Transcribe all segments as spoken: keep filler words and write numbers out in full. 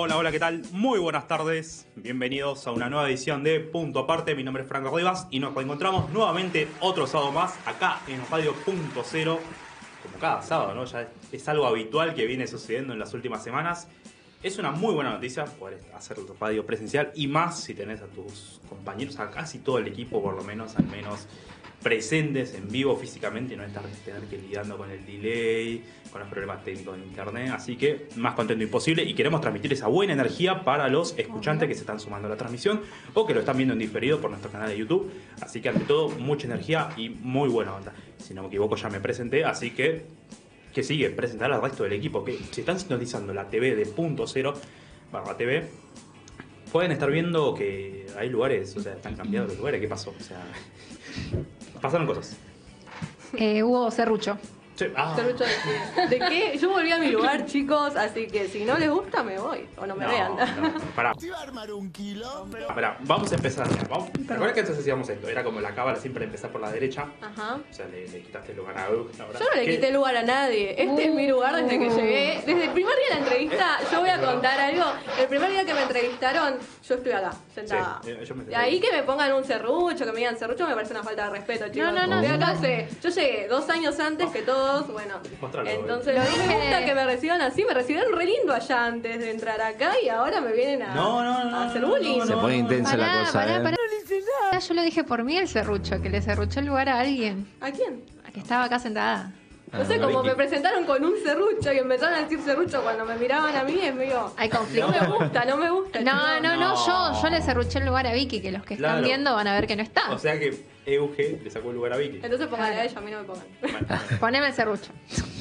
Hola, hola, ¿qué tal? Muy buenas tardes. Bienvenidos a una nueva edición de Punto Aparte. Mi nombre es Franco Rivas y nos encontramos nuevamente otro sábado más acá en Radio Punto Cero. Como cada sábado, ¿no? Ya es algo habitual que viene sucediendo en las últimas semanas. Es una muy buena noticia poder hacer radio presencial y más si tenés a tus compañeros, a casi todo el equipo por lo menos, al menos presentes en vivo físicamente y no estar tener que lidiando con el delay, con los problemas técnicos de internet. Así que más contento imposible y queremos transmitir esa buena energía para los escuchantes que se están sumando a la transmisión o que lo están viendo en diferido por nuestro canal de YouTube. Así que ante todo, mucha energía y muy buena onda. Si no me equivoco ya me presenté, así que que sigue presentar al resto del equipo que si están sintonizando la T V de Punto Cero barra T V, pueden estar viendo que hay lugares, o sea, están cambiados los lugares. ¿Qué pasó? O sea, pasaron cosas. Eh, Hugo Serrucho. Sí. Ah. ¿Serrucho de qué? ¿De qué? Yo volví a mi lugar, chicos, así que si no les gusta me voy, o no me No, vean. no, pará. ¿Te iba a armar un kilo? Pará, vamos a empezar. Vamos. ¿Te acuerdas que antes hacíamos esto? Era como la cábala siempre empezar por la derecha. Ajá. O sea, le, le quitaste el lugar a Euge ahora. Yo no le ¿Qué? quité lugar a nadie. Este es mi lugar desde que llegué. Desde el primer día de la entrevista, yo voy a contar algo. El primer día que me entrevistaron, yo estoy acá, sentada. Sí, yo me De ahí que me pongan un serrucho, que me digan serrucho, me parece una falta de respeto, chicos. No, no, no, De acá no. sé. Yo llegué dos años antes que todos, bueno. Mostralo, Entonces, Lo no dije- me gusta que me reciban así. Me recibieron re lindo allá antes de entrar acá y ahora me vienen a, No, no, no, a hacer no, bullying. no, Se pone intensa la Pará, cosa, pará, ¿eh? pará. Ah, yo lo dije por mí el serrucho, que le serruchó el lugar a alguien, ¿A quién? a que estaba acá sentada. No sé, Ah, como Vicky. me presentaron con un serrucho y empezaron a decir serrucho cuando me miraban a mí, es medio... Hay No conflicto. me gusta, no me gusta. No, chicos. no, no, No. yo, yo le serruché el lugar a Vicky, que los que están Claro. viendo van a ver que no está. O sea que Euge le sacó el lugar a Vicky. Entonces póngale a ella, a mí no me pongan. Bueno, bueno. Poneme el serrucho.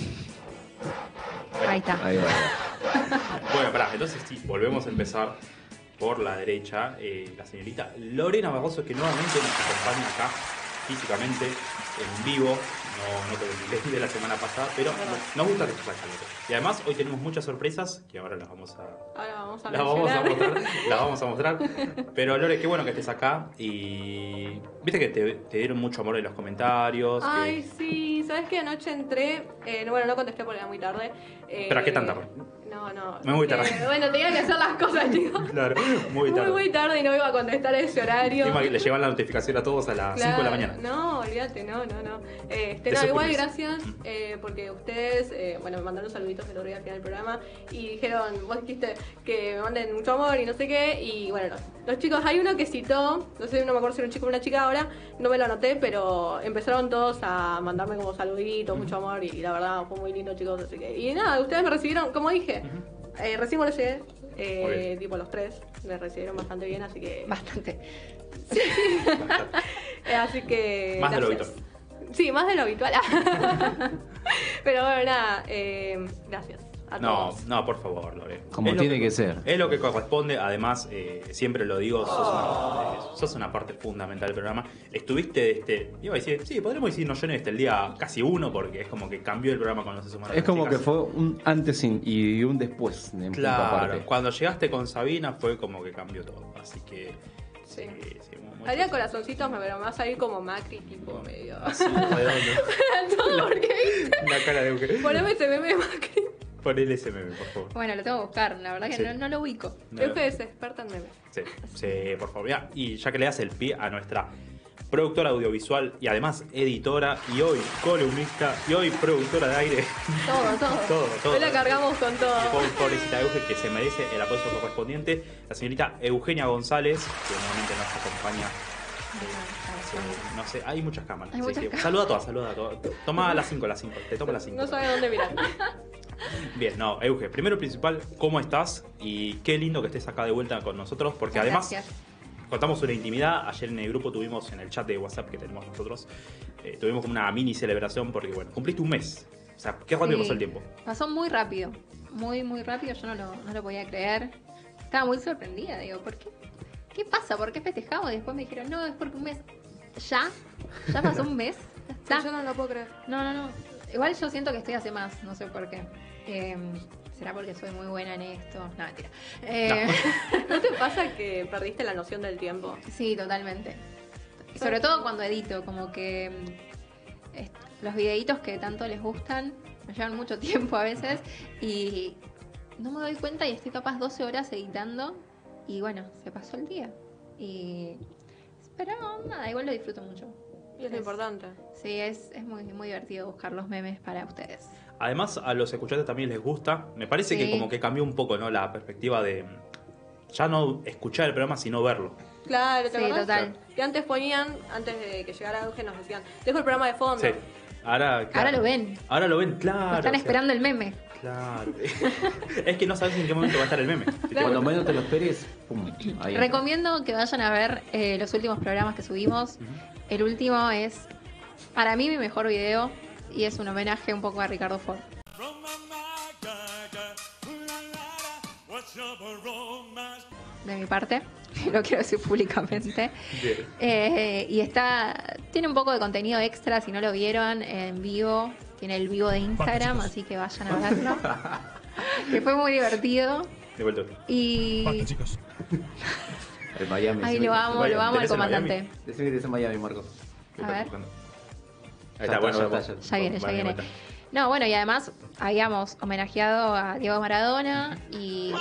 Ahí está. Ahí va. Bueno, pará, entonces sí, volvemos a empezar por la derecha. Eh, la señorita Lorena Barroso, que nuevamente nos acompaña acá físicamente, en vivo. No, no te lo olvidé de la semana pasada, pero nos gusta que estés acá, Lore. Y además hoy tenemos muchas sorpresas que ahora las vamos a, Ahora vamos a las vamos a mencionar. mostrar. Las vamos a mostrar. Pero Lore, qué bueno que estés acá. Y viste que te, te dieron mucho amor en los comentarios. que- Ay, sí, ¿sabes qué? Anoche entré, eh, no, bueno, no contesté porque era muy tarde. Eh, ¿Pero a qué tan tarde? No, no. Muy porque, tarde. Bueno, tenía que hacer las cosas, chicos. Claro, muy tarde. Muy, muy tarde y no iba a contestar a ese horario. Encima que le llevan la notificación a todos a las cinco de la mañana. No, olvídate, no, no, no. Este, Te no, igual suprimís. gracias, eh, porque ustedes, eh, bueno, me mandaron saluditos el otro día al final del programa y dijeron, vos dijiste que me manden mucho amor y no sé qué, y bueno, los, los chicos, hay uno que citó, no sé, no me acuerdo si era un chico o una chica ahora, no me lo anoté, pero empezaron todos a mandarme como saluditos, mucho amor, y la verdad fue muy lindo, chicos, así que, y nada, ustedes me recibieron, como dije, eh, recién cuando llegué, Muy eh, bien. tipo los tres, me recibieron bastante bien, así que... Bastante. Eh, así que. Más de lo gracias. Sí, más de lo habitual. Pero bueno, nada, eh, gracias a No, todos. no, por favor, Lore. Como Es lo tiene que ser. Es lo que corresponde, además, eh, siempre lo digo, sos una, eh, sos una parte fundamental del programa. Estuviste, este, iba a decir, sí, podríamos decir no llenes el día casi uno, porque es como que cambió el programa con los seres humanos. Es como que Chicas. fue un antes y un después en punto Claro, aparte. cuando llegaste con Sabina fue como que cambió todo, así que... Sí. sí, sí, mu- mucho- Haría corazoncitos, pero me va a salir como Macri, tipo medio. Así, redondo. Todo porque viste. La cara de Euge. Poneme ese meme de Macri. Ponele ese meme, por favor. Bueno, lo tengo que buscar, la verdad que Sí. no, no lo ubico. No, F es experta en memes. Sí, sí, por favor. Ya, y ya que le das el pie a nuestra productora audiovisual y además editora y hoy columnista y hoy productora de aire, Todo, todo. Todo, todo. Hoy la cargamos con todo. pobre- pobrecita Euge, que se merece el aplauso correspondiente, la señorita Eugenia González, que nuevamente nos acompaña. eh, no sé, hay muchas cámaras. Hay así muchas que cámaras. saluda a todas, saluda a todas. Toma las cinco, las cinco, te toma las cinco. No sabe dónde mirar. Bien, no, Euge, primero y principal, ¿cómo estás? Y qué lindo que estés acá de vuelta con nosotros, porque además Gracias. contamos una intimidad. Ayer en el grupo tuvimos, en el chat de WhatsApp que tenemos nosotros, eh, tuvimos como una mini celebración porque, bueno, cumpliste un mes. O sea, qué rápido Sí. pasó el tiempo. Pasó muy rápido, muy, muy rápido, yo no lo, no lo podía creer. Estaba muy sorprendida, digo, ¿por qué? ¿Qué pasa? ¿Por qué festejamos? Y después me dijeron, no, es porque un mes. ¿Ya? ¿Ya pasó un mes? ¿Ya Sí, está? yo no lo puedo creer. No, no, no. Igual yo siento que estoy hace más, no sé por qué. Eh, ¿Será porque soy muy buena en esto? No, mentira. Eh, ¿No te pasa que perdiste la noción del tiempo? Sí, totalmente. Y sobre todo cuando edito, como que mm, est- los videitos que tanto les gustan me llevan mucho tiempo a veces y no me doy cuenta y estoy capaz doce horas editando y bueno, se pasó el día. Y... Pero nada, igual lo disfruto mucho. Y es lo importante. Sí, es, es muy, muy divertido buscar los memes para ustedes. Además, a los escuchantes también les gusta. Me parece Sí. que como que cambió un poco, ¿no? La perspectiva de ya no escuchar el programa, sino verlo. Claro, ¿te Sí, acordás? total. Que antes ponían, antes de que llegara Auge, nos decían, dejo el programa de fondo. Sí. Ahora, claro. Ahora lo ven. Ahora lo ven, claro. Están o sea, esperando el meme. Claro. Es que no sabes en qué momento va a estar el meme. Cuando menos te lo esperes, pum, ahí. Recomiendo que vayan a ver eh, los últimos programas que subimos. El último es, para mí, mi mejor video y es un homenaje un poco a Ricardo Ford. De mi parte, lo quiero decir públicamente. Bien. Eh, y está, tiene un poco de contenido extra, si no lo vieron en vivo, tiene el vivo de Instagram, así que vayan a verlo. Que fue muy divertido. De vuelta. Y El Miami. ahí decime lo que- amo, Miami. lo amo al ¿Tenés el Miami? comandante. Decime que te en Miami, Marco. ¿Qué A estás ver. buscando? Ahí Ya está, está, bueno, ya bueno, está, ya Ya viene, ya vale, viene. vuelta. No, bueno, y además habíamos homenajeado a Diego Maradona y.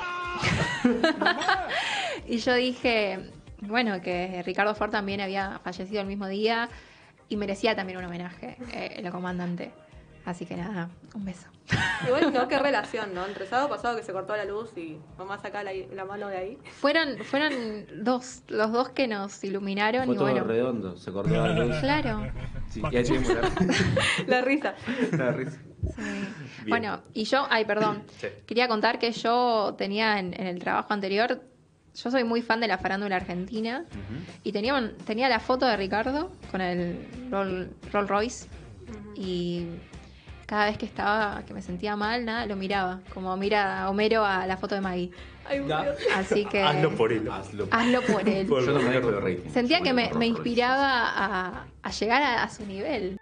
y yo dije, bueno, que Ricardo Ford también había fallecido el mismo día y merecía también un homenaje, eh, el comandante. Así que nada, un beso. Igual, ¿no? Qué relación, ¿no? Entre sábado pasado que se cortó la luz y mamá saca la, la mano de ahí. Fueron, fueron dos, los dos que nos iluminaron Fue y todo bueno. redondo, se cortó la luz. Claro. Sí, y ahí tuvimos la, La risa. la risa. Sí. Bien. Bueno, y yo, ay, perdón. Sí. Quería contar que yo tenía en, en el trabajo anterior, yo soy muy fan de la farándula argentina Ujú. y tenía, un- tenía la foto de Ricardo con el Roll, Rolls Royce y cada vez que estaba, que me sentía mal, nada, lo miraba, como mira Homero a la foto de Maggie. Ay, Ya. Dios. Así que Hazlo por él. Hazlo. hazlo por él. Por- Yo no me dejo de rating. Sentía que me, Rolls me Royce. inspiraba a, a llegar a, a su nivel.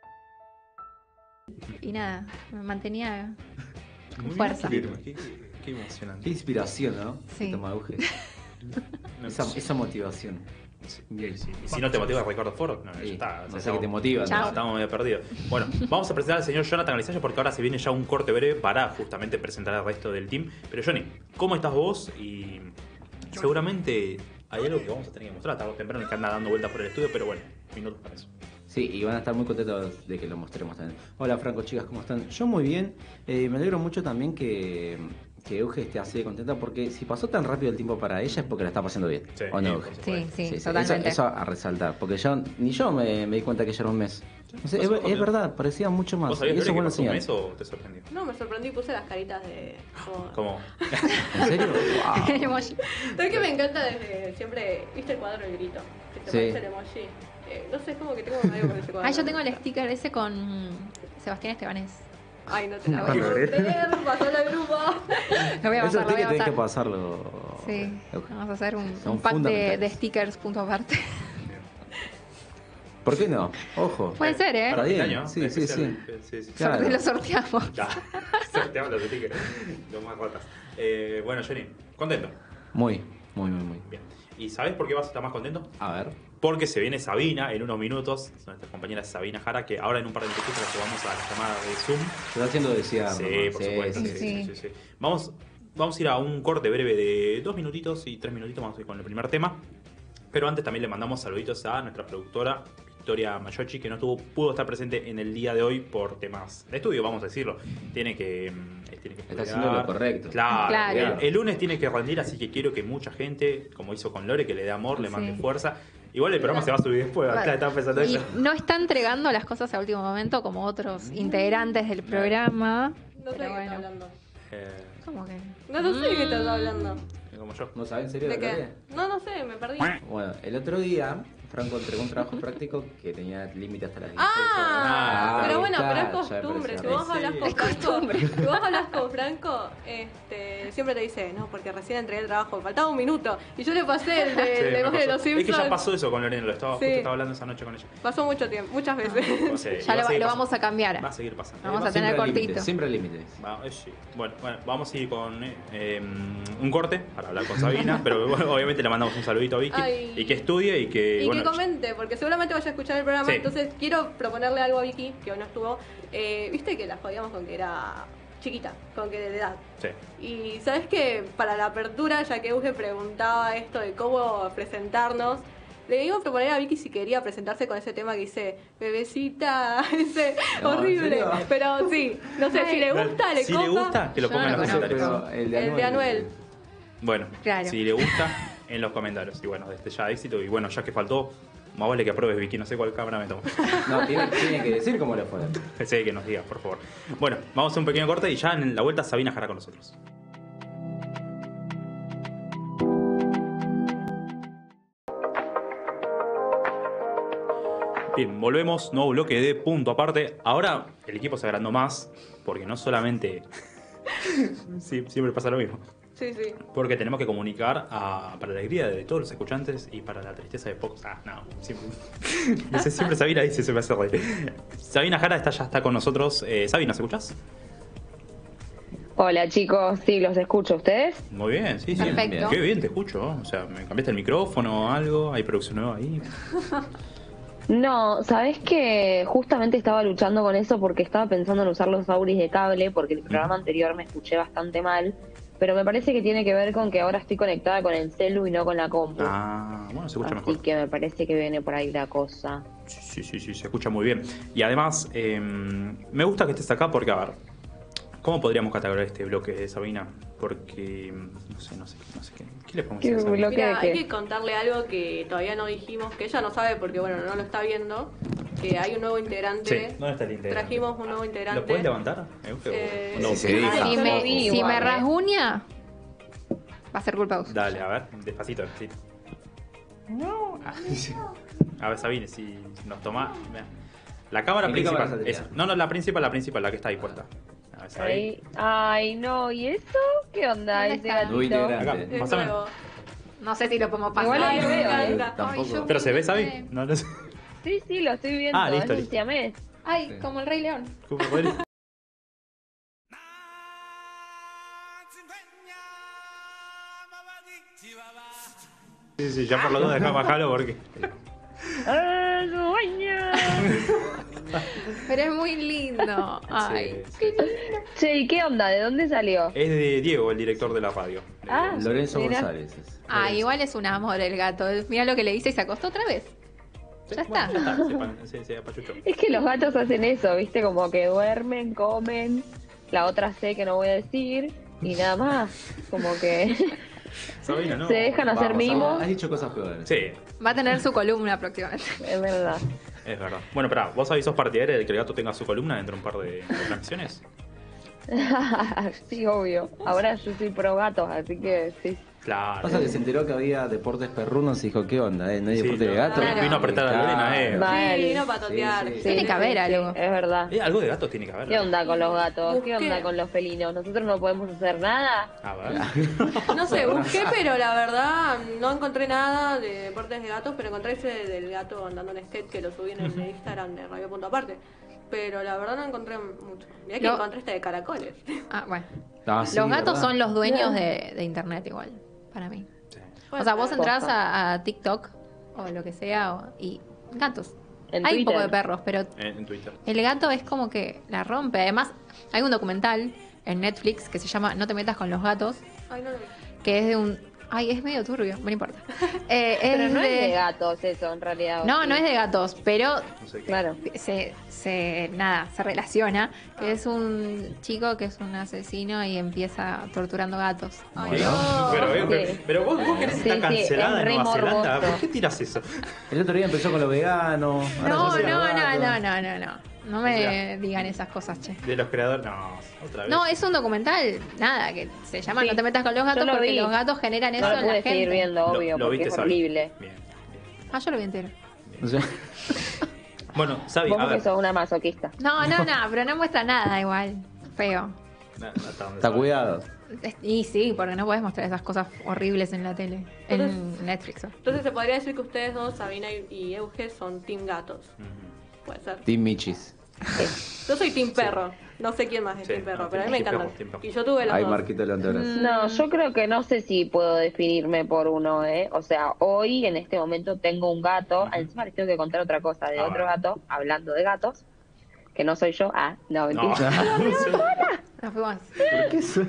Y nada, me mantenía con Muy fuerza. bien, Qué, qué Qué emocionante. inspiración, ¿no? Sí. Que toma auge. No, Esa, sí, esa motivación. sí, sí. Y si no te motiva Ricardo Ford, no, ya Sí, está. no o sé sea, qué te motiva. Chao. ¿no? Estamos medio perdidos. Bueno, vamos a presentar al señor Jonathan Galizayo porque ahora se viene ya un corte breve para justamente presentar al resto del team. Pero Johnny, ¿cómo estás vos? Y seguramente hay algo que vamos a tener que mostrar tarde o temprano que anda dando vueltas por el estudio, pero bueno, minutos para eso. Sí, y van a estar muy contentos de que lo mostremos también. Hola Franco, chicas, ¿cómo están? Yo muy bien. Eh, me alegro mucho también que, que Euge esté así de contenta porque si pasó tan rápido el tiempo para ella es porque la está pasando bien. Sí, ¿O no, sí, Euge? por Sí, supuesto. sí, eso, totalmente. eso a resaltar, porque yo ni yo me, me di cuenta que ya era un mes. No sé, ¿Vos es, sabés es cómo? verdad, parecía mucho más. ¿Vos Y sabías eso es Lore, que buena pasó un señal. mes o te sorprendió? No, me sorprendí y puse las caritas de... como- ¿Cómo? ¿En serio? Wow. Emoji. ¿Sabes que me encanta desde siempre? ¿Viste el cuadro del grito? Que te Sí. parece el emoji. Eh, no sé, es como que tengo algo con ese cuadro. Ah, yo tengo el sticker ese con Sebastián Estebanés. Ay, no te la voy a Cuando creer, pasó al grupo. Lo voy a Eso pasar, lo voy que a tenés que pasar. pasarlo. Sí, Euge. vamos a hacer un, Son un pack de, fundamentales. de stickers punto aparte. ¿Por qué no? Ojo. Puede ser, ¿eh? Para Está fin de bien, año, sí, sí, especial. sí, sí. Claro. Lo sorteamos. Ya. Sorteamos los stickers. Los más rotas. Eh, bueno, Johnny, contento. Muy, muy, muy, muy. Bien. ¿Y sabes por qué vas a estar más contento? A ver. Porque se viene Sabina en unos minutos, nuestra compañera Sabina Jara, que ahora en un par de minutos la jugamos a la llamada de Zoom. Se está haciendo desear. Sí, nomás. por supuesto. sí, Sí, sí. sí, sí, sí. Vamos, vamos a ir a un corte breve de dos minutitos y tres minutitos. Vamos a ir con el primer tema. Pero antes también le mandamos saluditos a nuestra productora Victoria Mayochi, que no estuvo, pudo estar presente en el día de hoy por temas de estudio, vamos a decirlo. Tiene que, mm, tiene que Está estudiar. haciendo lo correcto. Claro, Claro. El, el lunes tiene que rendir, así que quiero que mucha gente, como hizo con Lore, que le dé amor, le mande Sí. fuerza. Igual el programa se va a subir después, acá estaba pensando Y eso. no está entregando las cosas a último momento como otros integrantes del programa. No sé de Pero qué bueno. estás hablando. Eh, ¿Cómo que? No, no sé de qué estás hablando. como yo. ¿No sabes en serio ¿De de qué? No, no sé, me perdí. Bueno, el otro día Franco entregó un trabajo práctico que tenía límite hasta las dieciséis Ah, horas. pero ahí bueno, está, pero es ya me costumbre. Si pareció. vos hablas con Es Franco, costumbre. si vos hablas con Franco, este, siempre te dice, no, porque recién entregué el trabajo, faltaba un minuto. Y yo le pasé el de, Sí, de me voz de pasó. los Es que Simpsons. ya pasó eso con Lorena, lo estaba, Sí. justo estaba hablando esa noche con ella. Pasó mucho tiempo, muchas veces. O sea, y Ya va lo, a seguir lo pasando. vamos a cambiar. Va a seguir pasando. Vamos a Siempre tener al límite, cortito. Siempre al límite. Va, eh, sí. Bueno, bueno, vamos a ir con eh, eh, un corte para hablar con Sabina, pero bueno, obviamente le mandamos un saludito a Vicky Ay. y que estudie y que Y bueno, que comente, porque seguramente vaya a escuchar el programa. Sí. Entonces quiero proponerle algo a Vicky, que hoy no estuvo. Eh, Viste que la jodíamos con que era chiquita, como que de edad. Sí. Y sabes que para la apertura, ya que Euge preguntaba esto de cómo presentarnos, le iba a proponer a Vicky si quería presentarse con ese tema que dice bebecita, ese No, ¿en horrible. serio? Pero sí, no sé, si le gusta, le Si copa. le gusta, que lo Yo ponga no en los lo conozco. comentarios. Pero el de El Anuel. de Anuel. Bueno, Claro. si le gusta, en los comentarios. Y bueno, desde ya éxito. Y bueno, ya que faltó, más vale que apruebes, Vicky. No sé cuál cámara me tomo. No, tiene, tiene que decir cómo le fue. Pensé que nos digas, por favor. Bueno, vamos a hacer un pequeño corte y ya en la vuelta Sabina estará con nosotros. Bien, volvemos, nuevo bloque de punto aparte. Ahora el equipo se agrandó más, porque no solamente... sí, siempre pasa lo mismo. Sí, sí. Porque tenemos que comunicar a- para la alegría de todos los escuchantes y para la tristeza de pocos. Ah, no, siempre, dice, siempre Sabina dice, se me hace reír. Sabina Jara está, ya está con nosotros. Eh, Sabina, ¿se escuchás? Hola chicos, sí, los escucho. ¿Ustedes? Muy bien, sí, sí. Perfecto. Qué bien, te escucho. O sea, ¿me cambiaste el micrófono o algo? ¿Hay producción nueva ahí? No, sabes que justamente estaba luchando con eso porque estaba pensando en usar los auris de cable porque el programa anterior me escuché bastante mal, pero me parece que tiene que ver con que ahora estoy conectada con el celu y no con la compu. Ah, bueno, se escucha Así mejor. que me parece que viene por ahí la cosa. Sí, sí, sí, se escucha muy bien. Y además, eh, me gusta que estés acá porque, a ver, ¿cómo podríamos catalogar este bloque, Sabina? Porque, no sé, no sé, no sé qué. ¿Qué le podemos ¿Qué decir a Sabina? bloque? Mira, ¿Qué? hay que contarle algo que todavía no dijimos, que ella no sabe porque, bueno, no lo está viendo, que hay un nuevo integrante. Sí, ¿dónde está el integrante? Trajimos un nuevo integrante. ¿Lo puedes levantar? Euge, o- Eh, o no? Sí, se deja. Si yo me, lo vi si igual, me eh. rasguña, va a ser culpa de usted. Dale, a ver, despacito, despacito. No. A ver, Sabine, si nos toma. Mira. La cámara ¿En qué principal. cámara se te esa. queda? No, no, la principal, la principal, la que está ahí puesta. A ver, Sabine. Ahí. Ay, no, ¿y eso? ¿Qué onda ¿Dónde ese está? gatito? Muy integrante. Acá. Es Pásame. nuevo. No sé si lo podemos pasar. Igual ahí Ay, lo me veo, eh. encanta. Tampoco. Ay, yo- Pero se ve, no Sabi. sé. No, no sé. Sí, sí, lo estoy viendo. Ah, listo, es un listo. siamés. Ay, Sí. como el Rey León. ¿Cómo puede? Sí, sí, ya por lo menos dejá bajarlo porque. ¡Ah, sueño! Pero es muy lindo. Ay. Sí, sí. Che, ¿y qué onda? ¿De dónde salió? Es de Diego, el director de la radio. Ah, Lorenzo Mira. González. es. Ah, igual es un amor el gato. Mira lo que le hice y se acostó otra vez. Sí, ya bueno, está. ya está, se, pa- se, se apachuchó. Es que los gatos hacen eso, ¿viste? Como que duermen, comen, la otra sé que no voy a decir, y nada más. Como que Sabina, ¿no? se dejan hacer Vamos, mimos. Has dicho cosas peores. Sí, Va a tener su columna próximamente. Es verdad. es verdad. Bueno, pará, ¿vos sabés, sos partidaria de que el gato tenga su columna dentro de un par de, de transmisiones? Sí, obvio. Ahora yo soy pro gatos, así que sí. Claro. Pasa que se enteró que había deportes perrunos y dijo, ¿qué onda? Eh? ¿No hay Sí, deporte de no. gato? Claro. Vino a apretar a Lorena, eh. Mal. Sí, vino a patotear. Sí, sí. Tiene que haber algo. Es verdad. Eh, algo de gatos tiene que haber. ¿Qué onda con los gatos? ¿Qué Busqué. onda con los felinos? ¿Nosotros no podemos hacer nada? A ver. No sé, busqué, pero la verdad no encontré nada de deportes de gatos, pero encontré ese del gato andando en skate que lo subí en el Instagram de Radio Punto Aparte. Pero la verdad no encontré mucho. Mirá que Lo- encontré este de caracoles. Ah, bueno. Ah, sí, Los gatos ¿verdad? son los dueños de, de internet igual, para mí. Sí. O sea, vos Puede ser. entrás a, a TikTok o lo que sea o- y gatos. En Hay un poco de Twitter. perros, pero En, en Twitter. el gato es como que la rompe. Además, hay un documental en Netflix que se llama No te metas con los gatos, Ay, no lo vi. que es de un... Ay, es medio turbio, no importa. Eh, Pero no de- es de gatos eso, en realidad. ¿o No, sí? no es de gatos, pero No sé qué. Claro. se, se nada, se relaciona. Que es un chico que es un asesino y empieza torturando gatos. Ay, ¿Qué? no. Pero, eh, pero, pero vos, vos querés Sí, estar sí, cancelada es en re Nueva Zelanda. morboso. ¿Por qué tiras eso? El otro día empezó con los veganos. ahora No, ya no, se no, los no, gatos. no, no, no. No me O sea, digan esas cosas, che. De los creadores. No, otra vez. No, es un documental, nada, que se llama Sí, No te metas con los gatos yo lo porque vi. los gatos generan eso No lo en la pude gente. seguir viendo, Lo- obvio, lo porque viste, es Sabi. horrible. Bien, bien. Ah, yo lo vi entero. O sea, Bueno, Sabi, Vos a porque ver. sos una masoquista. No, no, no, pero no muestra nada igual. Feo. No, no, hasta donde está sabe. cuidado. Es- Y sí, porque no podés mostrar esas cosas horribles en la tele. En Netflix. ¿o? Entonces se podría decir que ustedes dos, Sabina y, y Euge, son team gatos. Ujú. Puede ser. Team Michis. Yo soy team perro. No sé quién más es Sí, team perro, no, pero a mí me team perro, encantan. team perro. Y yo tuve los Ay, dos. Marquito Leandrolas. Mm. No, yo creo que no sé si puedo definirme por uno, ¿eh? O sea, hoy, en este momento, tengo un gato. Encima les tengo que contar otra cosa de A otro ver. gato, hablando de gatos, que no soy yo. Ah, no, No, mentira. Nos fuimos. ¿Por qué eso?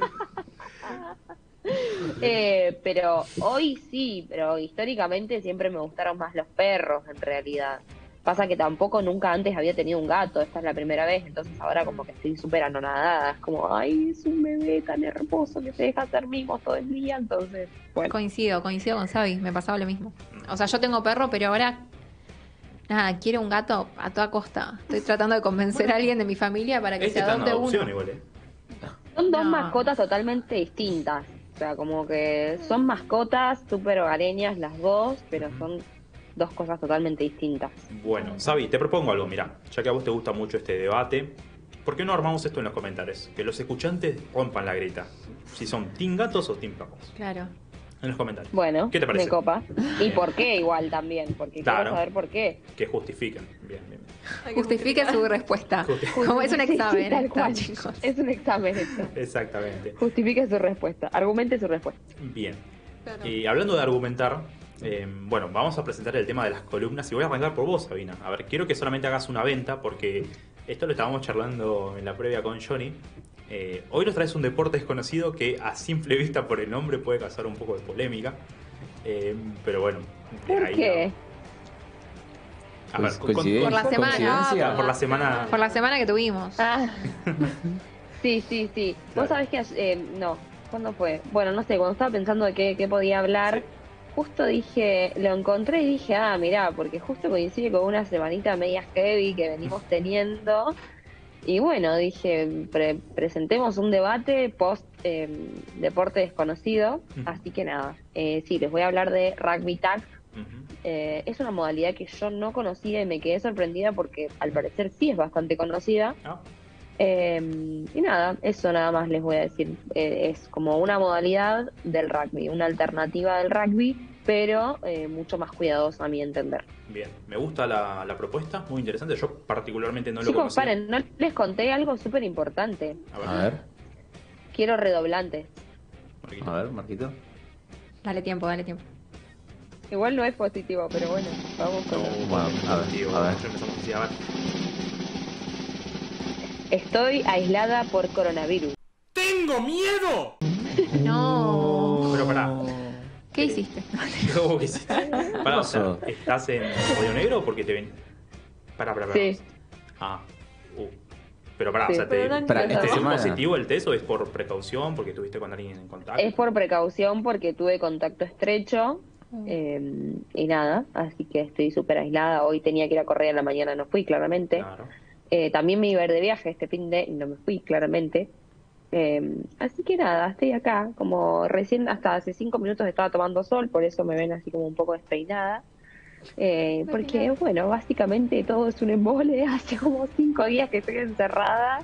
Eh, pero hoy sí, pero históricamente siempre me gustaron más los perros en realidad. Pasa que tampoco nunca antes había tenido un gato, esta es la primera vez, entonces ahora como que estoy súper anonadada. Es como, ay, es un bebé tan hermoso que se deja hacer mimos todo el día, entonces, bueno. Coincido, coincido con Xavi, me pasaba lo mismo. O sea, yo tengo perro, pero ahora, nada, quiero un gato a toda costa. Estoy tratando de convencer a alguien de mi familia para que Este se está en adopte adopción uno. igual, ¿eh? Son dos No. mascotas totalmente distintas. O sea, como que son mascotas súper hogareñas las dos, pero Ujú. son dos cosas totalmente distintas. Bueno, Xavi, te propongo algo, mira, ya que a vos te gusta mucho este debate, ¿por qué no armamos esto en los comentarios? Que los escuchantes rompan la grita. Si son team gatos o team perros. Claro. En los comentarios. Bueno, ¿Qué te parece? me copa. ¿Y por qué igual también? Porque Claro. quiero saber por qué. Que justifiquen. Bien, bien. Hay que Justifique justificar. su respuesta. Justi- Como es un Sí, sí, examen, tal esto, cual. chicos. Es un examen esto. Exactamente. Justifique su respuesta. Argumente su respuesta. Bien. Claro. Y hablando de argumentar, eh, bueno, vamos a presentar el tema de las columnas y voy a arrancar por vos, Sabina. A ver, quiero que solamente hagas una venta porque esto lo estábamos charlando en la previa con Johnny. Eh, hoy nos traes un deporte desconocido que a simple vista por el nombre puede causar un poco de polémica. Eh, pero bueno, ¿Por ahí qué? A ver, con- Coincidencia. Por la semana. Coincidencia. Ah, por la semana. Por la semana que tuvimos. Ah. Sí, sí, sí. Claro. Vos sabés que... eh, no, ¿cuándo fue? Bueno, no sé, cuando estaba pensando de qué, qué podía hablar, Sí. justo dije, lo encontré y dije, ah, mirá, porque justo coincide con una semanita media heavy que venimos teniendo. Y bueno, dije, pre- presentemos un debate post eh, deporte desconocido. Ujú. Así que nada, eh, sí, les voy a hablar de rugby tag. Ujú. Eh, es una modalidad que yo no conocía y me quedé sorprendida porque al parecer sí es bastante conocida. Ah, Eh, y nada, eso nada más les voy a decir. Eh, es como una modalidad del rugby, una alternativa del rugby, pero eh, mucho más cuidadosa a mi entender. bien, me gusta la, la propuesta, muy interesante. Yo particularmente no lo Chicos, conocía. paren, no les conté algo súper importante. A ver, A ver, Quiero redoblantes. Marquito. a ver, Marquito. Dale tiempo, dale tiempo. Igual no es positivo, pero bueno, vamos con No, lo- Bueno, a ver, positivo. a ver. Ya empezamos así, a ver. Estoy aislada por coronavirus. No. Pero pará. ¿Qué hiciste? ¿Cómo que hiciste? Pará, o sea, pasó? ¿estás en Río Negro porque te ven? Pará, pará, pará. Sí. Ah, uh. Pero pará, Sí. o sea, ¿te, Pero no Pará, ¿te esta dio semana. positivo el test o es por precaución porque estuviste con alguien en contacto? Es por precaución porque tuve contacto estrecho. eh, y nada, así que estoy súper aislada. Hoy tenía que ir a correr en la mañana, no fui claramente. Claro. Eh, también me iba a ir de viaje este fin de y no me fui claramente. Eh, así que nada, estoy acá. Como recién hasta hace cinco minutos estaba tomando sol, por eso me ven así como un poco despeinada. Eh, porque bueno, básicamente todo es un embole. Hace como cinco días que estoy encerrada.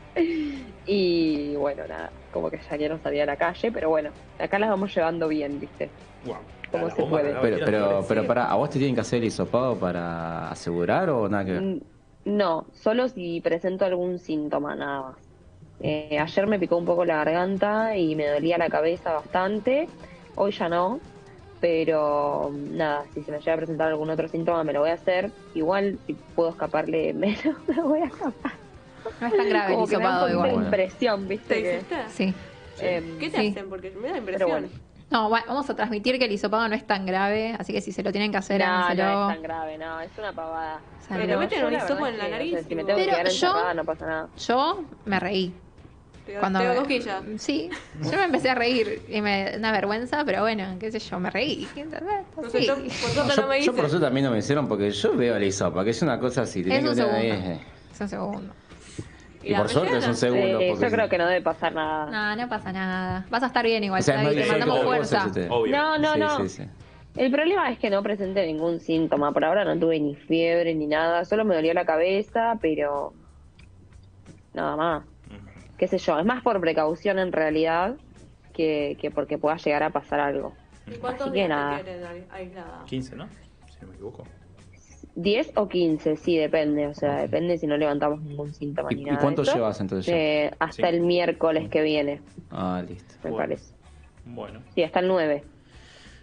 Y bueno, nada, como que ya quiero salir a la calle, pero bueno, acá las vamos llevando bien, ¿viste? Wow. ¿Cómo La se bomba puede? la Pero, tira pero, sobre- pero pará, ¿a vos te tienen que hacer el hisopado para asegurar o nada que ver? Mm, No, solo si presento algún síntoma, nada más. Eh, ayer me picó un poco la garganta y me dolía la cabeza bastante. Hoy ya no, pero mm, nada, si se me llega a presentar algún otro síntoma me lo voy a hacer. Igual, si puedo escaparle menos, me voy a escapar. No es tan grave el Como que me da un hisopado poquito de igual. impresión, ¿Te ¿viste? Que, hiciste? Sí. em, ¿Qué te Sí. hacen? Porque me da pero impresión. bueno, No, va- vamos a transmitir que el hisopado no es tan grave, así que si se lo tienen que hacer, no, no háganselo. es tan grave, no, es una pavada. O sea, Pero no. meten yo un la hisopo verdad en la es que, nariz o sea, si me y- tengo que Pero quedar yo- encerrada no pasa nada. Yo me reí. Te, Cuando te me- da cosquillas. Sí, yo me empecé a reír y me una vergüenza, pero bueno, qué sé yo, me reí. No sé, Sí. yo por suerte yo, no me yo por hice. eso también no me hicieron porque yo veo el hisopa, que es una cosa así. tenés Es un que tener ahí, segundo. eh. Es un segundo. Y la por suerte es rellena? un segundo. Eh, porque yo creo que no debe pasar nada. No, no pasa nada. Vas a estar bien igual, O sea, es Xavi, más te difícil mandamos que otra fuerza. cosa, si te- Obvio. No, no, Sí, no. sí, sí. El problema es que no presenté ningún síntoma. Por ahora no tuve ni fiebre ni nada. Solo me dolió la cabeza, pero nada más. Ujú. Qué sé yo. Es más por precaución en realidad que, que porque pueda llegar a pasar algo. ¿Y cuántos Así que días nada. te tienen ahí- aislada? quince, ¿no? Si no me equivoco. diez o quince, sí, depende. O sea, depende si no levantamos ningún síntoma ni ¿Y, y nada. cuánto de eso. llevas entonces ya? Eh, hasta Sí. el miércoles que viene, Ah, listo. me Bueno. parece. Bueno. Sí, hasta el nueve.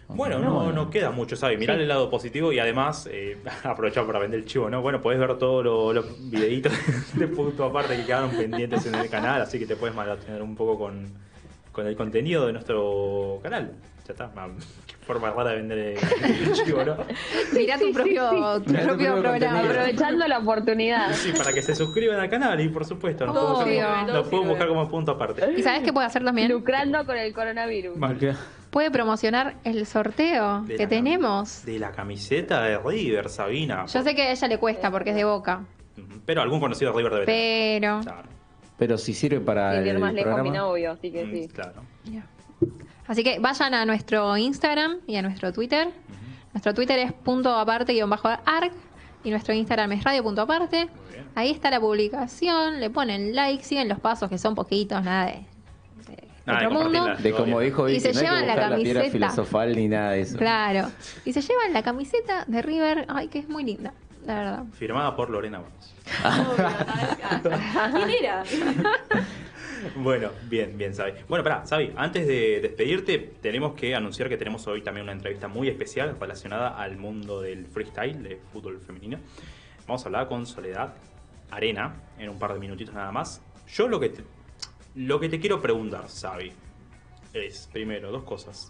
Bueno, no, no queda mucho, ¿sabes? Mirá el lado positivo y además, eh, aprovechar para vender el chivo, ¿no? Bueno, podés ver todos lo- los videitos de punto aparte que quedaron pendientes en el canal, así que te puedes maratonear un poco con, con el contenido de nuestro canal. Ya está, ma- qué forma rara de vender el chivo, ¿no? Mirá tu Sí, propio, sí, sí. tu Mirá tu propio propio programa. contenido. Aprovechando la oportunidad. Sí, para que se suscriban al canal y por supuesto, nos pueden buscar, Obvio. como, nos pueden buscar como punto aparte. ¿Y sabes qué puede hacer también? Lucrando con el coronavirus. Mal. Puede promocionar el sorteo De que la cam- tenemos. De la camiseta de River, Sabina. Yo sé que a ella le cuesta porque es de Boca, Ujú, pero algún conocido de River debe tener. pero... Claro. Pero si sirve para Sin ir el más lejos, mi programa. novio, así que Mm, sí. Claro. Así que vayan a nuestro Instagram y a nuestro Twitter. Nuestro Twitter es punto aparte guión bajo arg y nuestro Instagram es radio punto aparte. Muy bien. Ahí está la publicación, le ponen like, siguen los pasos que son poquitos, nada de, de Nada de otro mundo. compartirla. De como dijo Y Vicky, se no hay que llevan la buscar la piedra camiseta. filosofal ni nada de eso. Claro. Y se llevan la camiseta de River, ay, que es muy linda, la verdad. Firmada por Lorena Bonos. Obvio, ¿sabes? ¿Quién era? Bueno, bien, bien, Sabi. Bueno, pará, Sabi, antes de despedirte, tenemos que anunciar que tenemos hoy también una entrevista muy especial relacionada al mundo del freestyle, de fútbol femenino. Vamos a hablar con Soledad Arena en un par de minutitos nada más. Yo lo que te, lo que te quiero preguntar, Sabi, es, primero, dos cosas.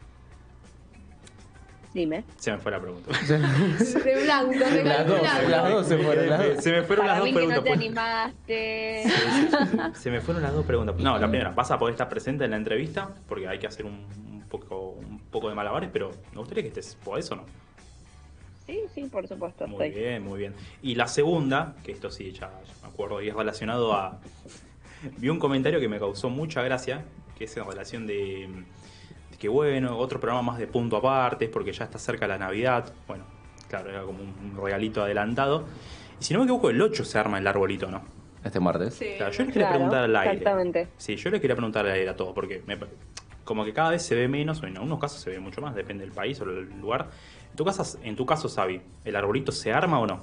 Dime. Se me fue la pregunta. De blanco, de Las dos, blanco. las dos se fueron. Las dos. Se me fueron Para las dos mí que preguntas. no te pues. animaste. Se me fueron las dos preguntas. No, la primera, vas a poder estar presente en la entrevista porque hay que hacer un, un poco un poco de malabares, pero me gustaría que estés. ¿Podés o no? Sí, sí, por supuesto, Muy estoy. bien, muy bien. Y la segunda, que esto sí, ya, ya me acuerdo, y es relacionado a... Vi un comentario que me causó mucha gracia, que es en relación de, de que, bueno, otro programa más de punto aparte, porque ya está cerca la Navidad. Bueno, claro, era como un regalito adelantado. Y si no me equivoco, el ocho se arma el arbolito, ¿no? Este martes. Sí. Claro, yo les quería Claro, preguntar al aire. exactamente. Sí, yo les quería preguntar al aire a todos, porque me pa- como que cada vez se ve menos, o en algunos casos se ve mucho más, depende del país o del lugar. En tu caso, en tu caso, Sabi, ¿el arbolito se arma o no?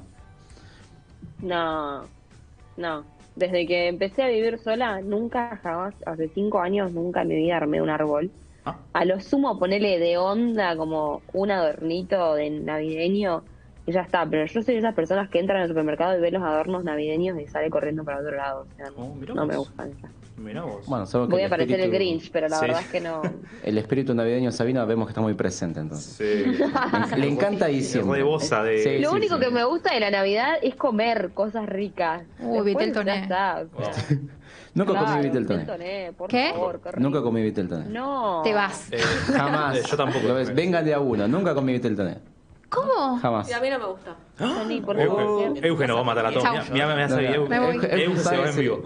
No, no. Desde que empecé a vivir sola, nunca, jamás, hace cinco años, nunca en mi vida armé un árbol. Ah, A lo sumo ponerle de onda como un adornito de navideño y ya está. Pero yo soy de esas personas que entran al supermercado y ven los adornos navideños y sale corriendo para otro lado. O sea, no, Oh, mirá no me vos. gustan esas. mirá vos. Bueno, sabemos que Voy a el parecer el espíritu- Grinch, pero la Sí. verdad es que no. El espíritu navideño de Sabina vemos que está muy presente entonces. Sí. Le encanta diciembre. Rebosa de... Sí, Lo sí, único sí. que me gusta de la Navidad es comer cosas ricas. Uy, Después Vitel ya Toné. está, o sea, Nunca claro, comí Vitel Vitel Toné. Toné, por ¿Qué? favor, qué rico. Nunca comí Vitel Toné. No. Te vas. Eh, Jamás. eh, yo tampoco. Lo ves, vengan de a uno. Nunca comí Vitel Toné. ¿Cómo? Jamás. Y a mí no me gusta. Tony, por Euge, favor. Euge nos va a matar a todos. Chau. Mira, mira, me hace No, no. Euge. Me voy. Euge- Euge se sabe va en si- vivo.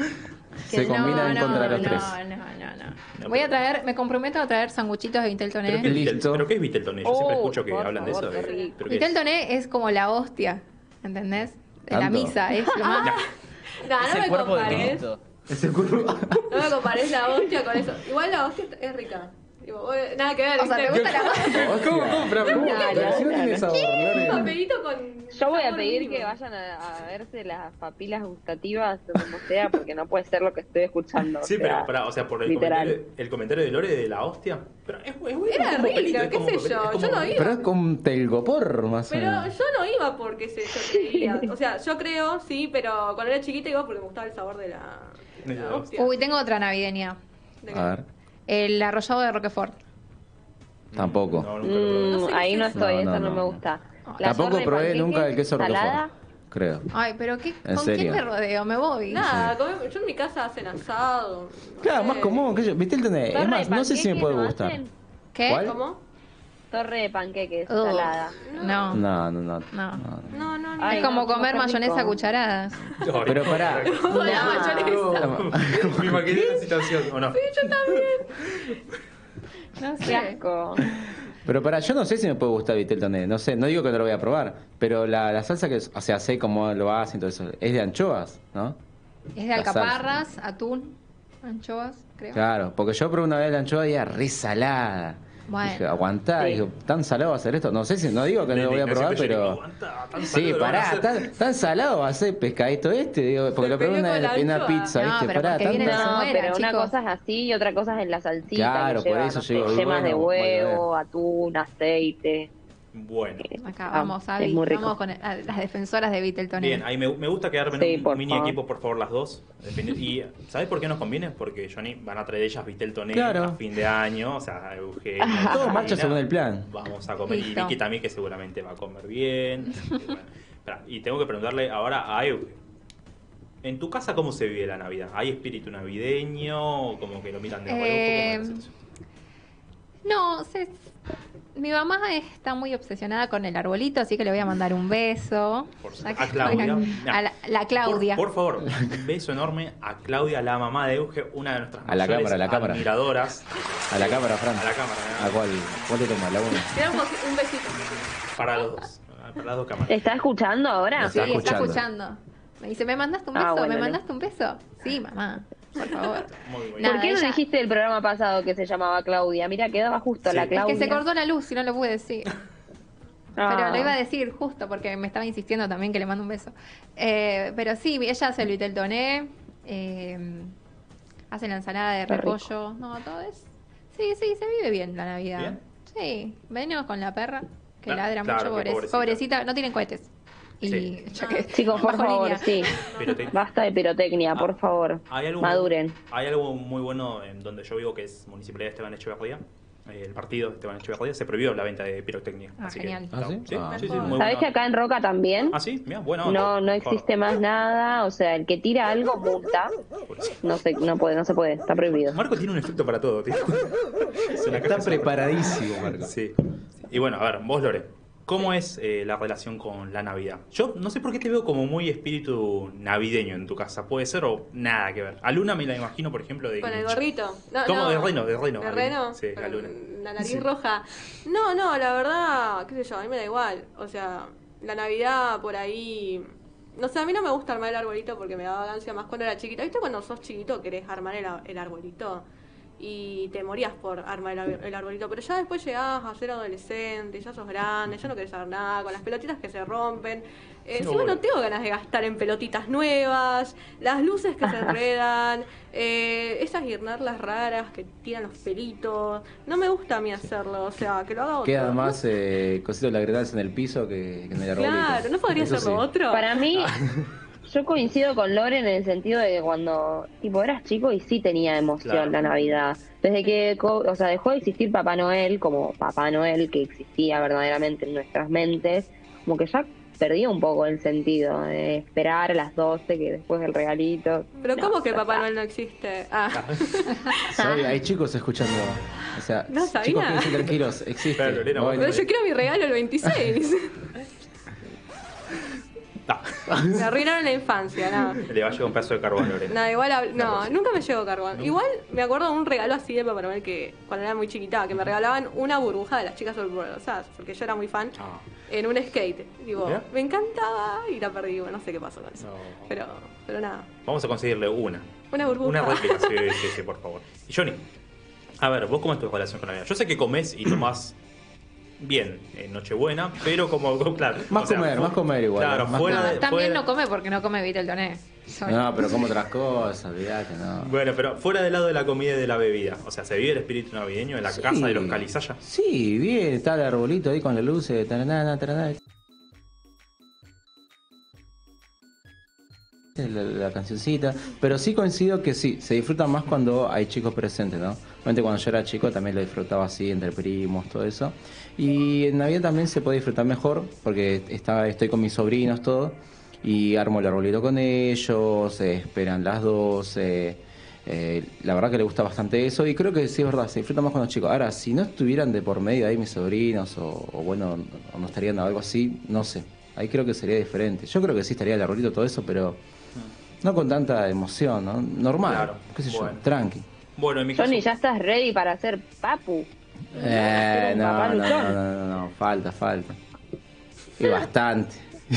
Se Que combinan no, contra no, los tres. No, no, no, no. Voy a traer, me comprometo a traer sanguchitos de Vitel ¿Pero Toné. qué, es Vitel- Listo. ¿Pero qué es Vitel Toné? Yo siempre Oh, escucho que por hablan de favor, eso. qué de- rico. ¿pero qué Vitel es? Toné es como la hostia, ¿entendés? De la ¿Tanto? misa, es lo más... No, no me compares. Ese curvo. No me compares la hostia con eso. Igual la hostia es rica. Digo, vos- nada que ver. O sea, ¿te ¿viste? gusta la hostia? ¿Cómo? ¿Cómo? Pero, ¿cómo? No, Pero si no no, tiene no. sabor, Un Lore. papelito con. Yo voy a sabor pedir mínimo. que vayan a, a verse las papilas gustativas o como sea, porque no puede ser lo que estoy escuchando. Sí, o pero sea, pará, o sea, por el literal. comentario, el comentario de Lore de la hostia. Pero es, es, es Era como rica, papelito, es qué como sé papelito, yo, es como- yo no iba. Pero es con telgopor, más o Pero menos. yo no iba porque se, yo creía. O sea, yo creo, sí, pero cuando era chiquita iba porque me gustaba el sabor de la, de la hostia. Uy, tengo otra navideña. ¿De qué? A ver, El arrollado de Roquefort. tampoco. No, nunca lo probé. Mm, No sé qué ahí es no eso. estoy, No, esa no, no, no. me gusta. La Tampoco torre de probé panqueques nunca el queso salada. Roquefort, creo. Ay, pero ¿qué, ¿En ¿con serio? quién me rodeo? Me voy. Nada, come- yo en mi casa hacen asado. no Claro, sé. más común que yo. ¿Viste el Toné? Torre Es más, de no sé si me panqueques puede no gustar. hacen. ¿Qué? ¿Cuál? ¿Cómo? Torre de panqueques Ugh. salada. No. No, no, no. No. No, no, no. Ay, Es como no, comer qué mayonesa a rico. cucharadas. Ay, Pero pará. Como la mayonesa. Me imaginé la situación, ¿o no? No Qué sé. asco. Pero para, yo no sé si me puede gustar Vitel Toné, no sé, no digo que no lo voy a probar, pero la, la salsa que, o sea, sé cómo lo hacen y todo eso, es de anchoas, ¿no? Es de La alcaparras, atún, anchoas, creo. Claro, porque yo probé una vez la anchoa y era re salada. Bueno. Dije, aguantá, Sí. digo, ¿tan salado va a ser esto? No sé si, no digo que no lo voy a probar, pero... Sí, pará, tan, tan salado va a ser pescadito este, digo, porque Se lo probé peleó una, con la en una anchoa. pizza, No, ¿viste? pero Pará, porque tan viene de salado. No, afuera, pero una chicos. cosa es así y otra cosa es en la salsita. Claro, que por lleva, eso no yo digo, sé, y yemas de bueno, huevo, atún, aceite. Bueno. Acá Ah, vamos, es Abby. muy rico. Vamos con el- a las defensoras de Beatleton. Bien, ahí me, me gusta quedarme Sí, en un por mini favor. equipo, por favor, las dos. Defini- Y ¿sabes por qué nos conviene? Porque Johnny van a traer ellas Viteltoné Claro. a fin de año. O sea, Eugenia. Todo Carolina, marcha según el plan. Vamos a comer. Y Listo. Vicky también, que seguramente va a comer bien. Así que, bueno. Esperá, y tengo que preguntarle ahora a Euge. ¿En tu casa cómo se vive la Navidad? ¿Hay espíritu navideño? ¿Como que lo miran de abajo? Eh, ¿Cómo es eso? No, se- mi mamá está muy obsesionada con el arbolito, así que le voy a mandar un beso. Por su- Ya que a Claudia. estoy- A la, la Claudia. Por, por favor, un beso enorme a Claudia, la mamá de Euge, una de nuestras A la mayores cámara, a la cámara. admiradoras. A la cámara, Fran. A la cámara, ¿no? ¿A cuál? ¿Cuál te tomas? ¿La una? Tiramos un besito. Para los dos. Para las dos cámaras. ¿Está escuchando ahora? Sí, Está está escuchando. escuchando. Me dice, ¿me mandaste un Ah, beso? bueno, ¿Me no. mandaste un beso? Sí, mamá, por favor. Muy bien. Nada, ¿Por qué no ella- dijiste el programa pasado que se llamaba Claudia? Mira, quedaba justo Sí. la Es que Es Claudia. que se cortó la luz y no lo pude decir. Ah. Pero lo iba a decir justo porque me estaba insistiendo también que le mando un beso. Eh, pero sí, ella hace el Viteltoné, eh, hace la ensalada de Qué rico. repollo. No, todo es. Sí, sí, se vive bien la Navidad. ¿Bien? Sí, venimos con la perra que Ah, ladra claro, mucho, qué pobre- pobrecita. pobrecita. No tienen cohetes. Y Sí. ya que Chicos, por bajo favor, línea. sí. Pero te- Basta de pirotecnia, Ah, por favor. hay algo, Maduren. Hay algo muy bueno en donde yo vivo, que es Municipalidad de Esteban Echeverría. Eh, El partido de Esteban Echeverría se prohibió la venta de pirotecnia. Ah, así genial. Que, ¿Ah, sí? sí, Ah. sí, sí, Mejor. muy ¿Sabés bueno. que acá en Roca también? Ah, sí, mira, bueno. No, no existe más nada. O sea, el que tira algo multa. No se, no puede, no se puede. Está prohibido. Marco tiene un efecto para todo, tío. Es una Está caja- preparadísimo, Marco. Sí. Y bueno, a ver, vos, Lore, ¿cómo es eh, la relación con la Navidad? Yo no sé por qué te veo como muy espíritu navideño en tu casa. ¿Puede ser o nada que ver? A Luna me la imagino, por ejemplo, de Con el Grinch. gorrito. No, ¿Cómo? no. De reno, de reno. ¿De a reno? Luna. Sí, Con a Luna. la nariz Sí. roja. No, no, la verdad, qué sé yo, a mí me da igual. O sea, la Navidad por ahí... No sé, a mí no me gusta armar el arbolito porque me daba ansia más cuando era chiquita. ¿Viste cuando sos chiquito querés armar el, a- el arbolito? Y te morías por armar el, ar- el arbolito. Pero ya después llegabas a ser adolescente, ya sos grande, ya no querés saber nada, con las pelotitas que se rompen. Eh, Encima Seguro. no tengo ganas de gastar en pelotitas nuevas, las luces que se enredan, eh, esas guirnaldas raras que tiran los pelitos. No me gusta a mí hacerlo, o sea, que lo haga otro. Queda más eh, cositas lagretales en el piso que, que en el arbolito. Claro, ¿no podría Eso hacerlo sí. otro? Para mí, yo coincido con Loren en el sentido de que cuando tipo eras chico y sí tenía emoción Claro. la Navidad. Desde que co- o sea, dejó de existir Papá Noel como Papá Noel que existía verdaderamente en nuestras mentes, como que ya perdía un poco el sentido de esperar a las doce que después del regalito. Pero No, ¿cómo que ya Papá está. Noel no existe? Ah, Soy- hay chicos escuchando. O sea, No sabía. chicos, quédense tranquilos, existe. Claro, Lorena, Bueno, pero yo quiero mi regalo el veintiséis. Ah, Me arruinaron la infancia, nada. le va a llevar un pedazo de carbón, Lore. No, igual, hab- no, próxima. nunca me llegó carbón. Igual me acuerdo de un regalo así de Papá Noel que cuando era muy chiquita, que me regalaban una burbuja de las chicas superpoderosas, porque yo era muy fan, Ah, en un skate. Digo, Mirá. me encantaba y la perdí, bueno, no sé qué pasó con eso. no. Pero, pero nada, Vamos a conseguirle una. una burbuja. Una réplica, sí, sí, sí, por favor. Y Johnny, a ver, ¿vos cómo es tu relación con la Navidad? Yo sé que comés y tomás bien en Nochebuena, pero como, claro. Más o sea, comer, fu- más comer igual, Claro, más fuera No, de. también fuera- no come porque no come Beatleton. No, pero como otras cosas, olvídate, no. Bueno, pero fuera del lado de la comida y de la bebida. O sea, ¿se vive el espíritu navideño en la Sí. casa de los Calizaya? Sí, bien, está el arbolito ahí con las luces, taraná, taraná. La, la cancioncita, pero sí coincido que sí, se disfruta más cuando hay chicos presentes, ¿no? Obviamente cuando yo era chico también lo disfrutaba así, entre primos, todo eso. Y en Navidad también se puede disfrutar mejor, porque está, estoy con mis sobrinos, todo, y armo el arbolito con ellos, eh, esperan las doce. Eh, la verdad que le gusta bastante eso, y creo que sí es verdad, se disfruta más con los chicos. Ahora, si no estuvieran de por medio ahí mis sobrinos, o, o bueno, o no estarían algo así, no sé. Ahí creo que sería diferente. Yo creo que sí estaría el arbolito, todo eso, pero no con tanta emoción, ¿no? Normal, Claro, qué sé bueno. yo, tranqui. Bueno, en mi caso. Johnny, ¿ya estás ready para ser papu? Eh, un no, papá no, luchón. no, no, no, no, falta, falta. Y bastante.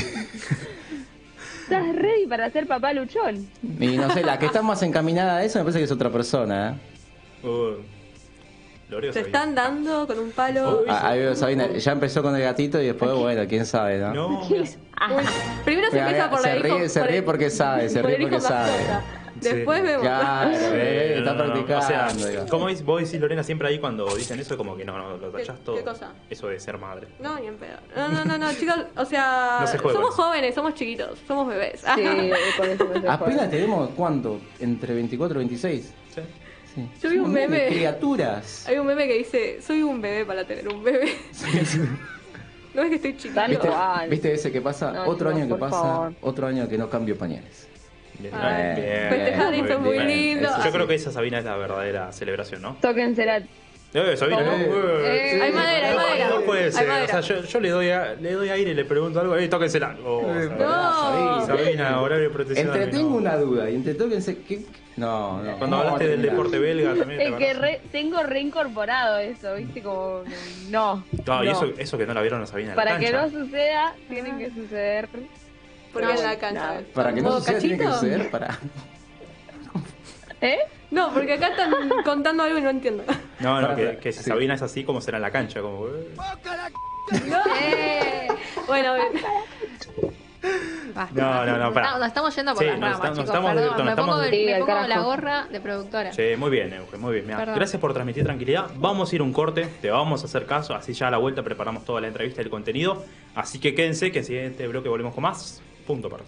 ¿Estás ready para ser papá luchón? Y no sé, la que está más encaminada a eso me parece que es otra persona, ¿eh? Uh, Loreo Se Sabina. están dando con un palo. Uy, Ah, ahí veo, Sabina, ya empezó con el gatito y después, bueno, quién sabe, ¿no? No, Uy, primero se Mira, empieza mira, por se la ríe, hijo- se por ríe el- porque sabe, se por ríe el hijo porque sabe. mascota. Después Sí. vemos. Claro, Eh, está no, no, no. practicando. O sea, digo. ¿cómo dices, vos decís, Lorena, siempre ahí cuando dicen eso, como que no, no, lo tachás ¿Qué- todo? qué cosa? Eso de ser madre. No, ni en pedo. No, no, no, no, chicos, o sea, No se juega somos con eso. jóvenes, somos chiquitos, somos bebés. Sí, con eso me Apenas tenemos, ¿cuánto? ¿Entre veinticuatro y veintiséis? Sí. Sí. Yo vi un Somos meme. criaturas. Hay un meme que dice, soy un bebé para tener un bebé. No es que estoy chiquito. Tal ¿Viste, cual. ¿Viste ese que pasa? No, otro chicos, año que por pasa, favor. otro año que no cambio pañales. Bien, Ay, bien, festejar bien, eso es muy bien. lindo. Eso Yo sí. creo que esa Sabina es la verdadera celebración, ¿no? Tóquensela. Eh, Sabina, ¿Cómo? no, Eh, eh, hay madera, hay no, madera. No puede Hay ser. O madera. sea, yo, yo le doy a, le doy aire y le pregunto algo, eh, tóquensela. Oh, Eh, Sabina. pará, No. Sabina. Sabina, horario de protección. Entretengo no. una duda y entre tóquense. ¿qué? No, no. Cuando ¿cómo hablaste va a del terminar? deporte belga también. ¿te Es que acordás? re- tengo reincorporado eso, ¿viste? Como. No. No, y no. eso, eso que no la vieron a Sabina en la Para que cancha. no suceda, tiene que suceder. Porque No, en la no. cancha. Para que no ¿Modo suceda, tiene que cachito? suceder. Para. ¿Eh? No, porque acá están contando algo y no entiendo. No, no, Para- que, que si sí. Sabina es así, como será en la cancha. Como, eh. Eh, Bueno, bien. basta. No, no, no, pará. Estamos- Nos estamos yendo por Sí, las nos ramas, estamos- chicos. estamos- Perdón, nos me estamos- pongo, Sí, me al pongo la carajo. gorra de productora. Sí, muy bien, Euge, muy bien. Mirá, Perdón. gracias por transmitir tranquilidad. Vamos a ir a un corte, te vamos a hacer caso. Así ya a la vuelta preparamos toda la entrevista y el contenido. Así que quédense, que en el siguiente bloque volvemos con más. Punto para.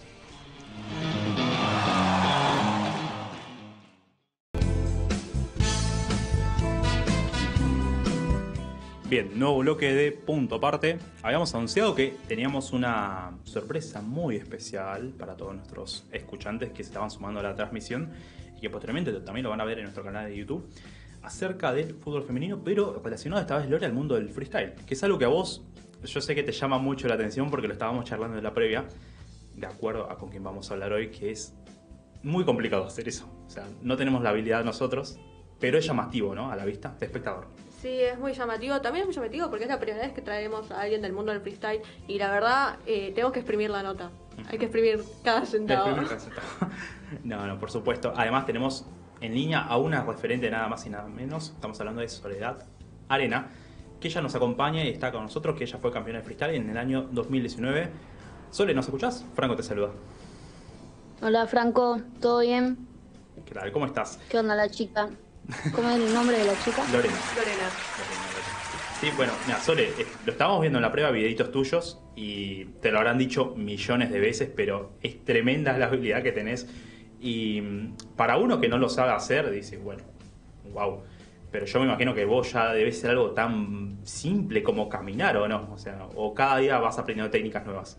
Bien, nuevo bloque de punto aparte. Habíamos anunciado que teníamos una sorpresa muy especial para todos nuestros escuchantes que se estaban sumando a la transmisión y que posteriormente también lo van a ver en nuestro canal de YouTube acerca del fútbol femenino, pero relacionado esta vez, Lore, al mundo del freestyle, que es algo que a vos, yo sé que te llama mucho la atención porque lo estábamos charlando en la previa, de acuerdo a con quien vamos a hablar hoy, que es muy complicado hacer eso. O sea, no tenemos la habilidad nosotros, pero es llamativo, ¿no? A la vista de espectador. Sí, es muy llamativo. También es muy llamativo porque es la primera vez que traemos a alguien del mundo del freestyle y la verdad eh, tenemos que exprimir la nota. Hay que exprimir cada centavo. No, no, por supuesto. Además tenemos en línea a una referente nada más y nada menos. Estamos hablando de Soledad Arena, que ella nos acompaña y está con nosotros, que ella fue campeona de freestyle en el año dos mil diecinueve. Sole, ¿nos escuchás? Franco te saluda. Hola Franco, ¿todo bien? ¿Qué tal? ¿Cómo estás? ¿Qué onda la chica? ¿Cómo es el nombre de la chica? Lorena. Lorena. Sí, bueno, mira, Sole, eh, lo estábamos viendo en la prueba, videitos tuyos, y te lo habrán dicho millones de veces, pero es tremenda la habilidad que tenés. Y mm, para uno que no lo sabe hacer, dice, bueno, wow. Pero yo me imagino que vos ya debes ser algo tan simple como caminar, ¿o no? O sea, o cada día vas aprendiendo técnicas nuevas.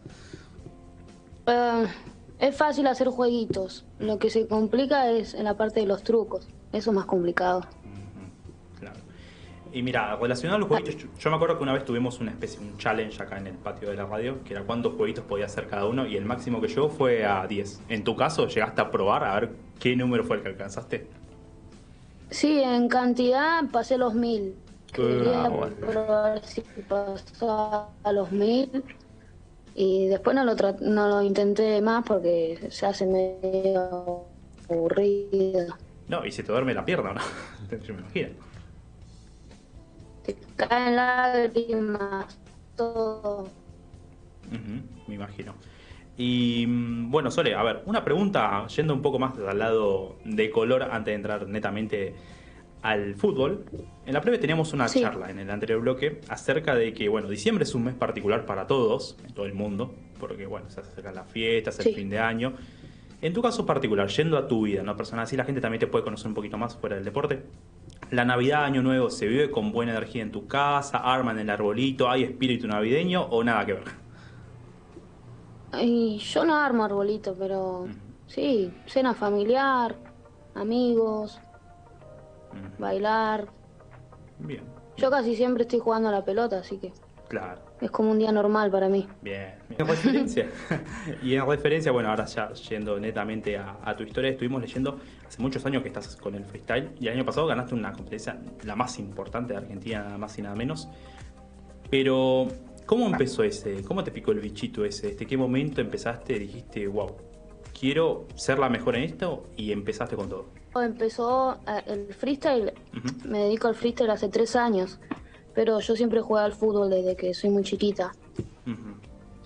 Eh, es fácil hacer jueguitos. Lo que se complica es en la parte de los trucos. Eso es más complicado. Ujú, claro. Y mira, relacionado a los jueguitos, yo, yo me acuerdo que una vez tuvimos una especie, un challenge acá en el patio de la radio, que era cuántos jueguitos podía hacer cada uno, y el máximo que llegó fue a diez. En tu caso, ¿llegaste a probar a ver qué número fue el que alcanzaste? Sí, en cantidad pasé los mil. Quería Ah, bueno. probar si pasaba a los mil. Y después no lo, tra- no lo intenté más porque se hace medio aburrido. No, y se te duerme la pierna, ¿no? Yo me imagino. Te caen lágrimas, todo. Ujú, me imagino. Y mm, bueno, Sole, a ver, una pregunta yendo un poco más al lado de color antes de entrar netamente al fútbol. En la previa teníamos una Sí. charla en el anterior bloque acerca de que, bueno, diciembre es un mes particular para todos, en todo el mundo, porque, bueno, se acercan las fiestas, el Sí. fin de año. En tu caso particular, yendo a tu vida, ¿no? Personal, así la gente también te puede conocer un poquito más fuera del deporte. La Navidad, Año Nuevo, ¿se vive con buena energía en tu casa? ¿Arman el arbolito? ¿Hay espíritu navideño o nada que ver? Y yo no armo arbolito, pero Ujú. sí, cena familiar, amigos, Ujú. bailar. Bien, Yo casi siempre estoy jugando a la pelota, así que claro. es como un día normal para mí. Bien. En referencia, y en referencia, bueno, ahora ya yendo netamente a, a tu historia, estuvimos leyendo hace muchos años que estás con el freestyle y el año pasado ganaste una competencia, la más importante de Argentina, nada más y nada menos. Pero, ¿cómo empezó ese? ¿Cómo te picó el bichito ese? ¿Desde qué momento empezaste y dijiste, wow, quiero ser la mejor en esto? Y empezaste con todo. empezó eh, el freestyle, Ujú. me dedico al freestyle hace tres años, pero yo siempre jugué al fútbol desde que soy muy chiquita. Ujú.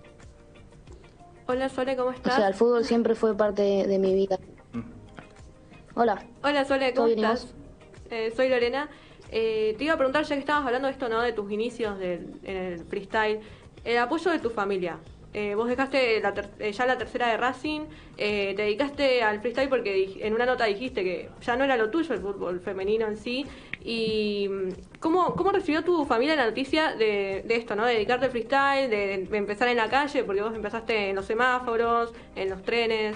Hola Sole, ¿cómo O estás? sea, el fútbol siempre fue parte de, de mi vida. Ujú. Hola. Hola Sole, ¿Todo ¿cómo bien y estás? Eh, soy Lorena. Eh, te iba a preguntar, ya que estabas hablando de esto, ¿no? De tus inicios del, en el freestyle, el apoyo de tu familia. Eh, vos dejaste la ter- eh, ya la tercera de Racing, eh, te dedicaste al freestyle porque dij- en una nota dijiste que ya no era lo tuyo el fútbol femenino en sí. Y mm, ¿cómo, cómo recibió tu familia la noticia de, de esto, ¿no? De dedicarte al freestyle, de, de empezar en la calle, porque vos empezaste en los semáforos, en los trenes.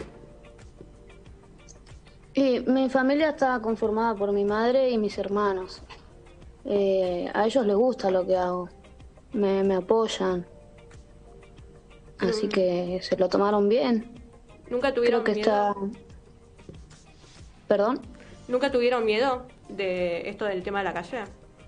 Y mi familia está conformada por mi madre y mis hermanos. Eh, a ellos les gusta lo que hago, me, me apoyan, así Mm. que se lo tomaron bien. ¿Nunca tuvieron Creo que miedo? está... ¿Perdón? ¿Nunca tuvieron miedo de esto del tema de la calle?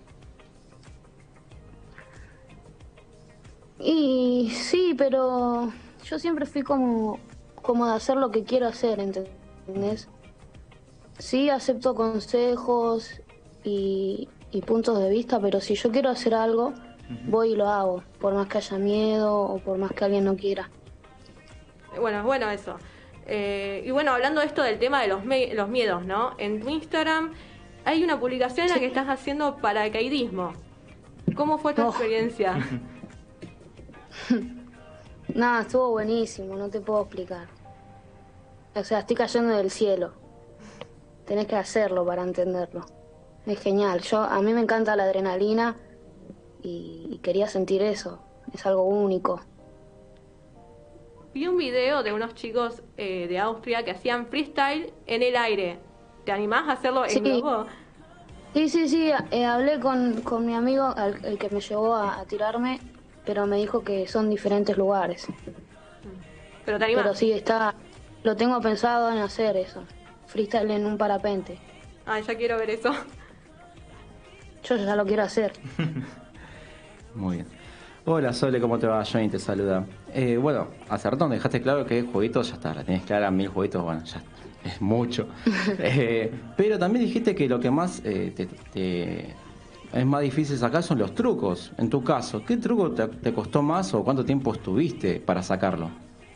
Y sí, pero yo siempre fui como, como de hacer lo que quiero hacer, ¿entendés? Sí, acepto consejos y, y puntos de vista, pero si yo quiero hacer algo, voy y lo hago, por más que haya miedo o por más que alguien no quiera. Bueno, es bueno eso. Eh, y bueno, hablando de esto del tema de los, me- los miedos, ¿no? En tu Instagram hay una publicación en la que estás haciendo paracaidismo. ¿Cómo fue tu Oh. experiencia? Nada, estuvo buenísimo, no te puedo explicar. O sea, estoy cayendo del cielo. Tenés que hacerlo para entenderlo. Es genial. Yo, a mí me encanta la adrenalina y, y quería sentir eso. Es algo único. Vi un video de unos chicos eh, de Austria que hacían freestyle en el aire. ¿Te animás a hacerlo Sí. en globo? Sí, sí, sí, eh, hablé con, con mi amigo, al- el que me llevó a, a tirarme, pero me dijo que son diferentes lugares. Pero te animás. Pero sí, está, lo tengo pensado en hacer eso. Freestyle en un parapente. Ay, ya quiero ver eso. Yo ya lo quiero hacer. Muy bien. Hola Sole, ¿cómo te va? Johnny te saluda. Eh, bueno, hace rato me dejaste claro que jueguitos ya está, la tenés clara, mil jueguitos, bueno, ya es mucho. Eh, pero también dijiste que lo que más eh, te, te- es más difícil sacar son los trucos. En tu caso, ¿qué truco te, te costó más o cuánto tiempo estuviste para sacarlo?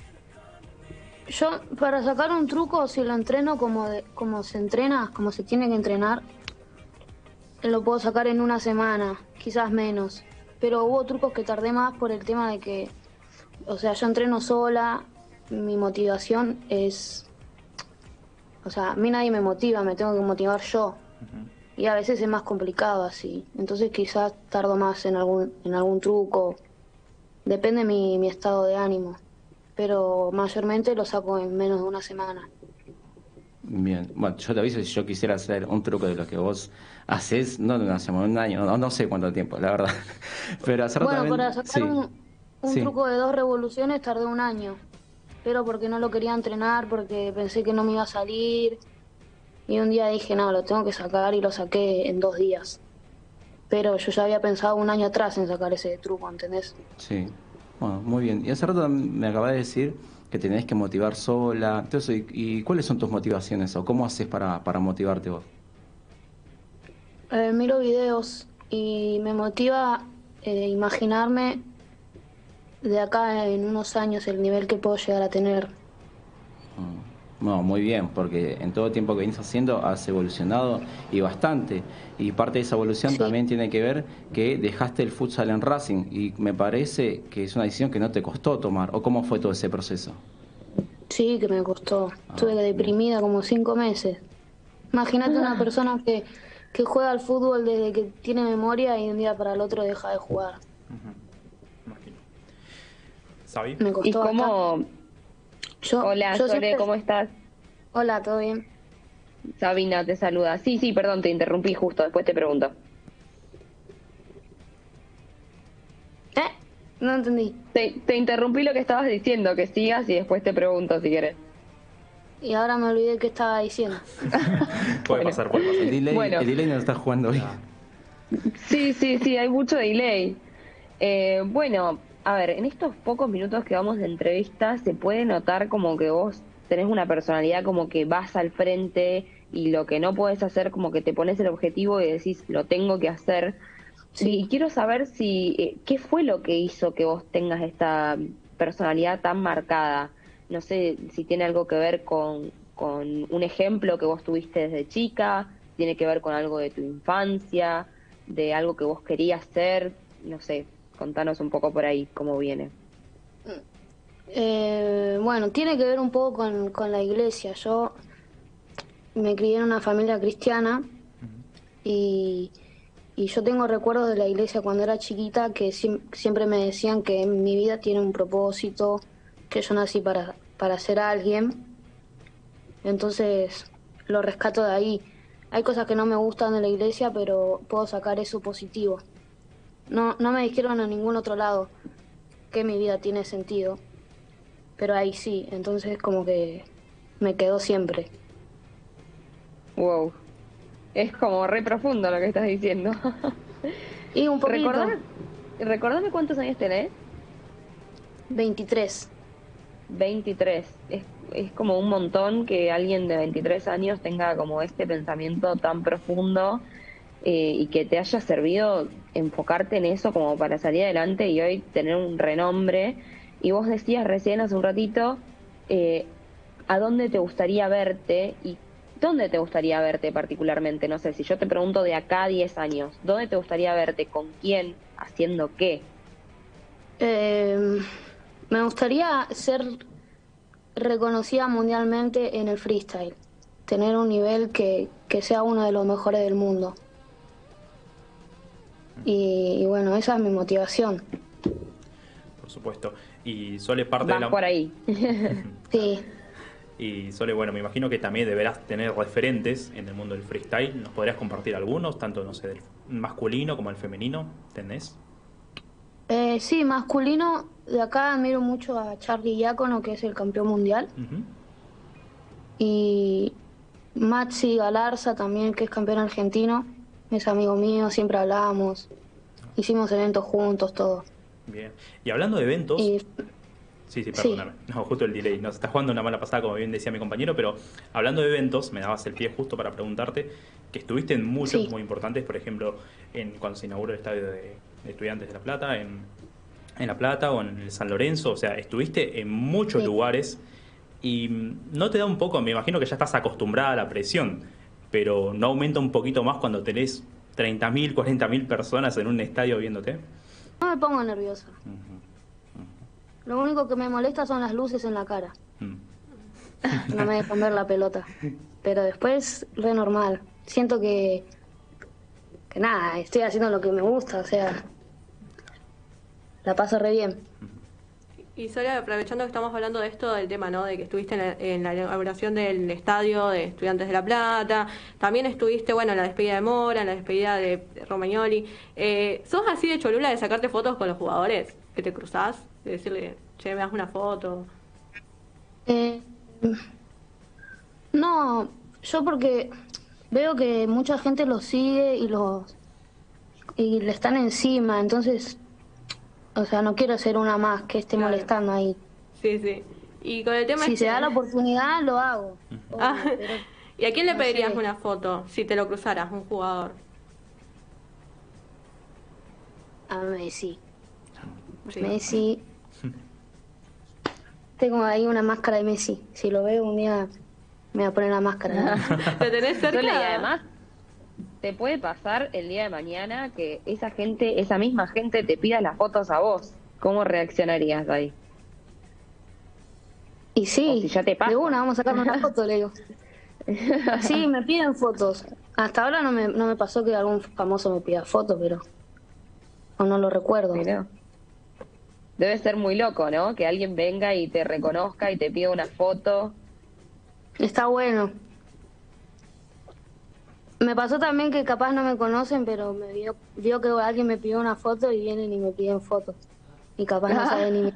Yo, para sacar un truco, si lo entreno como, de- como se entrena, como se tiene que entrenar, lo puedo sacar en una semana, quizás menos. Pero hubo trucos que tardé más por el tema de que, o sea, yo entreno sola, mi motivación es... O sea, a mí nadie me motiva, me tengo que motivar yo. Y a veces es más complicado así. Entonces quizás tardo más en algún, en algún truco. Depende mi, mi estado de ánimo. Pero mayormente lo saco en menos de una semana. Bien, bueno, yo te aviso si yo quisiera hacer un truco de lo que vos haces, no en una semana, un año, no, no sé cuánto tiempo, la verdad. Pero hace rato Bueno, también- para sacar sí, un, un sí. truco de dos revoluciones tardé un año. Pero porque no lo quería entrenar, porque pensé que no me iba a salir. Y un día dije, no, lo tengo que sacar y lo saqué en dos días. Pero yo ya había pensado un año atrás en sacar ese truco, ¿entendés? Sí, bueno, muy bien. Y hace rato tam- me acabas de decir que tenés que motivar sola. Entonces, ¿y, y cuáles son tus motivaciones o cómo haces para, para motivarte vos? Eh, miro videos y me motiva eh, imaginarme de acá en unos años el nivel que puedo llegar a tener. Mm, No, muy bien, porque en todo el tiempo que vienes haciendo has evolucionado y bastante. Y parte de esa evolución Sí. también tiene que ver que dejaste el futsal en Racing y me parece que es una decisión que no te costó tomar. ¿O cómo fue todo ese proceso? Sí, que me costó. Ah, Estuve deprimida como cinco meses. Imagínate una persona que, que juega al fútbol desde que tiene memoria y de un día para el otro deja de jugar. Imagino. ¿Sabi? Me ¿Y costó bastante. cómo? Yo, Hola, yo Sole, siempre- ¿cómo estás? Hola, ¿todo bien? Sabina te saluda. Sí, sí, perdón, te interrumpí justo, después te pregunto. ¿Eh? No entendí. Te, te interrumpí lo que estabas diciendo, que sigas y después te pregunto si querés. Y ahora me olvidé qué estaba diciendo. Puede Bueno. pasar, puede pasar. El delay, Bueno. el delay nos está jugando hoy. Sí, sí, sí, hay mucho delay. Eh, bueno, a ver, en estos pocos minutos que vamos de entrevista se puede notar como que vos tenés una personalidad como que vas al frente, y lo que no puedes hacer, como que te pones el objetivo y decís, lo tengo que hacer. Sí. Y quiero saber si, eh, ¿qué fue lo que hizo que vos tengas esta personalidad tan marcada? No sé si tiene algo que ver con, con un ejemplo que vos tuviste desde chica, tiene que ver con algo de tu infancia, de algo que vos querías ser, no sé, contanos un poco por ahí cómo viene. Eh, bueno, tiene que ver un poco con, con la iglesia. Yo me crié en una familia cristiana y, y yo tengo recuerdos de la iglesia cuando era chiquita que siem- siempre me decían que mi vida tiene un propósito, que yo nací para, para ser alguien. Entonces lo rescato de ahí. Hay cosas que no me gustan de la iglesia, pero puedo sacar eso positivo. No, no me dijeron en ningún otro lado que mi vida tiene sentido, pero ahí sí, entonces como que me quedó siempre. Wow, es como re profundo lo que estás diciendo. Y un poquito. Recordame, recordame cuántos años tenés. veintitrés. veintitrés. Es, es como un montón que alguien de veintitrés años tenga como este pensamiento tan profundo eh, y que te haya servido enfocarte en eso como para salir adelante y hoy tener un renombre. Y vos decías recién hace un ratito, eh, ¿a dónde te gustaría verte? ¿Y dónde te gustaría verte particularmente? No sé, si yo te pregunto de acá a diez años, ¿dónde te gustaría verte? ¿Con quién? ¿Haciendo qué? Eh, me gustaría ser reconocida mundialmente en el freestyle, tener un nivel que, que sea uno de los mejores del mundo. Y, y bueno, esa es mi motivación. Por supuesto. Y Sole, parte Vas de la... por ahí. Sí. Y Sole, bueno, me imagino que también deberás tener referentes en el mundo del freestyle. ¿Nos podrías compartir algunos, tanto, no sé, del masculino como el femenino? ¿Tenés? Eh, sí, masculino, de acá admiro mucho a Charlie Diácono, que es el campeón mundial. Uh-huh. Y Maxi Galarza también, que es campeón argentino. Es amigo mío, siempre hablábamos. Hicimos eventos juntos, todo. Bien. Y hablando de eventos... Y, Sí, sí, perdóname. Sí. No, justo el delay. Nos está jugando una mala pasada, como bien decía mi compañero, pero hablando de eventos, me dabas el pie justo para preguntarte que estuviste en muchos sí. muy importantes, por ejemplo, en cuando se inauguró el estadio de, de Estudiantes de La Plata, en, en La Plata o en el San Lorenzo, o sea, estuviste en muchos sí. lugares y no te da un poco, me imagino que ya estás acostumbrada a la presión, pero ¿no aumenta un poquito más cuando tenés treinta mil, cuarenta mil personas en un estadio viéndote? No me pongo nerviosa. Uh-huh. Lo único que me molesta son las luces en la cara. Mm. No me dejan ver la pelota. Pero después, re normal. Siento que... Que nada, estoy haciendo lo que me gusta, o sea... La paso re bien. Y Sole, aprovechando que estamos hablando de esto, del tema, ¿no? De que estuviste en la, en la inauguración del estadio de Estudiantes de La Plata. También estuviste, bueno, en la despedida de Mora, en la despedida de Romagnoli. Eh, ¿Sos así de cholula de sacarte fotos con los jugadores? ¿Que te cruzás? De decirle, che, me das una foto. Eh, no, yo porque veo que mucha gente los sigue y los y le están encima, entonces, o sea, no quiero ser una más que esté claro. molestando ahí. Sí, sí. Y con el tema si este... se da la oportunidad, lo hago. Obvio, ah, pero, ¿y a quién le no pedirías sé. una foto si te lo cruzaras, un jugador? A Messi. Sí. Messi. Tengo ahí una máscara de Messi. Si lo veo un día, me voy a poner la máscara. ¿Te tenés cerca? Y además, te puede pasar el día de mañana que esa gente, esa misma gente te pida las fotos a vos. ¿Cómo reaccionarías ahí? Y sí, si ya te pasa. De una, vamos a sacarnos una foto, le digo. Sí, me piden fotos. Hasta ahora no me, no me pasó que algún famoso me pida fotos, pero... O no lo recuerdo. Mirá. Debe ser muy loco, ¿no? Que alguien venga y te reconozca y te pida una foto. Está bueno. Me pasó también que capaz no me conocen, pero me vio, vio que alguien me pidió una foto y vienen y me piden fotos. Y capaz no saben ni...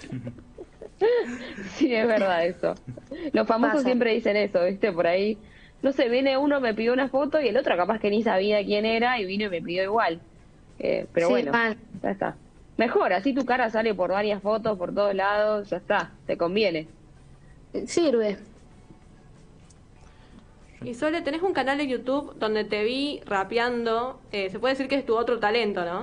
Sí, es verdad eso. Los famosos Pasa. Siempre dicen eso, ¿viste? Por ahí, no sé, viene uno, me pidió una foto y el otro capaz que ni sabía quién era y vino y me pidió igual. Eh, pero Sí, bueno, mal. ya está. Mejor, así tu cara sale por varias fotos, por todos lados, ya está, te conviene. Sirve. Y Sole, tenés un canal de YouTube donde te vi rapeando. Eh, se puede decir que es tu otro talento, ¿no?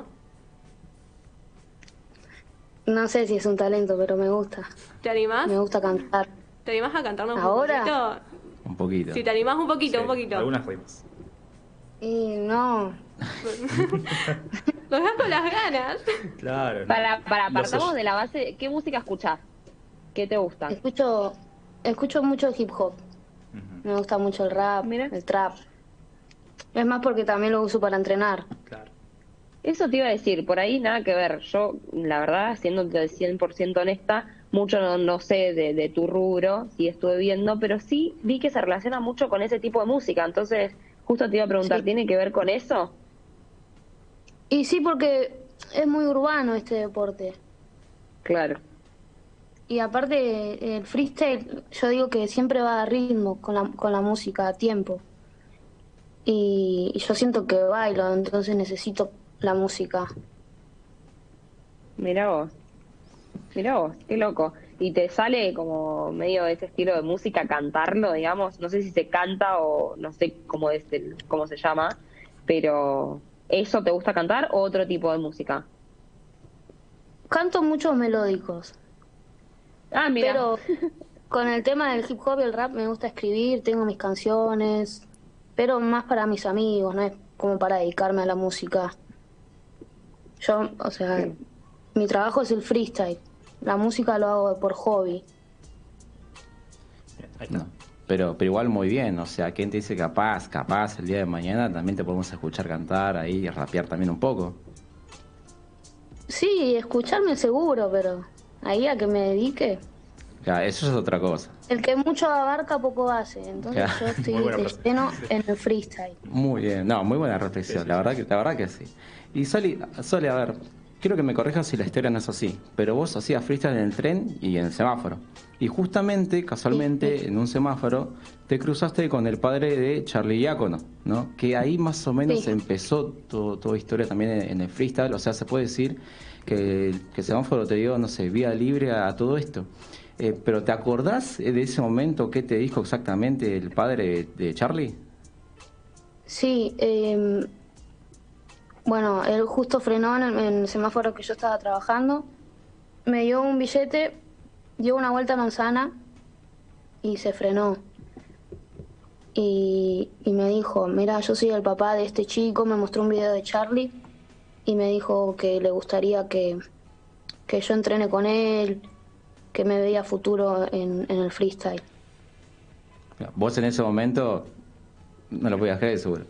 No sé si es un talento, pero me gusta. ¿Te animás? Me gusta cantar. ¿Te animás a cantarnos ¿Ahora? un poquito? Un poquito. Si te animás un poquito, Sí, un poquito. Algunas rimas. Y no. Los dejas con las ganas. Claro. no. Para, para, Los partamos oy- de la base, ¿qué música escuchás? ¿Qué te gusta? Escucho, escucho mucho hip hop. Ujú, Me gusta mucho el rap, Mira. el trap. Es más porque también lo uso para entrenar. Claro. Eso te iba a decir, por ahí nada que ver. Yo, la verdad, siéndote cien por ciento honesta, mucho no, no sé de, de tu rubro, si estuve viendo, pero sí vi que se relaciona mucho con ese tipo de música. Entonces, justo te iba a preguntar, Sí. ¿tiene que ver con eso? Y sí, porque es muy urbano este deporte. Claro. Y aparte, el freestyle, yo digo que siempre va a ritmo con la, con la música, a tiempo. Y, y yo siento que bailo, entonces necesito la música. Mirá vos. Mirá vos, qué loco. ¿Y te sale como medio de ese estilo de música cantarlo, digamos? No sé si se canta o no sé cómo es el, cómo se llama, pero ¿eso te gusta cantar o otro tipo de música? Canto muchos melódicos, Ah, mira. pero con el tema del hip hop y el rap me gusta escribir, tengo mis canciones, pero más para mis amigos, no es como para dedicarme a la música. Yo, o sea, Sí. mi trabajo es el freestyle. La música lo hago por hobby. Bien, ahí está. No, pero, pero igual muy bien, o sea, ¿quién te dice capaz, capaz el día de mañana también te podemos escuchar cantar ahí y rapear también un poco? Sí, escucharme seguro, pero ahí a que me dedique. Ya, eso es otra cosa. El que mucho abarca, poco hace. Entonces Claro. yo estoy Muy buena de frase. lleno en el freestyle. Muy bien, no, muy buena reflexión, Sí, sí, la sí. verdad que, la verdad que sí. Y Soli, Soli, a ver, quiero que me corrijas si la historia no es así, pero vos hacías freestyle en el tren y en el semáforo. Y justamente, casualmente, Sí, sí. en un semáforo, te cruzaste con el padre de Charlie Diácono, ¿no? Que ahí más o menos Sí. empezó todo, toda historia también en, en el freestyle, o sea, se puede decir que, que el semáforo te dio, no sé, vía libre a, a todo esto. Eh, pero ¿te acordás de ese momento qué te dijo exactamente el padre de, de Charlie? Sí, eh, bueno, él justo frenó en el, en el semáforo que yo estaba trabajando. Me dio un billete, dio una vuelta a manzana y se frenó. Y, y me dijo, mira, yo soy el papá de este chico, me mostró un video de Charlie y me dijo que le gustaría que, que yo entrene con él, que me veía futuro en, en el freestyle. Vos en ese momento no lo podías creer, seguro.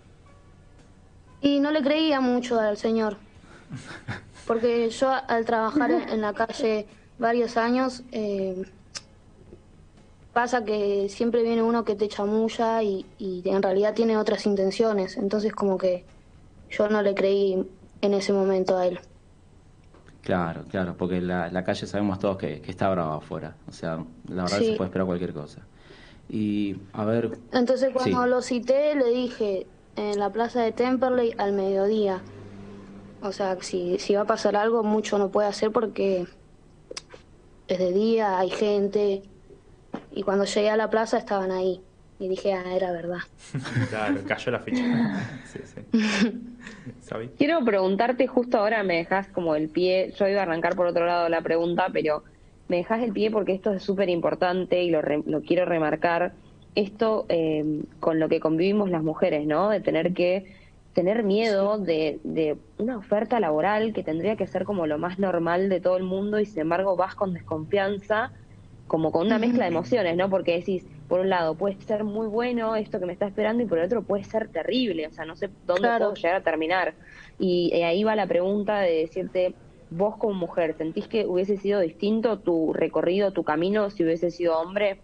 Y no le creía mucho al señor, porque yo al trabajar en, en la calle varios años, eh, pasa que siempre viene uno que te chamulla y, y en realidad tiene otras intenciones, entonces como que yo no le creí en ese momento a él. Claro, claro, porque la, la calle sabemos todos que, que está brava afuera. O sea, la verdad Sí. se puede esperar cualquier cosa. Y, a ver, Entonces cuando Sí. lo cité le dije en la plaza de Temperley al mediodía. O sea, si, si va a pasar algo, mucho no puede hacer porque es de día, hay gente. Y cuando llegué a la plaza estaban ahí. Y dije, ah, era verdad. Claro, cayó la ficha. Sí, sí. ¿Sabí? Quiero preguntarte, justo ahora me dejas como el pie, yo iba a arrancar por otro lado la pregunta, pero me dejas el pie porque esto es súper importante y lo, re- lo quiero remarcar. Esto eh, con lo que convivimos las mujeres, ¿no? De tener que tener miedo de, de una oferta laboral que tendría que ser como lo más normal de todo el mundo y sin embargo vas con desconfianza, como con una mezcla de emociones, ¿no? Porque decís, por un lado puede ser muy bueno esto que me está esperando y por el otro puede ser terrible, o sea, no sé dónde Claro. puedo llegar a terminar. Y eh, ahí va la pregunta de decirte, vos como mujer, ¿sentís que hubiese sido distinto tu recorrido, tu camino si hubiese sido hombre?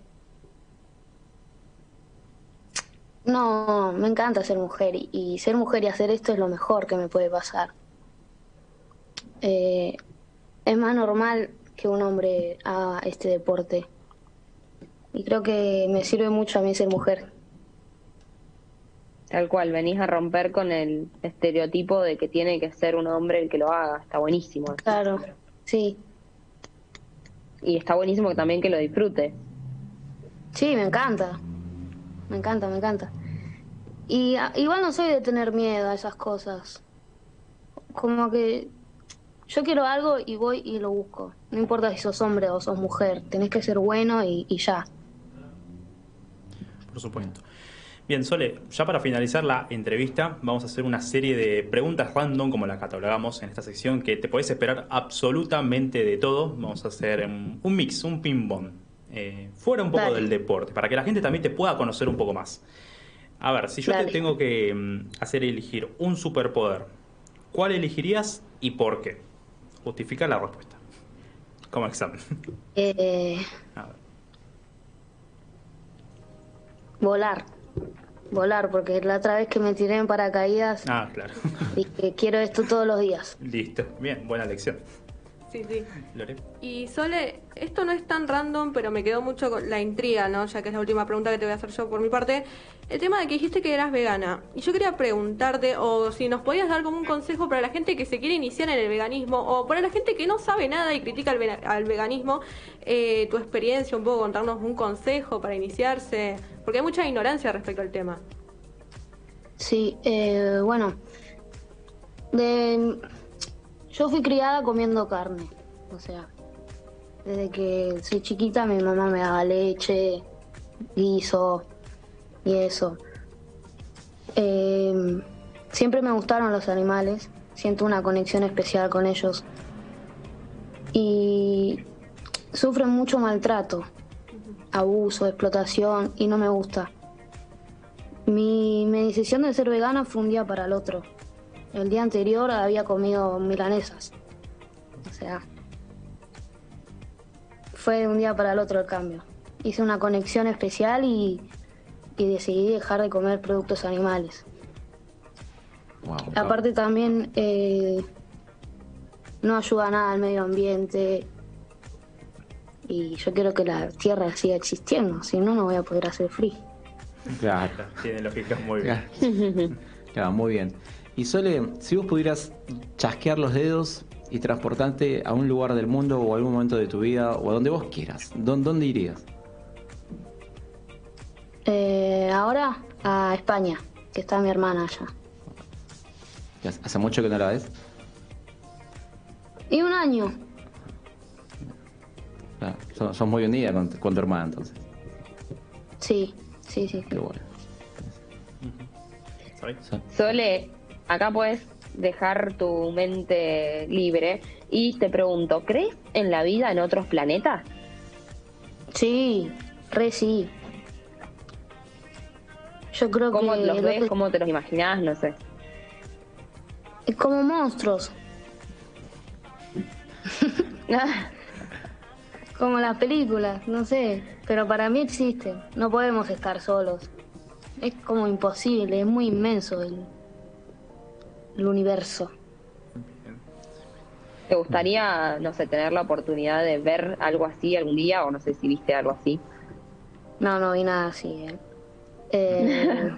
No, me encanta ser mujer y, y ser mujer y hacer esto es lo mejor que me puede pasar. Eh, es más normal que un hombre haga este deporte. Y creo que me sirve mucho a mí ser mujer. Tal cual, venís a romper con el estereotipo de que tiene que ser un hombre el que lo haga, está buenísimo. Claro, sí. Y está buenísimo también que lo disfrute. Sí, me encanta. me encanta, me encanta. Y a- igual no soy de tener miedo a esas cosas. Como que yo quiero algo y voy y lo busco. No importa si sos hombre o sos mujer, tenés que ser bueno y, y ya. Por supuesto. Bien, Sole, ya para finalizar la entrevista, vamos a hacer una serie de preguntas random, como la catalogamos en esta sección, que te podés esperar absolutamente de todo. Vamos a hacer un, un mix, un ping-pong, eh, fuera un poco Dale. del deporte, para que la gente también te pueda conocer un poco más. A ver, si yo te Dale. tengo que mm, hacer elegir un superpoder, ¿cuál elegirías y por qué? Justifica la respuesta. Como examen. Eh, A ver. volar. Volar, porque la otra vez que me tiré en paracaídas Ah, claro. dije, quiero esto todos los días. Listo. Bien, buena elección. Sí, sí. Lore. Y Sole, esto no es tan random, pero me quedó mucho con la intriga, ¿no? Ya que es la última pregunta que te voy a hacer yo por mi parte. El tema de que dijiste que eras vegana. Y yo quería preguntarte, o si nos podías dar como un consejo para la gente que se quiere iniciar en el veganismo, o para la gente que no sabe nada y critica al, ve- al veganismo, eh, tu experiencia, un poco contarnos un consejo para iniciarse, porque hay mucha ignorancia respecto al tema. Sí, eh, bueno, de, yo fui criada comiendo carne, o sea, desde que soy chiquita mi mamá me daba leche, guiso y eso. Eh, siempre me gustaron los animales, siento una conexión especial con ellos y sufren mucho maltrato, abuso, explotación y no me gusta. Mi, mi decisión de ser vegana fue un día para el otro. El día anterior había comido milanesas. O sea, fue de un día para el otro el cambio. Hice una conexión especial y, y decidí dejar de comer productos animales. Wow. Aparte también eh, no ayuda nada al medio ambiente y yo quiero que la tierra siga existiendo, si no, no voy a poder hacer free. Claro. Tiene lógica, muy bien. Claro. Claro, muy bien. Y Sole, si vos pudieras chasquear los dedos y transportarte a un lugar del mundo o a algún momento de tu vida o a donde vos quieras, ¿dó- ¿dónde irías? Eh, ahora a España, que está mi hermana allá. ¿Hace mucho que no la ves? Y un año. Claro, sos, sos muy unida con, con tu hermana entonces. Sí, sí, sí. Qué bueno. ¿Sabes? So- Sole, acá puedes dejar tu mente libre y te pregunto, ¿crees en la vida en otros planetas? Sí, re sí. Yo creo ¿Cómo que los el ves? otro- ¿Cómo te los imaginás? No sé. es como monstruos, como las películas, no sé, pero para mí existen. No podemos estar solos. Es como imposible, es muy inmenso el, el universo. ¿Te gustaría, no sé, tener la oportunidad de ver algo así algún día? O no sé si viste algo así. No, no vi nada así. eh. Eh,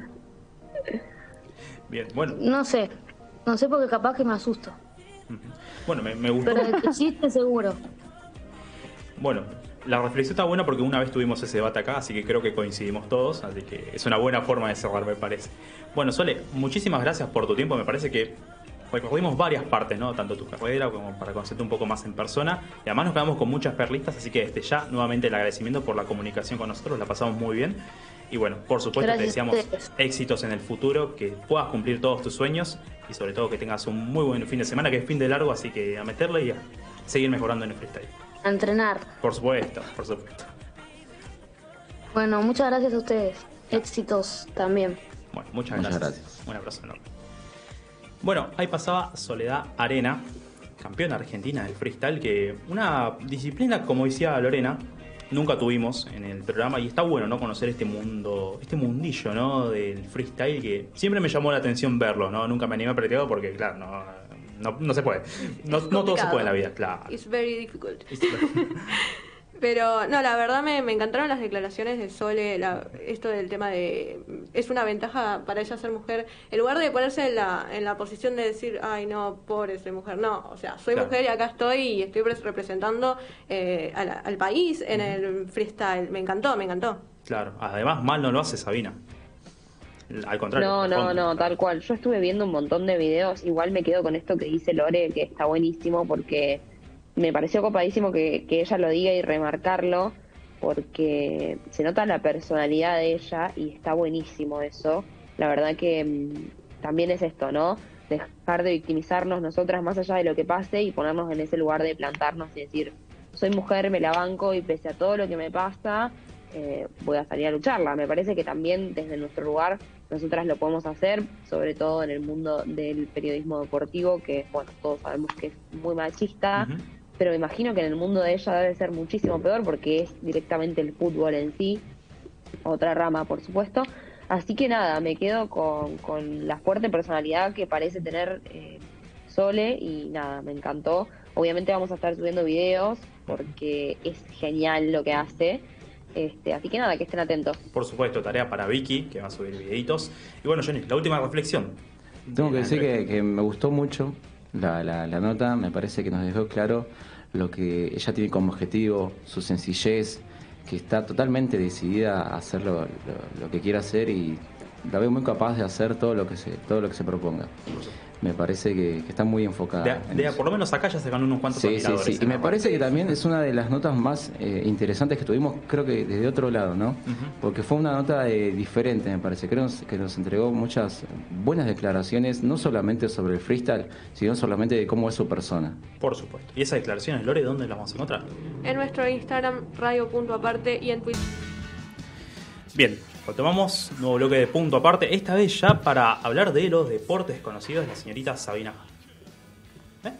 Bien, bueno. no sé, no sé porque capaz que me asusto, Bueno, me, me gustó. pero de que existe seguro. Bueno, la reflexión está buena porque una vez tuvimos ese debate acá, así que creo que coincidimos todos, así que es una buena forma de cerrar, me parece. Bueno, Sole, muchísimas gracias por tu tiempo, me parece que recorrimos varias partes, ¿no? Tanto tu carrera como para conocerte un poco más en persona, y además nos quedamos con muchas perlitas, así que desde ya, nuevamente el agradecimiento por la comunicación con nosotros, la pasamos muy bien. Y bueno, por supuesto Gracias te a deseamos ustedes. éxitos en el futuro, que puedas cumplir todos tus sueños y sobre todo que tengas un muy buen fin de semana, que es fin de largo, así que a meterle y a seguir mejorando en el freestyle. A entrenar. Por supuesto, por supuesto. Bueno, muchas gracias a ustedes. Éxitos también. Bueno, muchas, Muchas gracias. gracias. Un abrazo enorme. Bueno, ahí pasaba Soledad Arena, campeona argentina del freestyle, que una disciplina, como decía Lorena, nunca tuvimos en el programa y está bueno, ¿no? Conocer este mundo, este mundillo, ¿no? Del freestyle que siempre me llamó la atención verlo, ¿no? Nunca me animé a practicar porque, claro, no, no, no se puede. No, Es no todo se complicado. puede en la vida, claro. It's very difficult. Pero no, la verdad me, me encantaron las declaraciones de Sole, la- esto del tema de es una ventaja para ella ser mujer, en lugar de ponerse en la, en la posición de decir, ay no, pobre, soy mujer, no, o sea, soy Claro. mujer y acá estoy y estoy pres- representando eh, a la- al país en el freestyle, me encantó, me encantó. Claro, además mal no lo hace Sabina. Al contrario. No, no, rompe. no, tal cual. Yo estuve viendo un montón de videos, igual me quedo con esto que dice Lore, que está buenísimo, porque me pareció copadísimo que, que ella lo diga y remarcarlo, porque se nota la personalidad de ella y está buenísimo eso. La verdad que mmm, también es esto, ¿no? Dejar de victimizarnos nosotras más allá de lo que pase y ponernos en ese lugar de plantarnos y decir, soy mujer, me la banco y pese a todo lo que me pasa, eh, voy a salir a lucharla. Me parece que también desde nuestro lugar nosotras lo podemos hacer, sobre todo en el mundo del periodismo deportivo, que bueno, todos sabemos que es muy machista, uh-huh. pero me imagino que en el mundo de ella debe ser muchísimo peor porque es directamente el fútbol en sí, otra rama por supuesto. Así que nada, me quedo con, con la fuerte personalidad que parece tener eh, Sole y nada, me encantó. Obviamente vamos a estar subiendo videos porque es genial lo que hace. Este, así que nada, que estén atentos. Por supuesto, tarea para Vicky, que va a subir videitos. Y bueno, Johnny, la última reflexión. Tengo que decir que, que me gustó mucho la, la, la nota, me parece que nos dejó claro lo que ella tiene como objetivo, su sencillez, que está totalmente decidida a hacer lo, lo, lo que quiera hacer y la veo muy capaz de hacer todo lo que se, todo lo que se proponga. Me parece que, que está muy enfocada. De, de, por lo menos acá ya se ganó unos cuantos sí, admiradores. Sí, sí. Y me parece que también es una de las notas más eh, interesantes que tuvimos, creo que desde otro lado, ¿no? Uh-huh. Porque fue una nota eh, diferente, me parece. Creo que nos entregó muchas buenas declaraciones, no solamente sobre el freestyle, sino solamente de cómo es su persona. Por supuesto. ¿Y esas declaraciones, Lore, dónde las vamos a encontrar? En nuestro Instagram, radio.aparte y en Twitter. Bien. Retomamos nuevo bloque de Punto Aparte, esta vez ya para hablar de los deportes conocidos de la señorita Sabina. ¿Eh?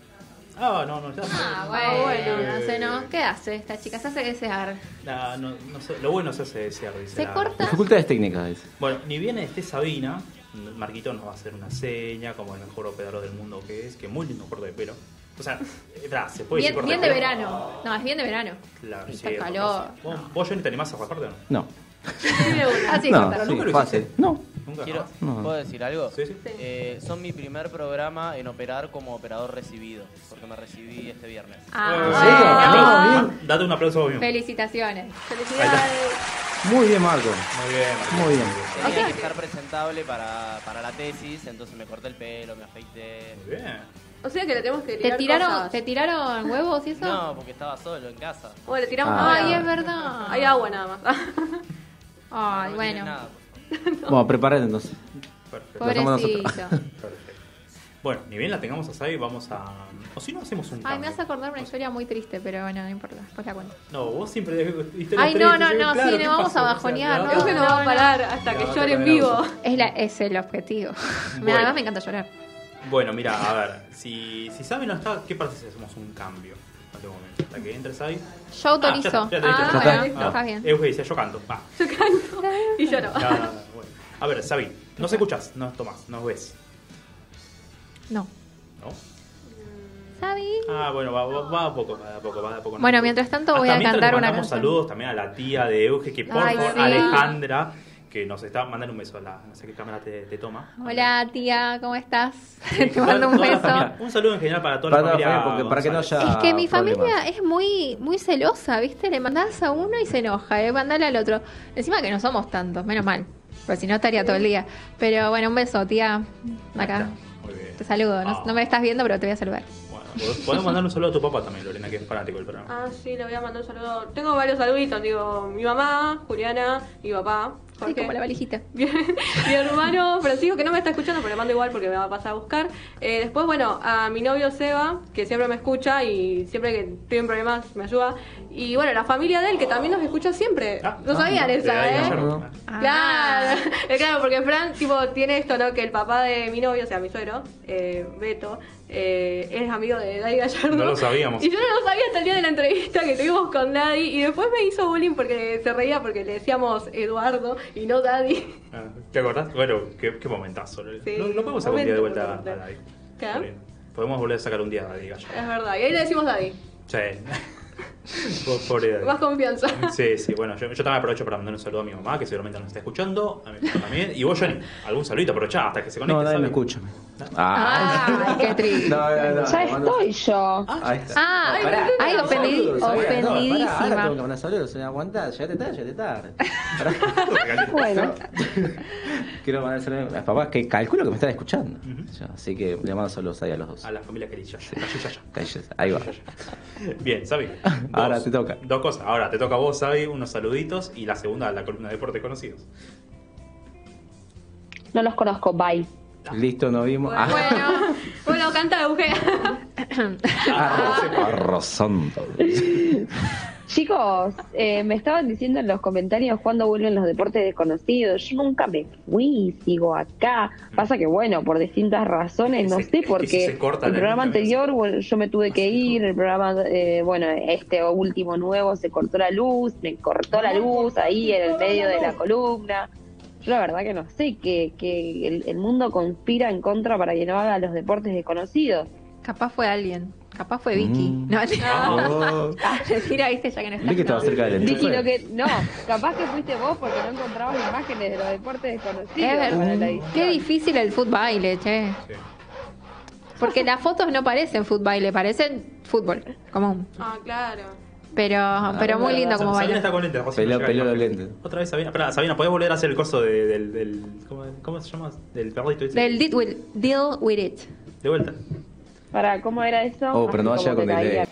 Ah, no, no, ya Ah, bueno, bueno, no sé, no. ¿Qué hace esta chica? Se hace desear. No, no, no sé, lo bueno se hace desear, dice. Se la, corta. Dificultades técnicas, dice. Bueno, ni bien esté Sabina, Marquito nos va a hacer una seña, como el mejor operador del mundo que es, que muy lindo corte de pelo. O sea, verdad, se puede bien, decir corte bien de de pelo. verano. No, es bien de verano. Claro, Está sí, calor. ¿Vos, vos Johnny, te animás a raparte o no? No. Así no, que sí, ¿Nunca lo fácil. hiciste? No. ¿Nunca? Quiero, No. ¿Puedo decir algo? Sí, sí. Eh, son mi primer programa en operar como operador recibido, porque me recibí este viernes. Ah, ¿En bueno. serio? Ah, Ah, date un aplauso a vos mismo. Felicitaciones. Felicidades. Muy bien, Marco. Muy bien, Marquito. Muy bien. Tenía O sea que que- estar presentable para, para la tesis, entonces me corté el pelo, me afeité. Muy bien. O sea que le tenemos que ¿Te tirar tiraron, cosas. ¿Te tiraron huevos y eso? No, porque estaba solo en casa. Bueno, le tiramos Ah. Ay, agua. es verdad. Hay agua nada más. Ay, No me bueno. tiren nada, por favor. Bueno, prepárate entonces. Perfecto. Lo hacemos Pobrecito. Perfecto. Bueno, ni bien la tengamos a Sabi, vamos a... O si no, hacemos un Ay, cambio. me hace acordar una O sea, historia muy triste, pero bueno, no importa. Después la cuento. No, vos siempre... historias Ay, no, tristes, no, yo, no, claro, sí, ¿qué no vamos pasó? a O sea, bajonear, no, no, Creo que no, no, va a no. parar hasta que No, llore en no, vivo. no. Es, la, es el objetivo. Bueno. Además me encanta llorar. Bueno, mira, a ver, si, si Sabi no está, ¿qué pasa si hacemos un cambio? No tengo momento. Hasta que entre Sabi... Yo autorizo. Ah, ya, ya te Ah, diste bueno, cuenta. está bien. Euge dice, yo canto. Va. Yo canto y lloro. No, no, no, bueno. A ver, Sabi, nos escuchás, nos tomás, nos ves. No. ¿No? ¿Sabi? Ah, bueno, va, va, va a poco, va a poco, va a poco. Bueno, mientras tanto voy Hasta a mientras cantar le una mandamos canción. saludos también a la tía de Euge, que por Ay, favor, sí. Alejandra, que nos está mandando un beso. La, no sé qué cámara te, te toma. Hola, tía, ¿cómo estás? Sí, Te mando un toda la beso. familia. Un saludo en general para toda la Para, familia. porque, para que no González. haya Es que mi problemas. familia es muy muy celosa, ¿viste? Le mandás a uno y se enoja, ¿eh? Mandale al otro. Encima que no somos tantos, menos mal. Pues si no estaría todo el día. Pero bueno, un beso, tía. Acá. Muy bien. Te saludo. No, Ah. no me estás viendo, pero te voy a saludar. Bueno, podemos mandar un saludo a tu papá también, Lorena, que es fanático del programa. Ah, sí, le voy a mandar un saludo. Tengo varios saluditos, digo, mi mamá, Juliana, mi papá, Así Jorge. como la valijita. mi, mi hermano Francisco, que no me está escuchando, pero le mando igual porque me va a pasar a buscar. Eh, después, bueno, a mi novio Seba, que siempre me escucha y siempre que estoy en problemas me ayuda. Y bueno, la familia de él, que también nos escucha siempre. Ah, no sabían de esa, ahí ¿eh? Gallardo. Ah. Claro, eh, claro, porque Fran tipo tiene esto, ¿no? Que el papá de mi novio, o sea, mi suegro, eh, Beto, eh, es amigo de Daddy Gallardo. No lo sabíamos. Y yo no lo sabía hasta el día de la entrevista que tuvimos con Daddy. Y después me hizo bullying porque se reía porque le decíamos Eduardo y no Daddy. Ah, ¿te acordás? Bueno, qué, qué momentazo. Lorena. Sí, no, no podemos sacar un día de momento vuelta muy a Daddy. ¿Qué? Lorena. Podemos volver a sacar un día a Daddy Gallardo. Es verdad, y ahí le decimos Daddy. Sí. Pobre Daddy. Más confianza. Sí, sí, bueno, yo, yo también aprovecho para mandar un saludo a mi mamá, que seguramente nos está escuchando, a mi papá también. Y vos, Johnny, algún saludito, aprovechá hasta que se conecte. No, nadie me ¿sabe? escucha. Ay, qué triste. No, no, no. Ya le mando- estoy yo. Ahí está. Ah, No, pará. ay, No, ofendi- saludos, Sabina. No, pará, ahora ofendidísima. tengo que mandar saludos, señora. Aguantá, llegate tarde, llegate tarde. Pará. Bueno, Quiero mandar saludos a papás que calculo que me están escuchando. Ujú. Ya, así que le mando saludos ahí a los dos. A la familia Carilla. Cállese, ahí va. Bien, Sabi. Ahora Dos- te toca. Dos cosas. Ahora te toca a vos, Sabi, unos saluditos. Y la segunda, la columna de deportes conocidos. no los conozco, bye. Listo, nos vimos. Ah, Bueno, bueno, canta Euge. arroz- arrozando. Chicos, eh, me estaban diciendo en los comentarios cuándo vuelven los deportes desconocidos. Yo nunca me fui, sigo acá. Pasa que, bueno, por distintas razones, no Se- sé, es que porque si se corta el la programa línea, anterior bueno, yo me tuve que ir, el programa, eh, bueno, este último nuevo se cortó la luz, me cortó la luz ahí en el medio de la columna. Yo la verdad que no sé, que, que el, el mundo conspira en contra para que no haga los deportes desconocidos. Capaz fue alguien. Capaz fue Vicky. Mm. No, Oh. ah, mentira, viste, ya que no está. Vi que estaba cerca del Vicky, enchufe. lo que, no, capaz que fuiste vos porque no encontrabas imágenes de los deportes desconocidos. Es verdad. para la edición. Qué difícil el fútbol, che. Sí. Porque las fotos no parecen fútbol, parecen fútbol común. Ah, claro. Pero, pero muy lindo como Sabina baila. está con lentes. Rosy, Peló- no llega peló el los papel. lentes. Otra vez, Sabina. Espera, Sabina, ¿podés volver a hacer el coso de- del. del ¿cómo, ¿Cómo se llama? Del perrito ese? Del deal with, deal with it. De vuelta. Para, ¿cómo era eso? Oh, pero no Así vaya como con que delay.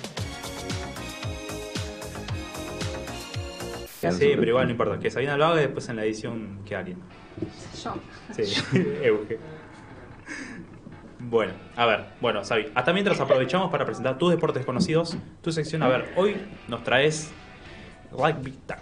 caía. Sí, pero igual no importa. Que Sabina lo haga y después en la edición que alguien. Yo. Sí, Euge. Bueno, a ver, bueno, Sabi, hasta mientras aprovechamos para presentar tus deportes conocidos, tu sección, a ver, hoy nos traes Rugby Tag.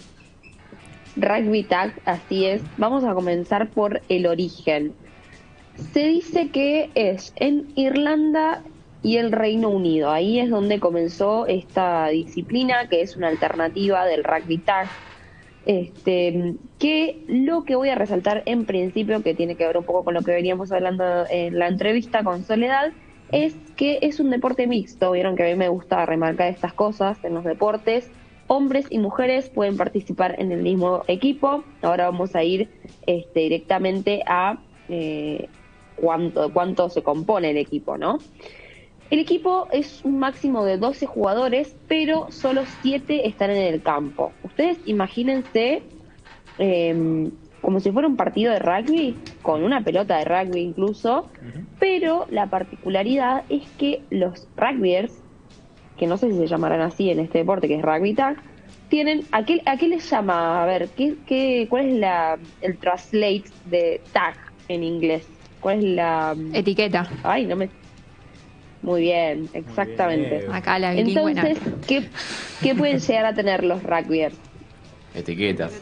Rugby Tag, así es. Vamos a comenzar por el origen. Se dice que es en Irlanda y el Reino Unido. Ahí es donde comenzó esta disciplina, que es una alternativa del Rugby Tag. Este, que lo que voy a resaltar en principio, que tiene que ver un poco con lo que veníamos hablando en la entrevista con Soledad, es que es un deporte mixto. Vieron que a mí me gusta remarcar estas cosas en los deportes. Hombres y mujeres pueden participar en el mismo equipo. Ahora vamos a ir este, directamente a eh, cuánto, cuánto se compone el equipo, ¿no? El equipo es un máximo de doce jugadores, pero solo siete están en el campo. Ustedes imagínense eh, como si fuera un partido de rugby, con una pelota de rugby incluso, pero la particularidad es que los rugbyers, que no sé si se llamarán así en este deporte, que es rugby tag, tienen, ¿a qué, a qué les llama? A ver, ¿qué, qué, ¿cuál es la, el translate de tag en inglés? ¿Cuál es la...? Etiqueta. Ay, no me... Muy bien, exactamente. bien. Acá la bilingüe. Entonces, ¿qué, ¿qué pueden llegar a tener los rugbyers? Etiquetas.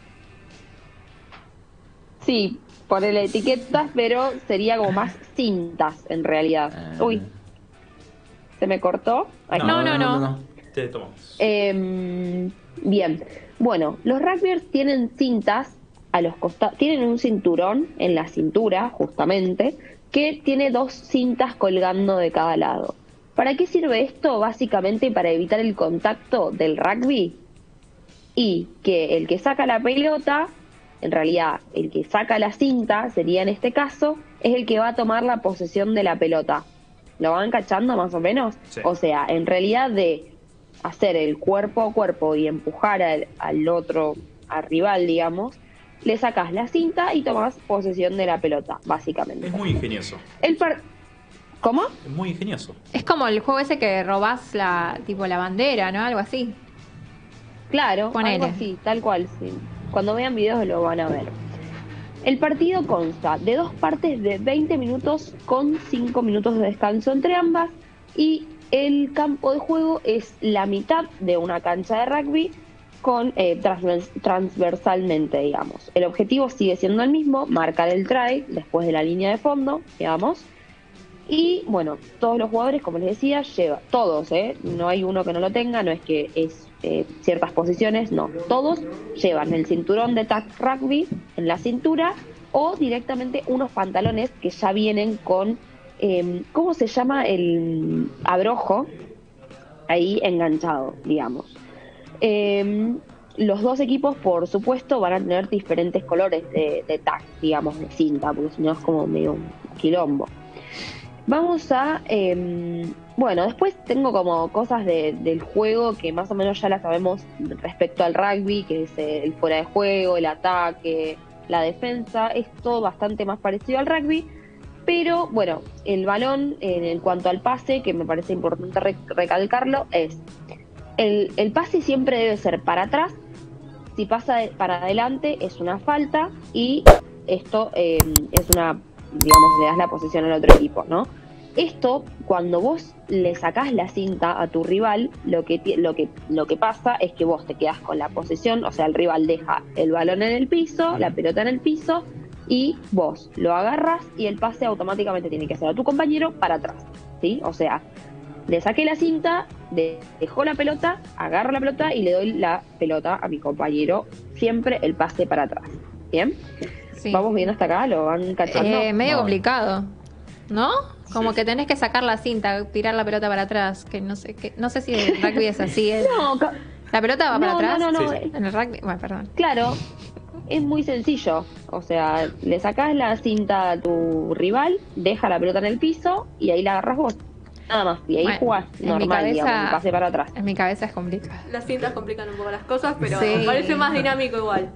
Sí, ponele etiquetas, pero sería como más cintas en realidad. Ah. Uy, ¿se me cortó? Ay, No, no, no. Te tomamos. Eh, bien, bueno, los rugbyers tienen cintas a los costados, tienen un cinturón en la cintura, justamente, que tiene dos cintas colgando de cada lado. ¿Para qué sirve esto? Básicamente para evitar el contacto del rugby y que el que saca la pelota, en realidad el que saca la cinta, sería en este caso, es el que va a tomar la posesión de la pelota. ¿Lo van cachando más o menos? Sí. O sea, en realidad de hacer el cuerpo a cuerpo y empujar al, al otro, al rival, digamos, le sacas la cinta y tomas posesión de la pelota, básicamente. Es muy ingenioso. El par... ¿Cómo? Es muy ingenioso. Es como el juego ese que robás la, tipo la bandera, ¿no? Algo así. Claro, Ponele. algo así, tal cual, sí. Cuando vean videos lo van a ver. El partido consta de dos partes de veinte minutos con cinco minutos de descanso entre ambas y el campo de juego es la mitad de una cancha de rugby con eh, transvers- transversalmente, digamos. El objetivo sigue siendo el mismo, marcar el try después de la línea de fondo, digamos. Y bueno, todos los jugadores, como les decía, llevan, todos, ¿eh? No hay uno que no lo tenga, no es que es eh, ciertas posiciones, no. Todos llevan el cinturón de tag rugby en la cintura o directamente unos pantalones que ya vienen con, eh, ¿cómo se llama? El abrojo ahí enganchado, digamos. Eh, los dos equipos, por supuesto, van a tener diferentes colores de, de tag, digamos, de cinta, porque si no es como medio un quilombo. Vamos a... Eh, bueno, después tengo como cosas de, del juego que más o menos ya las sabemos respecto al rugby, que es el fuera de juego, el ataque, la defensa. Es todo bastante más parecido al rugby. Pero bueno, el balón, en cuanto al pase, que me parece importante recalcarlo, es el, el pase siempre debe ser para atrás. Si pasa de, para adelante es una falta y esto eh, es una, digamos, le das la posesión al otro equipo, ¿no? Esto, cuando vos le sacás la cinta a tu rival, lo que, lo que, lo que pasa es que vos te quedás con la posesión, o sea, el rival deja el balón en el piso, la pelota en el piso, y vos lo agarras y el pase automáticamente tiene que ser a tu compañero para atrás, ¿sí? O sea, le saqué la cinta, de, dejó la pelota, agarro la pelota y le doy la pelota a mi compañero, siempre el pase para atrás, ¿bien? Sí. Vamos viendo hasta acá, lo van cachando. Eh, medio No. complicado, ¿no? Como Sí. que tenés que sacar la cinta, tirar la pelota para atrás, que no sé qué, no sé si el rugby es así. ¿Es? No, ca- ¿La pelota va para no, atrás? no, no, no, Sí, sí. En el rugby, bueno, perdón. claro, es muy sencillo. O sea, le sacás la cinta a tu rival, deja la pelota en el piso y ahí la agarras vos. Nada más. Y ahí Bueno, jugás en mi normal, cabeza- digamos, el pase para atrás. En mi cabeza es complicado. Las cintas complican un poco las cosas, pero Sí. me parece más dinámico igual.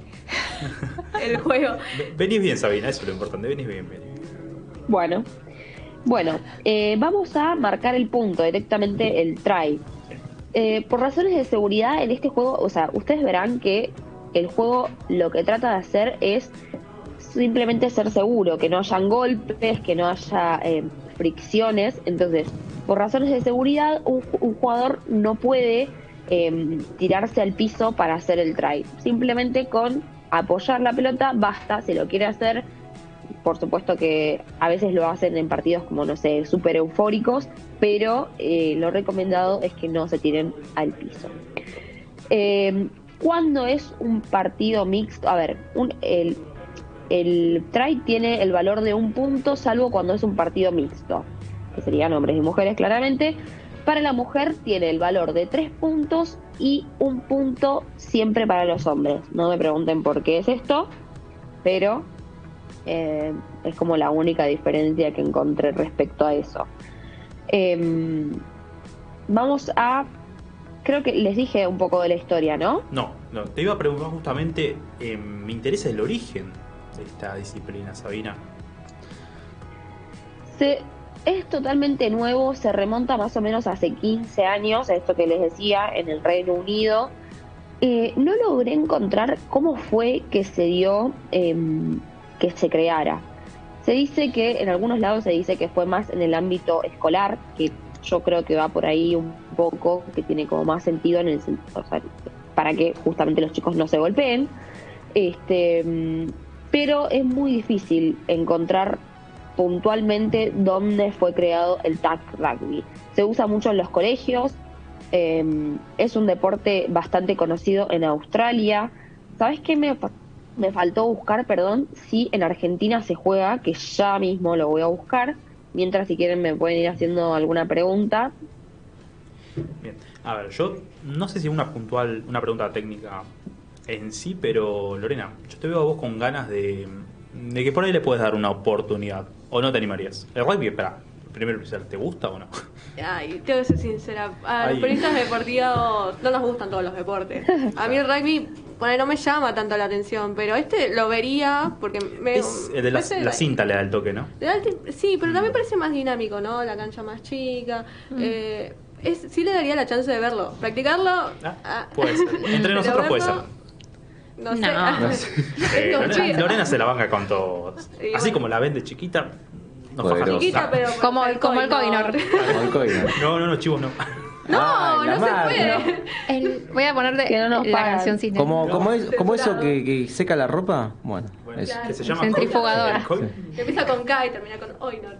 El juego. Ve- Venís bien, Sabina, eso es lo importante. Venís bien, venís bien. Bueno, bueno, eh, vamos a marcar el punto, directamente el try. Eh, por razones de seguridad en este juego, o sea, ustedes verán que el juego lo que trata de hacer es simplemente ser seguro, que no hayan golpes, que no haya eh, fricciones. Entonces, por razones de seguridad, un, un jugador no puede eh, tirarse al piso para hacer el try. Simplemente con apoyar la pelota basta, si lo quiere hacer. Por supuesto que a veces lo hacen en partidos como, no sé, súper eufóricos, pero eh, lo recomendado es que no se tiren al piso. Eh, ¿Cuándo es un partido mixto? A ver, un, el, el try tiene el valor de un punto, salvo cuando es un partido mixto, que serían hombres y mujeres claramente. Para la mujer tiene el valor de tres puntos y un punto siempre para los hombres. No me pregunten por qué es esto, pero eh, es como la única diferencia que encontré respecto a eso. Eh, vamos a... Creo que les dije un poco de la historia, ¿no? No, no, te iba a preguntar justamente, eh, me interesa el origen de esta disciplina, Sabina. Se, es totalmente nuevo, se remonta más o menos hace quince años, a esto que les decía, en el Reino Unido. Eh, no logré encontrar cómo fue que se dio, eh, que se creara. Se dice que, en algunos lados se dice que fue más en el ámbito escolar, que yo creo que va por ahí un poco, que tiene como más sentido en el sentido, o sea, para que justamente los chicos no se golpeen. Este, pero es muy difícil encontrar puntualmente dónde fue creado el tag rugby. Se usa mucho en los colegios, eh, es un deporte bastante conocido en Australia. ¿Sabes qué me, me faltó buscar? Perdón, si en Argentina se juega, que ya mismo lo voy a buscar. Mientras, si quieren, me pueden ir haciendo alguna pregunta. Bien, a ver, yo no sé si es una puntual, una pregunta técnica en sí, pero Lorena, yo te veo a vos con ganas de, de que por ahí le puedes dar una oportunidad, o no te animarías. El rugby, espera, primero, ¿te gusta o no? Ay, tengo que ser sincera. A Ay. los periodistas deportivos no nos gustan todos los deportes. A mí el rugby, bueno, no me llama tanto la atención, pero este lo vería porque me. Es el de la, parece- la cinta le da el toque, ¿no? le da el ti- Sí, pero también parece más dinámico, ¿no? La cancha más chica. Eh, es, sí le daría la chance de verlo. Practicarlo. Ah, ah, puede ser. Entre pero nosotros puede verlo, ser. No sé. No. No Es Eh, Lorena, complicado. Lorena se la banca con todo. Y Así bueno. como la ven de chiquita, nos Poderosa. fajan. Chiquita, pero. Como el- como el Coinor. Como el Coinor. No, no, no, chivos, no. No, Ay, la no se madre. puede. El- voy a ponerte Que no nos la pagan. cancioncita. Como, como, es, como eso Censurado. que, que seca la ropa, bueno, Bueno, eso. que se llama Centrifugadora. el coin. Empieza con K y termina con Oinor.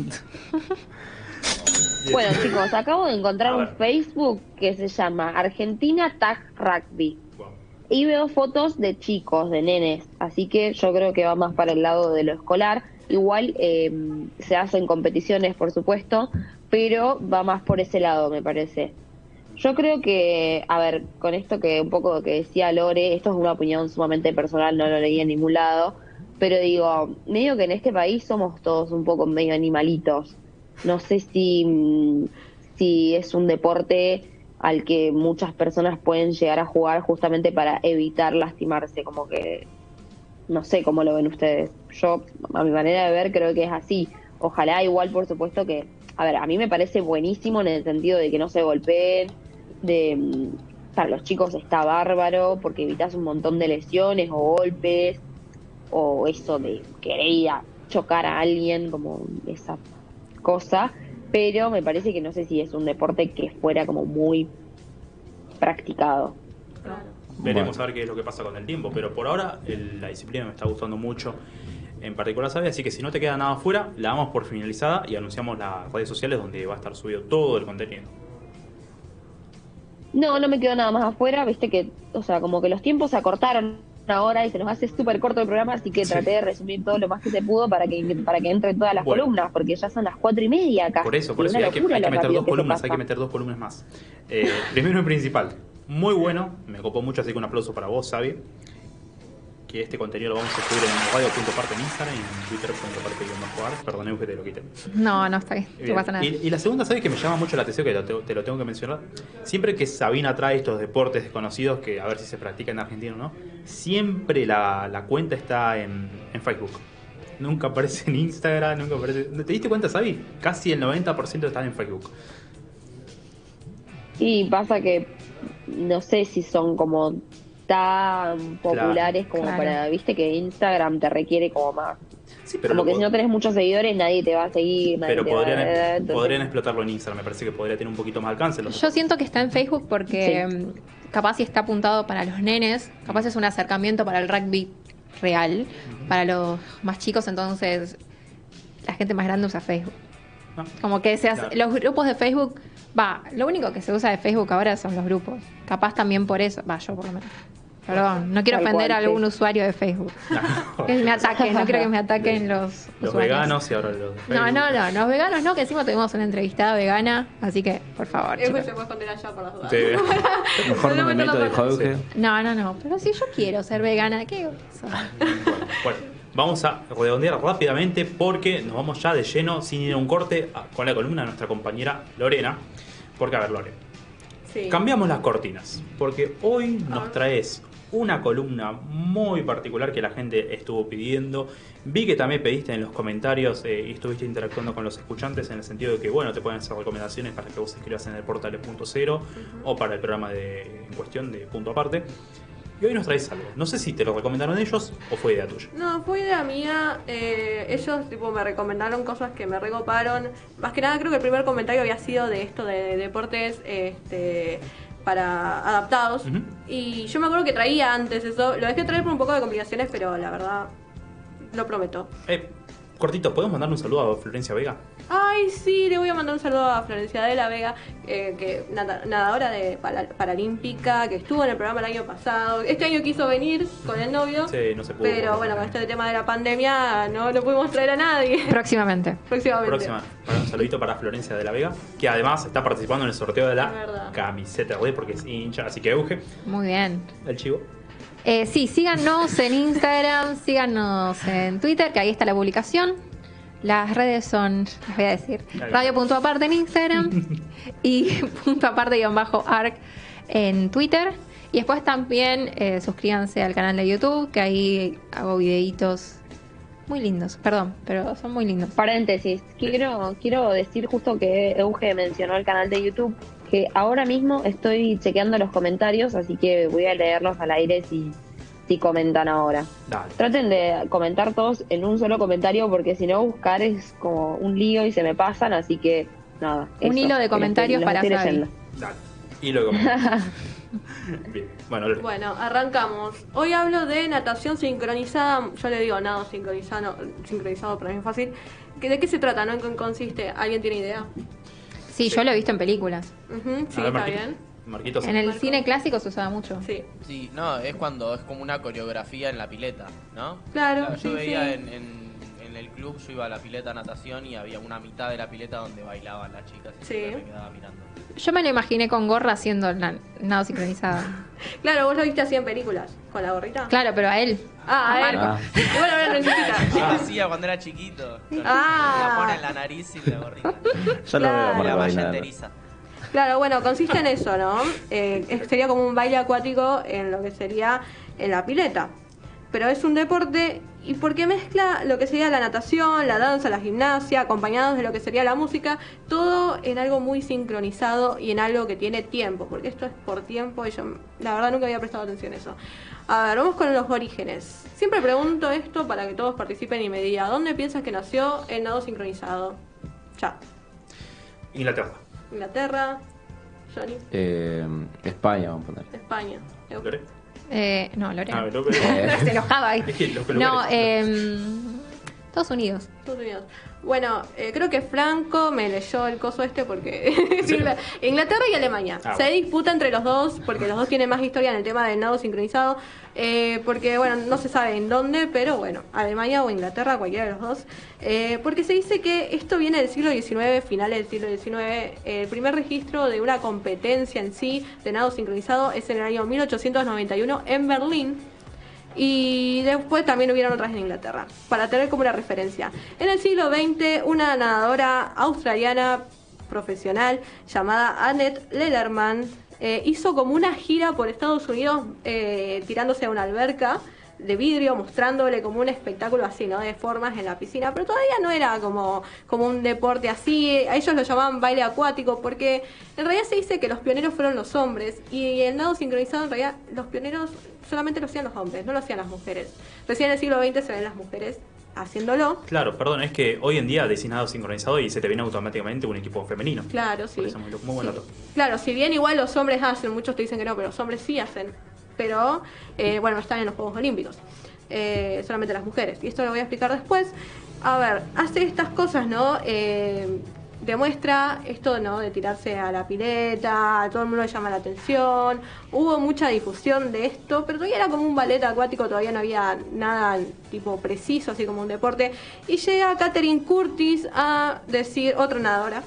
Bueno, chicos, acabo de encontrar A un ver. Facebook que se llama Argentina Tag Rugby. Wow. Y veo fotos de chicos, de nenes, así que yo creo que va más para el lado de lo escolar. Igual eh, se hacen competiciones, por supuesto, pero va más por ese lado, me parece. Yo creo que, a ver, con esto que un poco que decía Lore, esto es una opinión sumamente personal, no lo leí en ningún lado, pero digo, medio que en este país somos todos un poco medio animalitos. No sé si, mm, si es un deporte al que muchas personas pueden llegar a jugar justamente para evitar lastimarse, como que no sé cómo lo ven ustedes. Yo, a mi manera de ver, creo que es así. Ojalá igual, por supuesto, que, a ver, a mí me parece buenísimo en el sentido de que no se golpeen, de mm, para los chicos está bárbaro, porque evitas un montón de lesiones o golpes, o eso de querer ir a chocar a alguien, como esa cosa, pero me parece que no sé si es un deporte que fuera como muy practicado. Claro. Veremos Bueno. a ver qué es lo que pasa con el tiempo, pero por ahora el- la disciplina me está gustando mucho, en particular, ¿sabes? Así que si no te queda nada afuera, la damos por finalizada y anunciamos las redes sociales donde va a estar subido todo el contenido. No, no me quedó nada más afuera, viste que, o sea, como que los tiempos se acortaron ahora y se nos hace súper corto el programa, así que Sí. traté de resumir todo lo más que se pudo para que para que entren todas las Bueno. columnas, porque ya son las cuatro y media acá. Por eso, por eso Una hay que, locura hay que lo meter rápido dos que se columnas, hay pasa. que meter dos columnas más. Eh, primero y principal, muy bueno, me copó mucho, así que un aplauso para vos, Xavi. Que este contenido lo vamos a subir en radio.parte en Instagram y en twitter.parte-ar. Perdón, Euge, te lo quité. No, no está bien, no Bien. pasa nada. Y, y la segunda, ¿sabes? Que me llama mucho la atención, que lo te, te lo tengo que mencionar. Siempre que Sabina trae estos deportes desconocidos, que a ver si se practica en Argentina o no, siempre la, la cuenta está en, en Facebook. Nunca aparece en Instagram, nunca aparece... ¿Te diste cuenta, Sabi? Casi el noventa por ciento están en Facebook. Y pasa que no sé si son como tan populares como Claro. para, viste que Instagram te requiere como más. Sí, pero Como lo que po- si no tenés muchos seguidores nadie te va a seguir, nadie pero te va podrían, a... entonces- podrían explotarlo en Instagram. Me parece que podría tener un poquito más alcance. Los Yo siento que está en Facebook porque mm, capaz si está apuntado para los nenes, capaz es un acercamiento para el rugby real, para los más chicos, entonces la gente más grande usa Facebook. Ah, Como que se hace- claro. los grupos de Facebook, va, lo único que se usa de Facebook ahora son los grupos. Capaz también por eso, va, yo por lo menos. Perdón, no quiero Tal ofender cual, a algún sí. usuario de Facebook. No, Que me ataquen, no quiero que me ataquen los los usuarios. veganos y ahora los de No, Facebook. no, no, los veganos no, que encima tuvimos una entrevistada vegana, así que, por favor, Euge chicos. se puede esconder allá por las dudas. Sí. Mejor no me meto meto, la dijo pata. Euge. No, no, no, pero si yo quiero ser vegana, ¿qué? Bueno, vamos a redondear rápidamente porque nos vamos ya de lleno, sin ir a un corte, a- con la columna de nuestra compañera Lorena. Porque, a ver, Lore, Sí. cambiamos las cortinas. Porque hoy A nos ver. traes una columna muy particular que la gente estuvo pidiendo. Vi que también pediste en los comentarios eh, y estuviste interactuando con los escuchantes en el sentido de que, bueno, te pueden hacer recomendaciones para que vos escribas en el portal de Punto Cero o para el programa de, en cuestión de Punto Aparte. Y hoy nos traes algo. No sé si te lo recomendaron ellos o fue idea tuya. No, fue idea mía. eh, ellos tipo me recomendaron cosas que me recoparon. Más que nada creo que el primer comentario había sido de esto de deportes este, para adaptados. Ujú. Y yo me acuerdo que traía antes eso. Lo dejé traer por un poco de complicaciones, pero la verdad lo prometo. Eh, cortito, ¿podemos mandarle un saludo a Florencia Vega? Ay, sí, le voy a mandar un saludo a Florencia de la Vega, eh, que nada- nadadora de para- paralímpica, que estuvo en el programa el año pasado. Este año quiso venir con el novio, Sí, no se pudo. pero bueno, con este tema de la pandemia no lo pudimos traer a nadie. Próximamente. Próximamente. Próxima, para un saludito para Florencia de la Vega, que además está participando en el sorteo de Es la verdad. camiseta de porque es hincha, así que Euge, Muy bien. el chivo. Eh, sí, síganos en Instagram, síganos en Twitter, que ahí está la publicación. Las redes son, les voy a decir, Dale. radio.aparte en Instagram y punto aparte-arc en Twitter. Y después también eh, suscríbanse al canal de YouTube, que ahí hago videitos muy lindos. Perdón, pero son muy lindos. Paréntesis, quiero, quiero decir justo que Euge mencionó el canal de YouTube, que ahora mismo estoy chequeando los comentarios, así que voy a leerlos al aire si, si comentan ahora. Dale. Traten de comentar todos en un solo comentario, porque si no buscar es como un lío y se me pasan, así que nada. Un hilo de que los comentarios los para estoy Fabi. leyendo. Dale. Y luego. Bien. Bueno, Lore. Bueno, arrancamos. Hoy hablo de natación sincronizada. Yo le digo nado sincronizado, sincronizado para mí es fácil. ¿Que- ¿De qué se trata? ¿No? ¿En qué consiste? ¿Alguien tiene idea? Sí, yo lo he visto en películas. Ujú, A sí, ver, está Marquito. bien. Marquitos. En el Marco. cine clásico se usaba mucho. Sí. Sí, no, es cuando es como una coreografía en la pileta, ¿no? Claro, yo sí, veía sí. En, en, en el club, yo iba a la pileta natación y había una mitad de la pileta donde bailaban las chicas y Sí. siempre me quedaba mirando. Yo me lo imaginé con gorra haciendo la nado sincronizado. Claro, vos lo viste así en películas, con la gorrita. Claro, pero a él. Ah, a él. Ah. Igual ahora no necesita. Yo lo hacía cuando era chiquito. Lo- Ah. La pone en la nariz y la gorrita. Ya lo veo Claro. por Y la la malla vaina. enteriza. Claro, bueno, consiste en eso, ¿no? Eh, es- sería como un baile acuático en lo que sería en la pileta. Pero es un deporte y porque mezcla lo que sería la natación, la danza, la gimnasia, acompañados de lo que sería la música, todo en algo muy sincronizado y en algo que tiene tiempo, porque esto es por tiempo y yo la verdad nunca había prestado atención a eso. A ver, vamos con los orígenes. Siempre pregunto esto para que todos participen y me digan, ¿dónde piensas que nació el nado sincronizado? Ya. Inglaterra. Inglaterra, Johnny, Eh, España, vamos a poner. España. Eu- ¿Lore? Eh, no, Lorena. Ah, Lore. Se enojaba ahí. Es que los No, lugares- eh, Estados Unidos. Estados Unidos. Bueno, eh, creo que Franco me leyó el coso este porque Sí. Ingl- Inglaterra y Alemania. Ah, Se bueno. disputa entre los dos porque los dos tienen más historia en el tema del nado sincronizado. eh, porque, bueno, no se sabe en dónde, pero bueno, Alemania o Inglaterra, cualquiera de los dos. Eh, porque se dice que esto viene del siglo diecinueve, finales del siglo diecinueve. El primer registro de una competencia en sí de nado sincronizado es en el año mil ochocientos noventa y uno en Berlín. Y después también hubieron otras en Inglaterra, para tener como una referencia. En el siglo veinte, una nadadora australiana profesional llamada Annette Lellerman eh, hizo como una gira por Estados Unidos eh, tirándose a una alberca de vidrio, mostrándole como un espectáculo así, ¿no? De formas en la piscina, pero todavía no era como, como un deporte así. A ellos lo llamaban baile acuático porque en realidad se dice que los pioneros fueron los hombres y el nado sincronizado en realidad los pioneros solamente lo hacían los hombres, no lo hacían las mujeres. Recién en el siglo veinte se ven las mujeres haciéndolo. Claro, perdón, es que hoy en día decís nado sincronizado y se te viene automáticamente un equipo femenino. Claro, sí. Por eso muy, muy buen Sí. dato. Claro, si bien igual los hombres hacen, muchos te dicen que no, pero los hombres sí hacen. Pero, eh, bueno, están en los Juegos Olímpicos. Eh, solamente las mujeres. Y esto lo voy a explicar después. A ver, hace estas cosas, ¿no? Eh, demuestra esto, ¿no? De tirarse a la pileta, a todo el mundo le llama la atención. Hubo mucha difusión de esto, pero todavía era como un ballet acuático, todavía no había nada tipo preciso, así como un deporte. Y llega Catherine Curtis a decir, otra nadadora,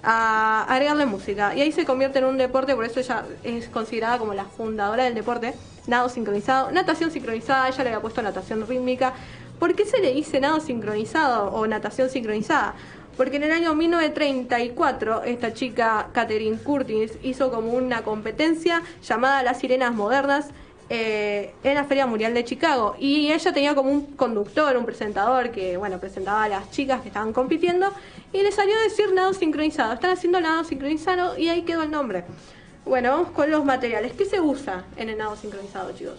a agregarle música. Y ahí se convierte en un deporte, por eso ella es considerada como la fundadora del deporte. Nado sincronizado, natación sincronizada, ella le había puesto natación rítmica. ¿Por qué se le dice nado sincronizado o natación sincronizada? Porque en el año mil novecientos treinta y cuatro esta chica, Catherine Curtis, hizo como una competencia llamada Las Sirenas Modernas eh, en la Feria Mundial de Chicago. Y ella tenía como un conductor, un presentador que, bueno, presentaba a las chicas que estaban compitiendo y le salió a decir nado sincronizado. Están haciendo nado sincronizado y ahí quedó el nombre. Bueno, vamos con los materiales. ¿Qué se usa en el nado sincronizado, chicos?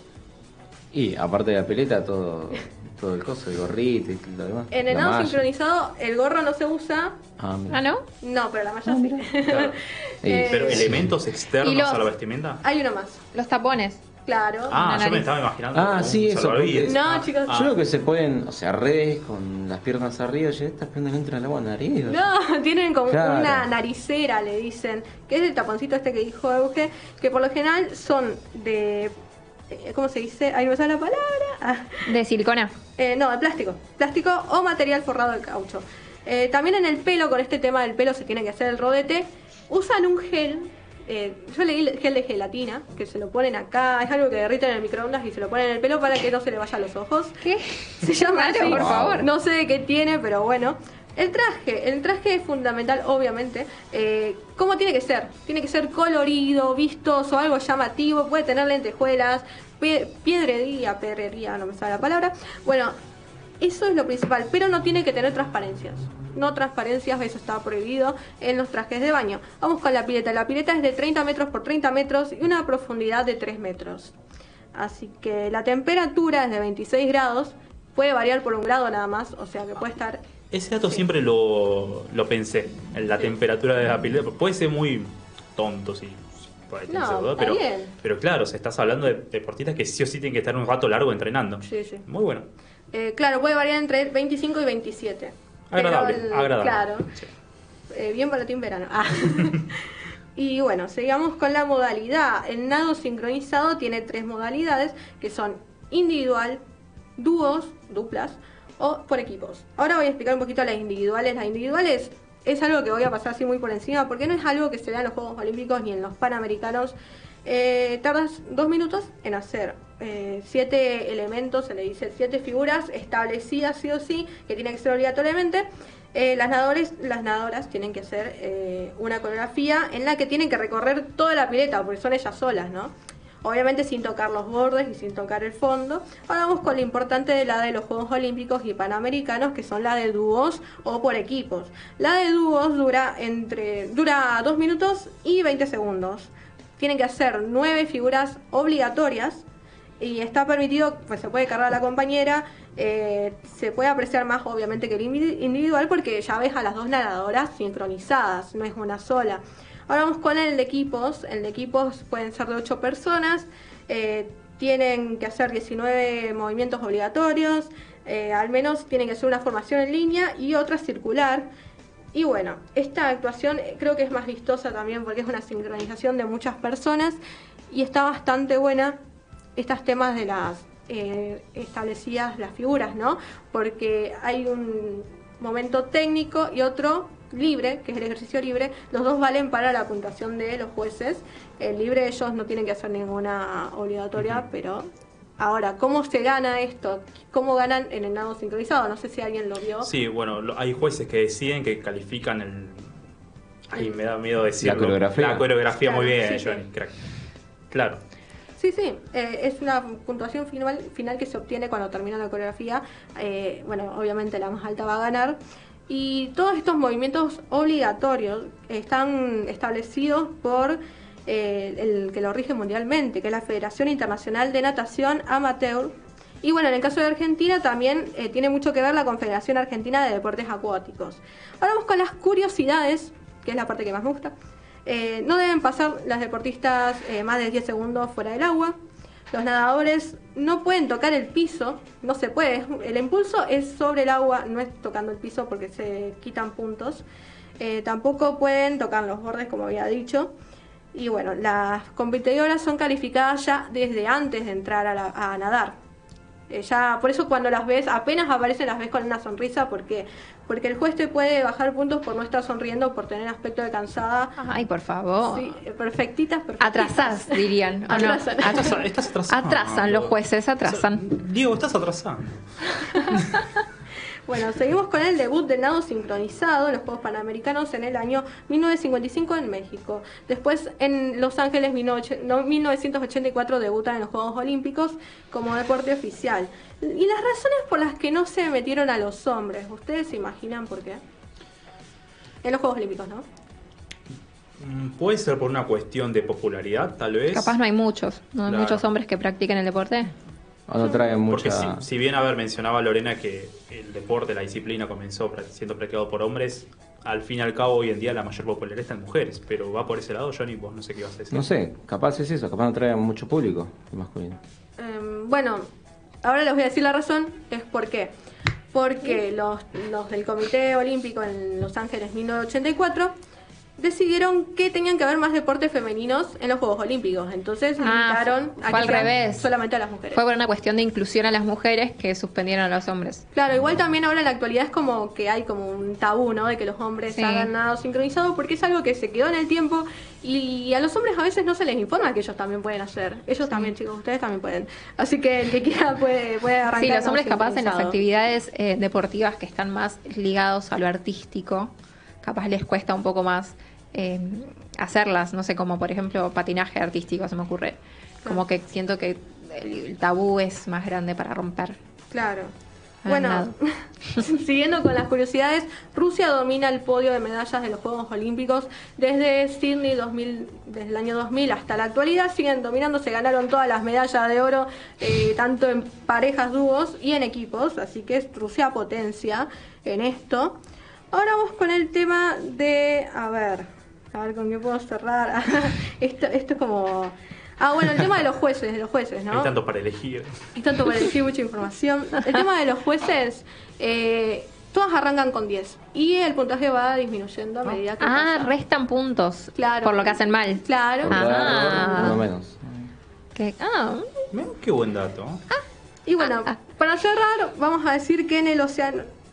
Y aparte de la pileta, todo, todo el coso, el gorrito y lo demás. En el La nado malla. sincronizado el gorro no se usa. Ah, mira. ¿Ah, no? No, pero la malla sí. Claro. Sí. Eh, Pero elementos externos y los- a la vestimenta. Hay uno más. Los tapones. Claro. Ah, una yo me nariz. estaba imaginando. Ah, como un sí, eso, salvavidas. porque- No, Ah, chicos. ah. Yo creo que se ponen, o sea, redes con las piernas arriba, y estas piernas entran al agua en la nariz. No, tienen como Claro. una naricera, le dicen, que es el taponcito este que dijo Euge, que por lo general son de... eh, ¿Cómo se dice? Ahí me sale la palabra. Ah, De silicona. eh, no, de plástico. Plástico o material forrado de caucho. Eh, también en el pelo, con este tema del pelo se tiene que hacer el rodete, usan un gel. Eh, yo leí el gel de gelatina, que se lo ponen acá, es algo que derriten en el microondas y se lo ponen en el pelo para que no se le vayan los ojos. ¿Qué? Se llama Dale, así, por favor. no sé de qué tiene, pero bueno. El traje, el traje es fundamental, obviamente. Eh, ¿Cómo tiene que ser? Tiene que ser colorido, vistoso, algo llamativo, puede tener lentejuelas, pie- piedrería, pedrería, no me sale la palabra. Bueno, eso es lo principal, pero no tiene que tener transparencias. No transparencias, eso está prohibido en los trajes de baño. Vamos con la pileta. La pileta es de treinta metros por treinta metros y una profundidad de tres metros. Así que la temperatura es de veintiséis grados, puede variar por un grado nada más, o sea que puede estar... Ese dato Sí. siempre lo, lo pensé, en la temperatura de la pileta. Puede ser muy tonto, sí. Puede No, ser, ¿verdad? está pero, bien. pero claro, se estás hablando de deportistas que sí o sí tienen que estar un rato largo entrenando. Sí, sí. Muy bueno. Eh, claro, puede variar entre veinticinco y veintisiete. Agradable, Pero el- agradable. Claro. Sí. Eh, bien para ti en verano. Ah. Y bueno, sigamos con la modalidad. El nado sincronizado tiene tres modalidades que son individual, dúos, duplas o por equipos. Ahora voy a explicar un poquito las individuales. Las individuales es algo que voy a pasar así muy por encima, porque no es algo que se vea en los Juegos Olímpicos ni en los Panamericanos. Eh, tardas dos minutos en hacer eh, siete elementos, se le dice siete figuras establecidas sí o sí, que tienen que ser obligatoriamente. Eh, las, nadadores, las nadadoras tienen que hacer eh, una coreografía en la que tienen que recorrer toda la pileta, porque son ellas solas, ¿no? Obviamente sin tocar los bordes y sin tocar el fondo. Ahora vamos con lo importante de la de los Juegos Olímpicos y Panamericanos, que son la de dúos o por equipos. La de dúos dura entre dura dos minutos y veinte segundos. Tienen que hacer nueve figuras obligatorias y está permitido, pues se puede cargar a la compañera, eh, se puede apreciar más obviamente que el individual porque ya ves a las dos nadadoras sincronizadas, no es una sola. Ahora vamos con el de equipos. El de equipos pueden ser de ocho personas, eh, tienen que hacer diecinueve movimientos obligatorios, eh, al menos tienen que hacer una formación en línea y otra circular. Y bueno, esta actuación creo que es más vistosa también porque es una sincronización de muchas personas y está bastante buena estos temas de las eh, establecidas las figuras, ¿no? Porque hay un momento técnico y otro libre, que es el ejercicio libre. Los dos valen para la puntuación de los jueces. El libre ellos no tienen que hacer ninguna obligatoria, uh-huh. pero ahora, ¿cómo se gana esto? ¿Cómo ganan en el nado sincronizado? No sé si alguien lo vio. Sí, bueno, lo, hay jueces que deciden, que califican el... Ay, me da miedo decirlo. La coreografía. La coreografía, claro, muy bien, sí, Johnny, sí. crack. Claro. Sí, sí, eh, es una puntuación final, final que se obtiene cuando termina la coreografía. Eh, bueno, obviamente la más alta va a ganar. Y todos estos movimientos obligatorios están establecidos por eh, el que lo rige mundialmente, que es la Federación Internacional de Natación Amateur. Y bueno, en el caso de Argentina también eh, tiene mucho que ver la Confederación Argentina de Deportes Acuáticos. Ahora vamos con las curiosidades, que es la parte que más me gusta. Eh, no deben pasar las deportistas eh, más de diez segundos fuera del agua. Los nadadores no pueden tocar el piso, no se puede. El impulso es sobre el agua, no es tocando el piso porque se quitan puntos. Eh, tampoco pueden tocar los bordes, como había dicho. Y bueno, las competidoras son calificadas ya desde antes de entrar a, la, a nadar. Eh, ya, por eso cuando las ves, apenas aparecen, las ves con una sonrisa, porque porque el juez te puede bajar puntos por no estar sonriendo, por tener aspecto de cansada. Ay, por favor. Sí, perfectitas, perfectitas. Atrasás, dirían. ¿o no? Atrasan. Estás, estás atrasando. Atrasan, los jueces atrasan. Diego, estás atrasando. Bueno, seguimos con el debut de nado sincronizado en los Juegos Panamericanos en el año mil novecientos cincuenta y cinco en México. Después en Los Ángeles mil novecientos ochenta y cuatro debutan en los Juegos Olímpicos como deporte oficial. Y las razones por las que no se metieron a los hombres, ¿ustedes se imaginan por qué? En los Juegos Olímpicos, ¿no? Puede ser por una cuestión de popularidad, tal vez. Capaz no hay muchos, no hay Claro. muchos hombres que practiquen el deporte. O no traen Porque mucha... si, si bien, a ver, mencionaba Lorena que el deporte, la disciplina comenzó pra- siendo practicado por hombres, al fin y al cabo hoy en día la mayor popularidad está en mujeres, pero va por ese lado. Johnny, vos no sé qué ibas a decir. No sé, capaz es eso, capaz no traen mucho público el masculino. Eh, bueno, ahora les voy a decir la razón, es por qué. Porque los, los del Comité Olímpico en Los Ángeles mil novecientos ochenta y cuatro decidieron que tenían que haber más deportes femeninos en los Juegos Olímpicos. Entonces Ah, limitaron fue- a fue que al sean revés. solamente a las mujeres. Fue por una cuestión de inclusión a las mujeres que suspendieron a los hombres. Claro, igual también ahora en la actualidad es como que hay como un tabú, ¿no? De que los hombres Sí. hagan nado sincronizado porque es algo que se quedó en el tiempo y a los hombres a veces no se les informa que ellos también pueden hacer. Ellos también, chicos, ustedes también pueden. Así que el que quiera puede, puede arrancar. Sí, los nado hombres capaz en las sincronizado. actividades eh, deportivas que están más ligados a lo artístico, capaz les cuesta un poco más eh, hacerlas, no sé, como por ejemplo patinaje artístico, se me ocurre. Como que siento que el, el tabú es más grande para romper. Claro. Ah, Bueno, nada. siguiendo con las curiosidades, Rusia domina el podio de medallas de los Juegos Olímpicos desde Sydney dos mil, desde el año dos mil hasta la actualidad. Siguen dominando, se ganaron todas las medallas de oro, eh, tanto en parejas, dúos y en equipos, así que es Rusia potencia en esto. Ahora vamos con el tema de, a ver, a ver con qué puedo cerrar. esto, esto es como... Ah, bueno, el tema de los jueces, de los jueces, ¿no? Hay tanto para elegir. Y tanto para decir mucha información. El tema de los jueces, eh, todas arrancan con diez. Y el puntaje va disminuyendo a medida que Ah, pasa. restan puntos Claro. por lo que hacen mal. Claro. Por cada Ah. error, uno menos. Que- ah, Mirá, qué buen dato. Y bueno, Ah, ah. para cerrar, vamos a decir que en el océano...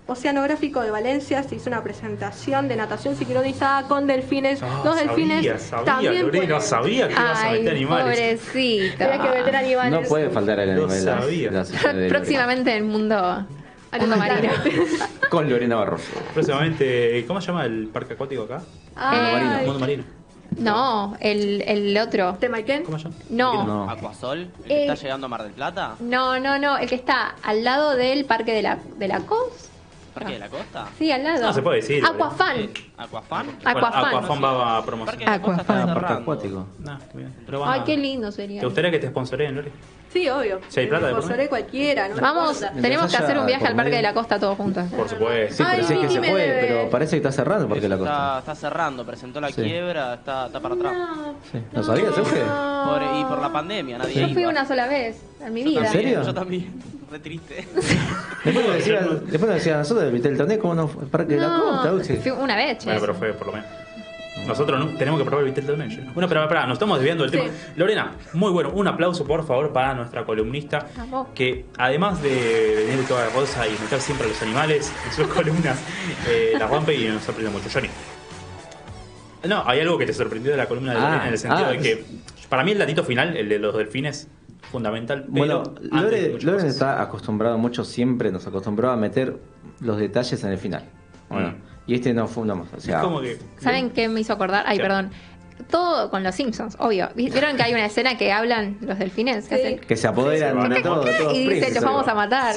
Oceanográfico de Valencia se hizo una presentación de natación sincronizada con delfines. Ah, Los sabía, delfines sabía, también Lorena, pueden. sabía que ibas a Ay, meter animales. pobrecito. Tenés que meter animales. No puede faltar el Lo animal. de la- sabía. de la sección de Lorena. Próximamente en el mundo, mundo marino. Con Lorena Barroso. Próximamente, ¿cómo se llama el parque acuático acá? Ay, Mundo Marino. No, el, el otro. ¿Temaiken? ¿Cómo se llama? No. No. ¿Aquasol? ¿El que Eh, está llegando a Mar del Plata? No, no, no, el que está al lado del parque de la, de la Costa. ¿Parque de la Costa? Sí, al lado. No, se puede decir. Aquafan. Eh, ¿Aquafan? Bueno, Aquafan. Aquafan va a Parque promocionar. de la Costa está Aquafan. Parque cerrando. acuático. No, qué bien. Pero van Ay, a- qué lindo sería. ¿Te gustaría que te sponsoreen, Lore? Sí, obvio. Si hay plata de por Sponsoré medio. cualquiera, no me Vamos, importa. tenemos que Mientras hacer un haya viaje por al parque medio. de la costa todos juntos. Por supuesto. Sí, Ay, pero sí es que Vicky se me puede, debe. pero parece que está cerrando porque la costa. Está, está cerrando, presentó la Sí. quiebra, está, está para atrás. No, Sí. ¿No sabías, Euge? Por- y por la pandemia, nadie Yo iba. fui una sola vez en mi Yo vida. ¿En también, serio? Yo también. Re triste. Después nos decían, después nos decían nosotros del el torneo, ¿cómo no? fue? Parque de la costa, Euge. fui una vez, che. Bueno, pero fue por lo menos. Nosotros no, tenemos que probar el Vitel de Donation. Bueno, pero espera, nos estamos desviando del tema. Lorena, muy bueno. Un aplauso, por favor, para nuestra columnista. Vamos. Que además de venir toda de rosa y meter siempre a los animales en sus columnas, eh, la rompe y nos sorprende mucho. Johnny. No, hay algo que te sorprendió de la columna de Ah, Lorena en el sentido ah. de que, para mí, el datito final, el de los delfines, fundamental. Bueno, pero antes de Lore, muchas Loren cosas. está acostumbrado mucho, siempre nos acostumbró a meter los detalles en el final. Bueno, Mm. y este no fue uno más. O sea, Es como que. ¿Saben qué me hizo acordar? Ay, ¿Qué? perdón. Todo con los Simpsons, obvio. ¿Vieron que hay una escena que hablan los delfines? Que Sí. hacen que se apoderan Sí, sí, de sí. todo, de todos y dicen, presos. los vamos a matar.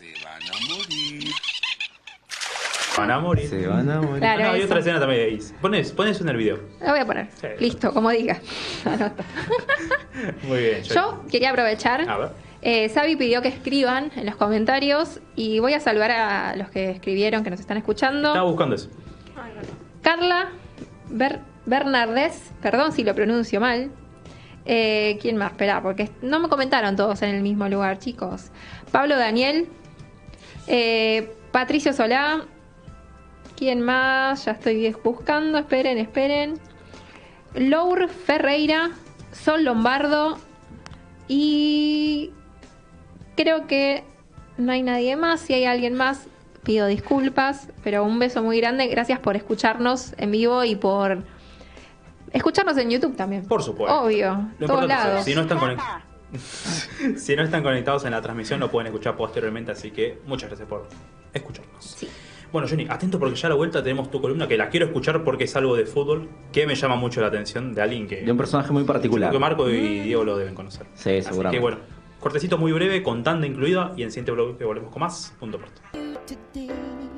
Van a morir. Se van a morir. Claro. Ah, no, hay eso. otra escena también ahí. Pones, pones en el video. Lo voy a poner. Sí. Listo, como diga. Anota. Muy bien. Johnny. Yo quería aprovechar. A ver. Eh, Sabi pidió que escriban en los comentarios y voy a saludar a los que escribieron, que nos están escuchando. Estaba buscando eso. Ay, bueno. Carla Ber- Bernardés, perdón si lo pronuncio mal. Eh, ¿Quién más? Espera, porque no me comentaron todos en el mismo lugar, chicos. Pablo Daniel, eh, Patricio Solá. ¿Quién más? Ya estoy buscando, esperen, esperen. Lour Ferreira, Sol Lombardo y creo que no hay nadie más. Si hay alguien más, pido disculpas, pero un beso muy grande. Gracias por escucharnos en vivo y por escucharnos en YouTube también. Por supuesto. Obvio, Lo todos importante es lados. eso, si no están conectados. Si no están conectados en la transmisión, lo pueden escuchar posteriormente, así que muchas gracias por escucharnos. Sí. Bueno, Johnny, atento porque ya a la vuelta tenemos tu columna que la quiero escuchar porque es algo de fútbol que me llama mucho la atención de alguien que, De un personaje muy yo creo particular. que Marco y Diego lo deben conocer. Sí, Así seguramente. que bueno, cortecito muy breve, con tanda incluida y en siguiente bloque volvemos con más. Punto aparte. Today,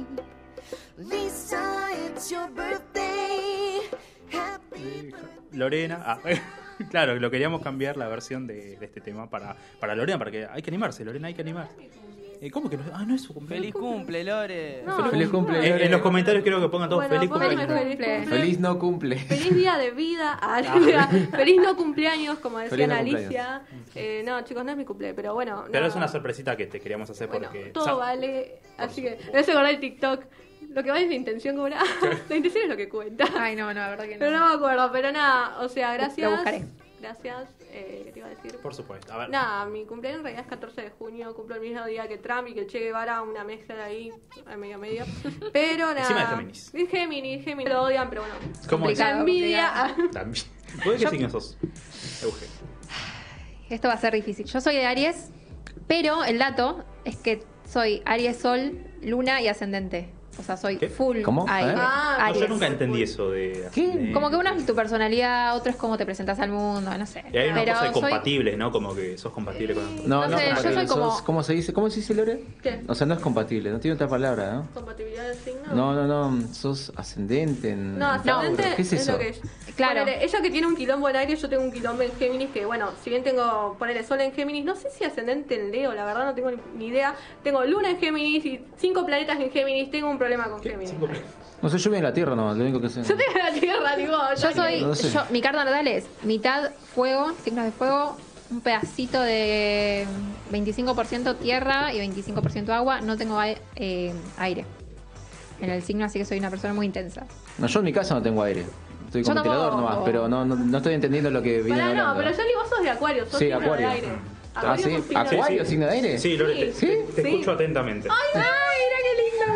Lisa, it's your birthday. Happy Lorena, ah, claro, lo queríamos cambiar la versión de, de este tema para, para Lorena, porque hay que animarse, Lorena, hay que animarse. Eh, ¿Cómo que no? Ah, no es su cumpleaños. Feliz cumple, Lore. No. Feliz cumple, En, Lore. en los comentarios creo que pongan todos Bueno, feliz pongan cumpleaños. feliz cumple. Feliz no cumple. Feliz día de vida. Ah, feliz no cumpleaños, como decía Feliz no Alicia. Eh, no, chicos, no es mi cumple, pero bueno. Pero no. es una sorpresita que te queríamos hacer Bueno, porque... todo sa- vale. Así que, no se acordar el TikTok. Lo que vale es la intención, como era. La intención es lo que cuenta. Ay, no, no, la verdad que no. Pero no me acuerdo, pero nada, o sea, gracias. Lo buscaré. Gracias, eh, ¿qué te iba a decir? Por supuesto, a ver. Nada, mi cumpleaños en realidad es catorce de junio, cumplo el mismo día que Trump y que el Che Guevara, una mezcla de ahí, a medio medio. Pero nada. Encima de Géminis. Es Géminis, Géminis lo odian, pero bueno. ¿Cómo es? La Complicado, envidia. complicado. También. ¿Vos de qué Yo- signo sos? Euge. Esto va a ser difícil. Yo soy de Aries, pero el dato es que soy Aries Sol, Luna y Ascendente. O sea, soy ¿Qué? full ¿Cómo? aire. ¿Eh? Ah, No, Aries. yo nunca entendí eso de... ¿Qué? de- Como que uno es tu personalidad, otro es cómo te presentas al mundo, no sé. Y hay una Pero cosa de soy- compatibles, ¿no? Como que sos compatible con... No, No no, sé, yo compatible. soy como- Sos- ¿Cómo se dice? ¿Cómo se dice, Lore? ¿Qué? O sea, no es compatible, no tiene otra palabra, ¿no? ¿Compatibilidad de signo? No, no, no, sos ascendente en No, ascendente Tauro. ¿Qué es eso? lo que es. Claro. Ponele, ella que tiene un quilombo en Aries, yo tengo un quilombo en Géminis, que bueno, si bien tengo, ponerle sol en Géminis, no sé si ascendente en Leo, la verdad no tengo ni, ni idea. Tengo luna en Géminis y cinco planetas en Géminis, tengo un problema con ¿Qué? Géminis. Cinco- No sé, yo vivo en la Tierra, no, lo único que sé. Yo tengo la tierra, digo, Yo soy, No sé. yo, mi carta natal es mitad fuego, signos de fuego, un pedacito de veinticinco por ciento tierra y veinticinco por ciento agua. No tengo ai- eh, aire en el signo, así que soy una persona muy intensa. No, yo en mi casa no tengo aire. Estoy Yo con ventilador tampoco. nomás, pero no, no, no estoy entendiendo lo que viene Pará, no, hablando. pero Johnny, vos sos de Acuario, sos Sí, signo Acuario. de aire. Ah, Acuario sí, es un signo de ¿Acuario, aire. signo de aire? Sí, Lore, te, Sí, te- te sí. escucho atentamente. Ay, mira qué lindo que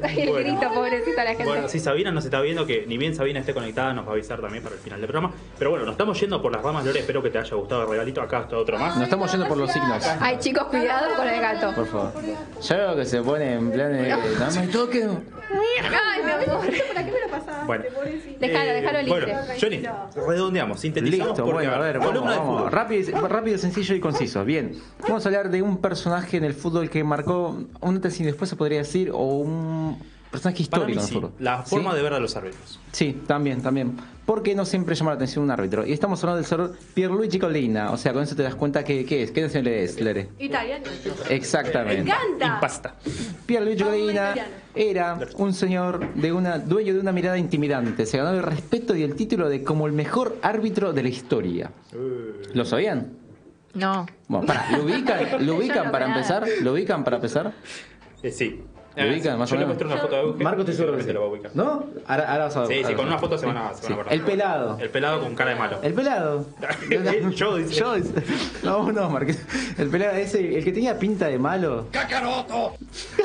El Bueno. grito, pobrecita la gente. Bueno, si Sabina nos está viendo, que ni bien Sabina esté conectada, nos va a avisar también para el final del programa. Pero bueno, nos estamos yendo por las ramas, Lore. Espero que te haya gustado el regalito. Acá está otro más. Nos estamos yendo por los signos. Ay, chicos, cuidado con el gato. Por favor. Ya veo que se pone en plan de. No me toque. Ay, mi amor. ¿Para qué me lo pasaste? Bueno. Pobrecito. Déjalo, déjalo libre. Bueno, Johnny, redondeamos, sintetizamos. Listo, porque, bueno, a ver, vamos, columna de vamos. fútbol. Rápido, rápido, sencillo y conciso. Bien, vamos a hablar de un personaje en el fútbol que marcó un antes y después, se podría decir, o un personaje Para mí histórico en el sí, fútbol. la forma ¿Sí? de ver a los árbitros. Sí, también, también. Porque no siempre llama la atención un árbitro. Y estamos hablando del señor Pierluigi Collina. O sea, con eso te das cuenta que, ¿qué es? ¿Qué nación es, Lere? Italiano. Me Exactamente. encanta. Impasta. Pierluigi Vamos, Collina italiano. era un señor de una dueño de una mirada intimidante. Se ganó el respeto y el título de como el mejor árbitro de la historia. ¿Lo sabían? No. Bueno, pará, ¿lo ubican, ¿lo ubican para empezar? ¿Lo ubican para empezar? Eh, sí. ¿Lo ubican más Yo o le menos? muestro una foto de Euge. Marco, estoy seguro que se sí. lo va a ubicar. ¿No? Ahora, ahora vas a ver. Sí, sí, ahora con vas a una ver. foto se van a, se Sí. van a acordar. El pelado. El pelado con cara de malo. El pelado. Yo dice. Yo dice. No, no, Marqués. El pelado ese, el que tenía pinta de malo. ¡Cacaroto!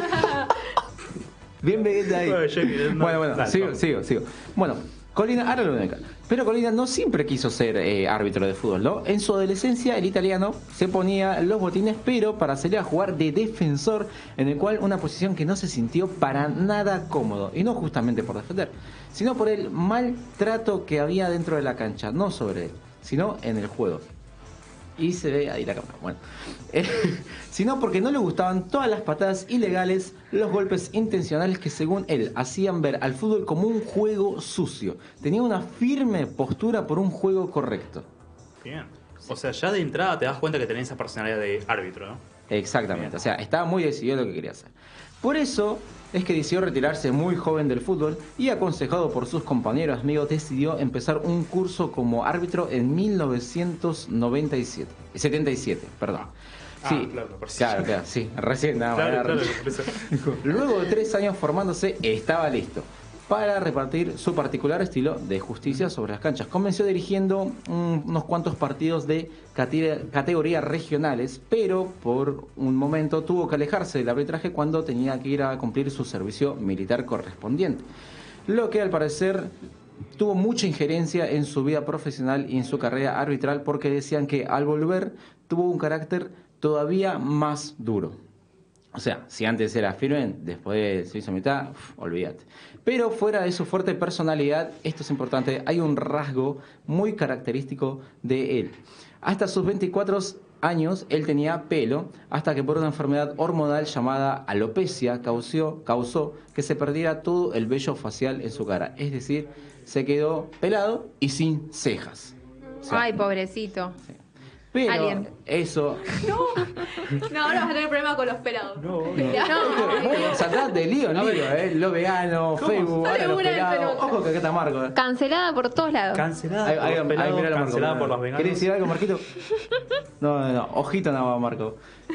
Bien Vegeta ahí. Bueno, yo- no, Bueno, bueno, dale, sigo, vamos. sigo, sigo. Bueno, Colina, ahora lo única. Pero Colina no siempre quiso ser eh, árbitro de fútbol, ¿no? En su adolescencia, el italiano se ponía los botines, pero para salir a jugar de defensor, en el cual una posición que no se sintió para nada cómodo. Y no justamente por defender, sino por el maltrato que había dentro de la cancha. No sobre él, sino en el juego. Y se ve ahí la cámara. Bueno, Eh, sino porque no le gustaban todas las patadas ilegales, los golpes intencionales que según él hacían ver al fútbol como un juego sucio. Tenía una firme postura por un juego correcto. Bien. O sea, ya de entrada te das cuenta que tenés esa personalidad de árbitro, ¿no? Exactamente, o sea, estaba muy decidido lo que quería hacer. Por eso es que decidió retirarse muy joven del fútbol y, aconsejado por sus compañeros amigos, decidió empezar un curso como árbitro en mil novecientos noventa y siete, setenta y siete, perdón. Ah, Sí, claro, me pareció. claro, claro, sí, recién nada más. Claro, era claro, recién. por eso. Luego de tres años formándose, estaba listo para repartir su particular estilo de justicia sobre las canchas. Comenzó dirigiendo un- unos cuantos partidos de cate- categorías regionales, pero por un momento tuvo que alejarse del arbitraje cuando tenía que ir a cumplir su servicio militar correspondiente. Lo que al parecer tuvo mucha injerencia en su vida profesional y en su carrera arbitral, porque decían que al volver tuvo un carácter todavía más duro. O sea, si antes era firme, después se hizo mitad, uf, olvídate. Pero fuera de su fuerte personalidad, esto es importante, hay un rasgo muy característico de él. Hasta sus veinticuatro años, él tenía pelo, hasta que por una enfermedad hormonal llamada alopecia causó, causó que se perdiera todo el vello facial en su cara. Es decir, se quedó pelado y sin cejas. O sea, Ay, pobrecito. sí. Pero Alien. eso... No, ahora vas a tener problemas con los pelados. No, no. No. Saltás de lío en lío, ¿eh? Lo vegano, Facebook, ahora los una vez pelados. en otra. Ojo que acá está Marco. ¿eh? Cancelada por todos lados. Cancelada Ahí- por ahí- los ahí pelados, mirá la Marco, cancelada mirá. por los veganos. ¿Querés decir algo, Marquito? No, no, no. Ojito nada más, Marco.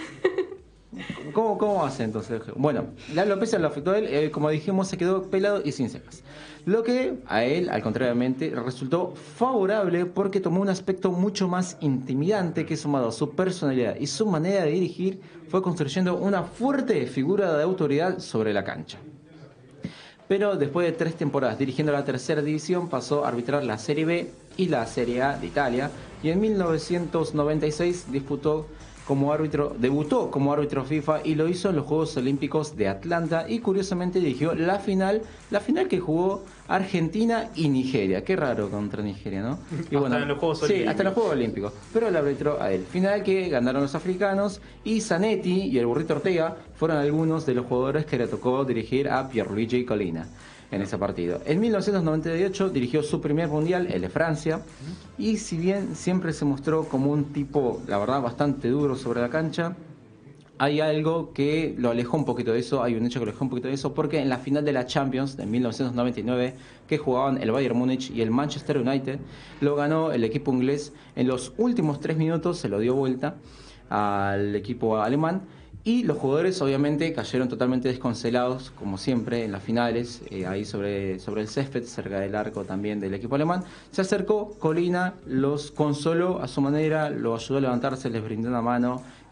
¿Cómo, ¿Cómo hace entonces? Bueno, la alopecia lo afectó a él, eh, como dijimos, se quedó pelado y sin cejas. Lo que a él, al contrariamente, resultó favorable porque tomó un aspecto mucho más intimidante que, sumado a su personalidad y su manera de dirigir, fue construyendo una fuerte figura de autoridad sobre la cancha. Pero después de tres temporadas dirigiendo la tercera división, pasó a arbitrar la Serie B y la Serie A de Italia, y en mil novecientos noventa y seis disputó como árbitro, debutó como árbitro FIFA y lo hizo en los Juegos Olímpicos de Atlanta, y curiosamente dirigió la final, la final que jugó Argentina y Nigeria. Qué raro contra Nigeria, ¿no? Y Hasta en los Juegos sí, Olímpicos. hasta en los Juegos Olímpicos. Pero el árbitro a él. Final que ganaron los africanos, y Zanetti y el Burrito Ortega fueron algunos de los jugadores que le tocó dirigir a Pierluigi Collina en ese partido. En mil novecientos noventa y ocho dirigió su primer mundial, el de Francia, y si bien siempre se mostró como un tipo, la verdad, bastante duro sobre la cancha, hay algo que lo alejó un poquito de eso, hay un hecho que lo alejó un poquito de eso, porque en la final de la Champions de mil novecientos noventa y nueve, que jugaban el Bayern Múnich y el Manchester United, lo ganó el equipo inglés. En los últimos tres minutos se lo dio vuelta al equipo alemán, y los jugadores obviamente cayeron totalmente desconsolados, como siempre en las finales, eh, ahí sobre, sobre el césped, cerca del arco también del equipo alemán. Se acercó Collina, los consoló a su manera, lo ayudó a levantarse, les brindó una mano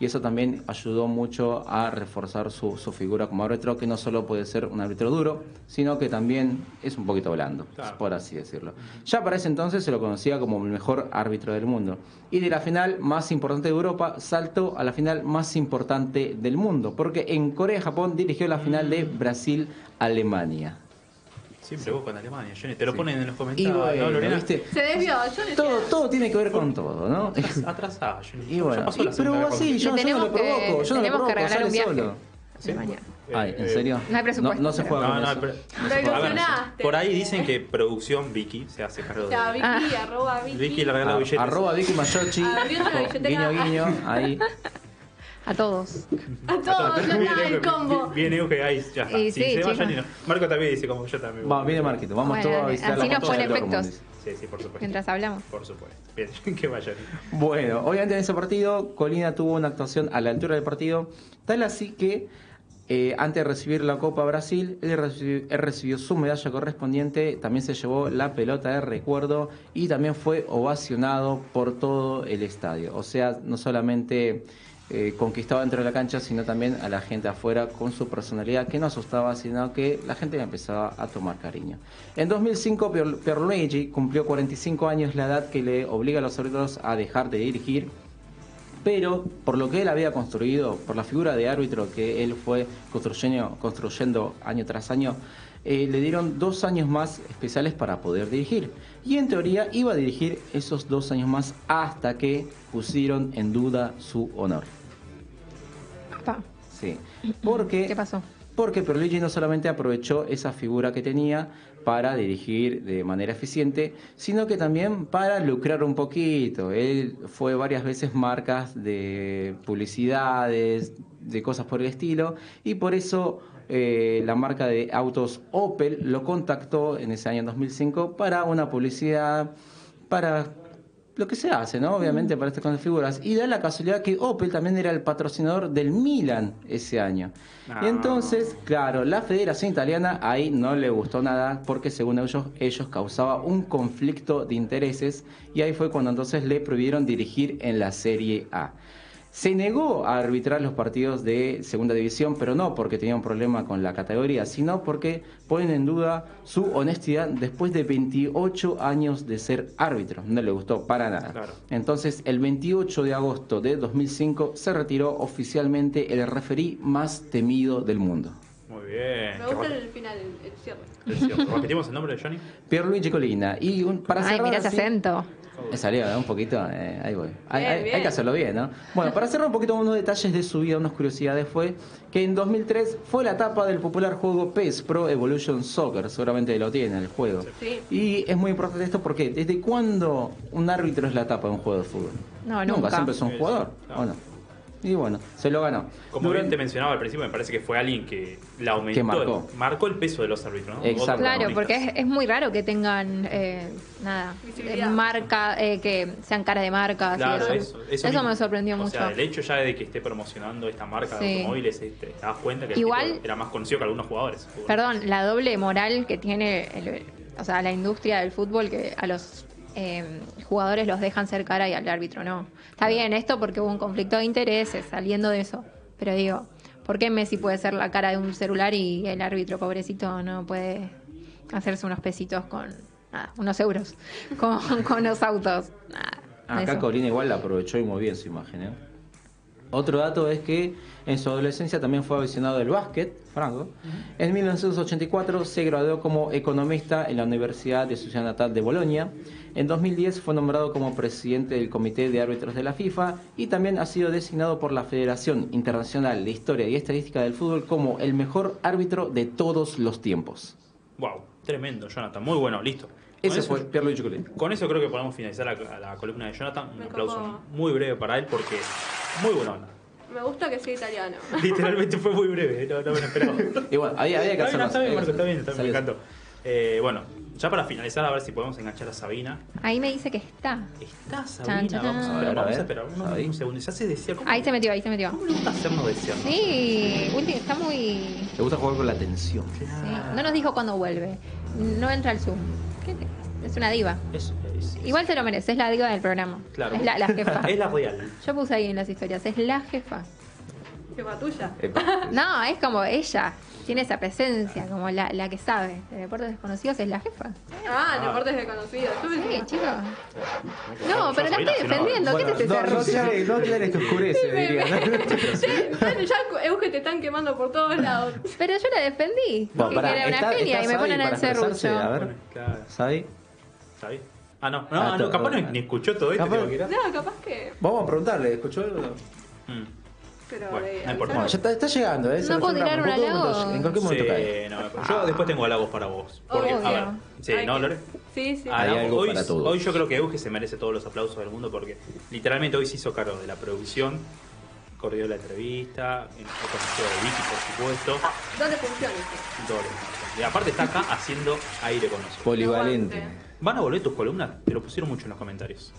y eso también ayudó mucho a reforzar su, su figura como árbitro, que no solo puede ser un árbitro duro, sino que también es un poquito blando, Claro. por así decirlo. Ya para ese entonces se lo conocía como el mejor árbitro del mundo. Y de la final más importante de Europa saltó a la final más importante del mundo, porque en Corea y Japón dirigió la final de Brasil-Alemania. Siempre vos con Alemania, Johnny. Te lo ponen en los Y comentarios, bueno, ¿no, Lorena? ¿viste? Se desvió, yo decía. Todo, todo tiene que ver con todo, ¿no? Atras- Atrasada, Johnny. Y Ya bueno, pasó la y- Segunda pero Guerra así, Mundial. yo, Le yo no lo tenemos que- provoco, yo no lo tenemos que provoco, regalar sale un viaje. solo. Sí, mañana. Ay, ¿en Eh, serio? No hay presupuesto, No, no se pero- juega No, con no, eso. pero- No se Lo juega con eso. ilusionaste. Por ahí dicen que producción Vicky se hace cargo O de. sea, Vicky, Ah. arroba Vicky. Vicky le regala Ah, billetes. arroba Vicky Mayochi, Abriendo la billetera. guiño guiño, ahí. A todos. A todos, ya está el combo. Viene Euge ahí, ya está. Y Si sí, se va chicos. Johnny, no. Marco también dice como yo también. Va, viene Marquito, vamos Bueno, todos a dale, visitar así la nos foto pone de Dortmund, efectos. dice. Sí, sí, por supuesto. Mientras hablamos. Por supuesto. Bien, que vaya. Bueno, obviamente en ese partido Colina tuvo una actuación a la altura del partido, tal así que eh, antes de recibir la Copa Brasil, él recibió, él recibió su medalla correspondiente, también se llevó la pelota de recuerdo y también fue ovacionado por todo el estadio. O sea, no solamente eh, conquistaba dentro de la cancha, sino también a la gente afuera con su personalidad, que no asustaba, sino que la gente le empezaba a tomar cariño. En dos mil cinco, Pier- Pierluigi cumplió cuarenta y cinco años, la edad que le obliga a los árbitros a dejar de dirigir, pero por lo que él había construido, por la figura de árbitro que él fue construyendo, construyendo año tras año, eh, le dieron dos años más especiales para poder dirigir. Y en teoría iba a dirigir esos dos años más hasta que pusieron en duda su honor. Pa. Sí. Porque, ¿Qué pasó? Porque Pierluigi no solamente aprovechó esa figura que tenía para dirigir de manera eficiente, sino que también para lucrar un poquito. Él fue varias veces marcas de publicidades, de cosas por el estilo, y por eso eh, la marca de autos Opel lo contactó en ese año dos mil cinco para una publicidad, para lo que se hace, ¿no? Obviamente para estas figuras. Y da la casualidad que Opel también era el patrocinador del Milan ese año. Ah. Y entonces, claro, la Federación Italiana ahí no le gustó nada porque según ellos, ellos causaba un conflicto de intereses y ahí fue cuando entonces le prohibieron dirigir en la Serie A. Se negó a arbitrar los partidos de segunda división, pero no porque tenía un problema con la categoría, sino porque ponen en duda su honestidad después de veintiocho años de ser árbitro. No le gustó para nada. Claro. Entonces, el veintiocho de agosto de dos mil cinco se retiró oficialmente el referí más temido del mundo. Muy bien. Me Qué gusta bueno. el final, el, el cierre. Es cierto. ¿Repetimos el nombre de Johnny? Pierluigi Colina. Y un- para Ay, cerrar mira ese así- acento. Me salió, ¿no? Un poquito, eh, ahí voy. Hay, Bien, hay- bien. hay que hacerlo bien, ¿no? Bueno, para cerrar un poquito unos detalles de su vida, unas curiosidades, fue que en dos mil tres fue la etapa del popular juego P E S Pro Evolution Soccer, seguramente lo tiene el juego. Sí. Y es muy importante esto porque ¿desde cuándo un árbitro es la tapa de un juego de fútbol? No, nunca. siempre es un Sí, jugador, sí, claro. ¿o no? Y bueno, se lo ganó. Como Durante- bien te mencionaba al principio, me parece que fue alguien que la aumentó. Que marcó. marcó el peso de los árbitros, ¿no? Exacto. Otros Claro, protagonistas. porque es, es muy raro que tengan eh, nada, Visibilidad. eh, marca, eh, que sean cara de marcas. y Claro, eso. eso, Eso mismo. me sorprendió o mucho. sea, el hecho ya de que esté promocionando esta marca de Sí. automóviles, te, te das cuenta que el Igual- tipo era más conocido que algunos jugadores. Perdón, la doble moral que tiene el- o sea, la industria del fútbol, que a los eh, jugadores los dejan ser cara y al árbitro no. Está bien esto porque hubo un conflicto de intereses saliendo de eso, pero digo, ¿por qué Messi puede ser la cara de un celular y el árbitro pobrecito no puede hacerse unos pesitos con nada, unos euros con, con los autos? Nada, Acá eso. Corina igual la aprovechó y muy bien su imagen, ¿eh? Otro dato es que en su adolescencia también fue aficionado del básquet, Franco. En mil novecientos ochenta y cuatro se graduó como economista en la Universidad de su ciudad natal de Bolonia. En dos mil diez fue nombrado como presidente del Comité de Árbitros de la FIFA y también ha sido designado por la Federación Internacional de Historia y Estadística del Fútbol como el mejor árbitro de todos los tiempos. Wow, tremendo, Jonathan. Muy bueno, listo. Con Ese eso- fue Pierluigi Colina. Con eso creo que podemos finalizar la, la columna de Jonathan. Un Me aplauso copó. muy breve para él porque muy buena onda. Me gusta que sea italiano. Literalmente fue muy breve, no, no me lo esperaba. Y bueno, había, había que Está bien, hacerlo. está bien, había Marco, que está bien, está bien, me hacerlo. encantó. Eh, bueno, ya para finalizar, a ver si podemos enganchar a Sabina. Ahí me dice que está. Está Chan, Sabina, chan, vamos a chan. esperar, A ver, vamos a a ver. esperar un, Ahí. un segundo. Ya se decía, ¿cómo, Ahí se metió, ahí se metió. ¿cómo le gusta hacernos desear? Sí, Ulti está muy... Le gusta jugar con la tensión. sí. No nos dijo cuándo vuelve. No entra al Zoom. ¿Qué te- Es una diva. Es, es- Igual se lo merece, es la diva del programa. Claro. Es la, la jefa. Es la real. Yo puse ahí en las historias, es la jefa. Jefa tuya. No, es como ella. Tiene esa presencia, como la, la que sabe. De deportes desconocidos es la jefa. Ah, deportes desconocidos. Yo pensé Sí, que- chicos. No, pero la Sabina, estoy si no- defendiendo. ¿Qué Bueno, te no, estoy no aclares, no aclares que oscurece, diría. ¿no? Bueno, ya Euge te están quemando por todos lados. Pero yo la defendí. Bueno, que pará, era una está- genia está y me Sabi ponen para al expresarse, serrucho. a ver, Bueno, claro. ¿Sabi? ¿Sabes? Ah, no. No, Ah, no, to- capaz no, ah. ni escuchó todo esto. Capaz- te lo que No, capaz que. Vamos a preguntarle, ¿escuchó algo? Mm. Pero Bueno, de no importa. Bueno, ya está, está llegando, ¿eh? ¿No Se lo puedo tirar lloramos. un En cualquier halago? momento- En cualquier momento Sí, cae. no, me- yo después tengo halagos para vos. Porque, Obvio. a ver, sí, Ay, ¿no, que- Lore? Sí, sí. Ah, Hay no, algo hoy, para todos. hoy yo creo que Euge se merece todos los aplausos del mundo porque literalmente hoy se hizo cargo de la producción, corrió la entrevista, conoció a Vicky, por supuesto, ¿Dónde funciona? y todo lo demás. Y aparte está acá haciendo aire con nosotros. Polivalente. Aguante. ¿Van a volver tus columnas? Te lo pusieron mucho en los comentarios.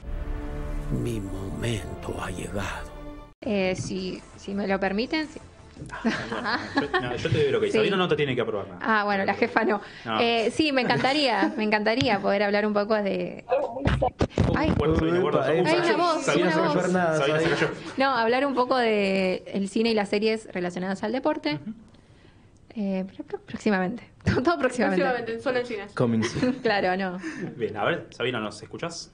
Mi momento ha llegado. Eh, si, si me lo permiten. sí. Yo, no, yo te doy lo que dice. Sí. Sabina no te tiene que aprobar nada. Ah, bueno, la jefa no. No. Eh, sí, me encantaría, me encantaría poder hablar un poco de. Ay. Bueno, Sabina, guarda, Hay Sabina, una voz, Sabina una se voz. cayó. Sabina se cayó. No, hablar un poco de el cine y las series relacionadas al deporte. Eh, pero pro- próximamente. Todo próximamente. Próximamente, solo en cines. Coming soon. Claro, no. Bien, a ver, Sabina, ¿nos escuchás?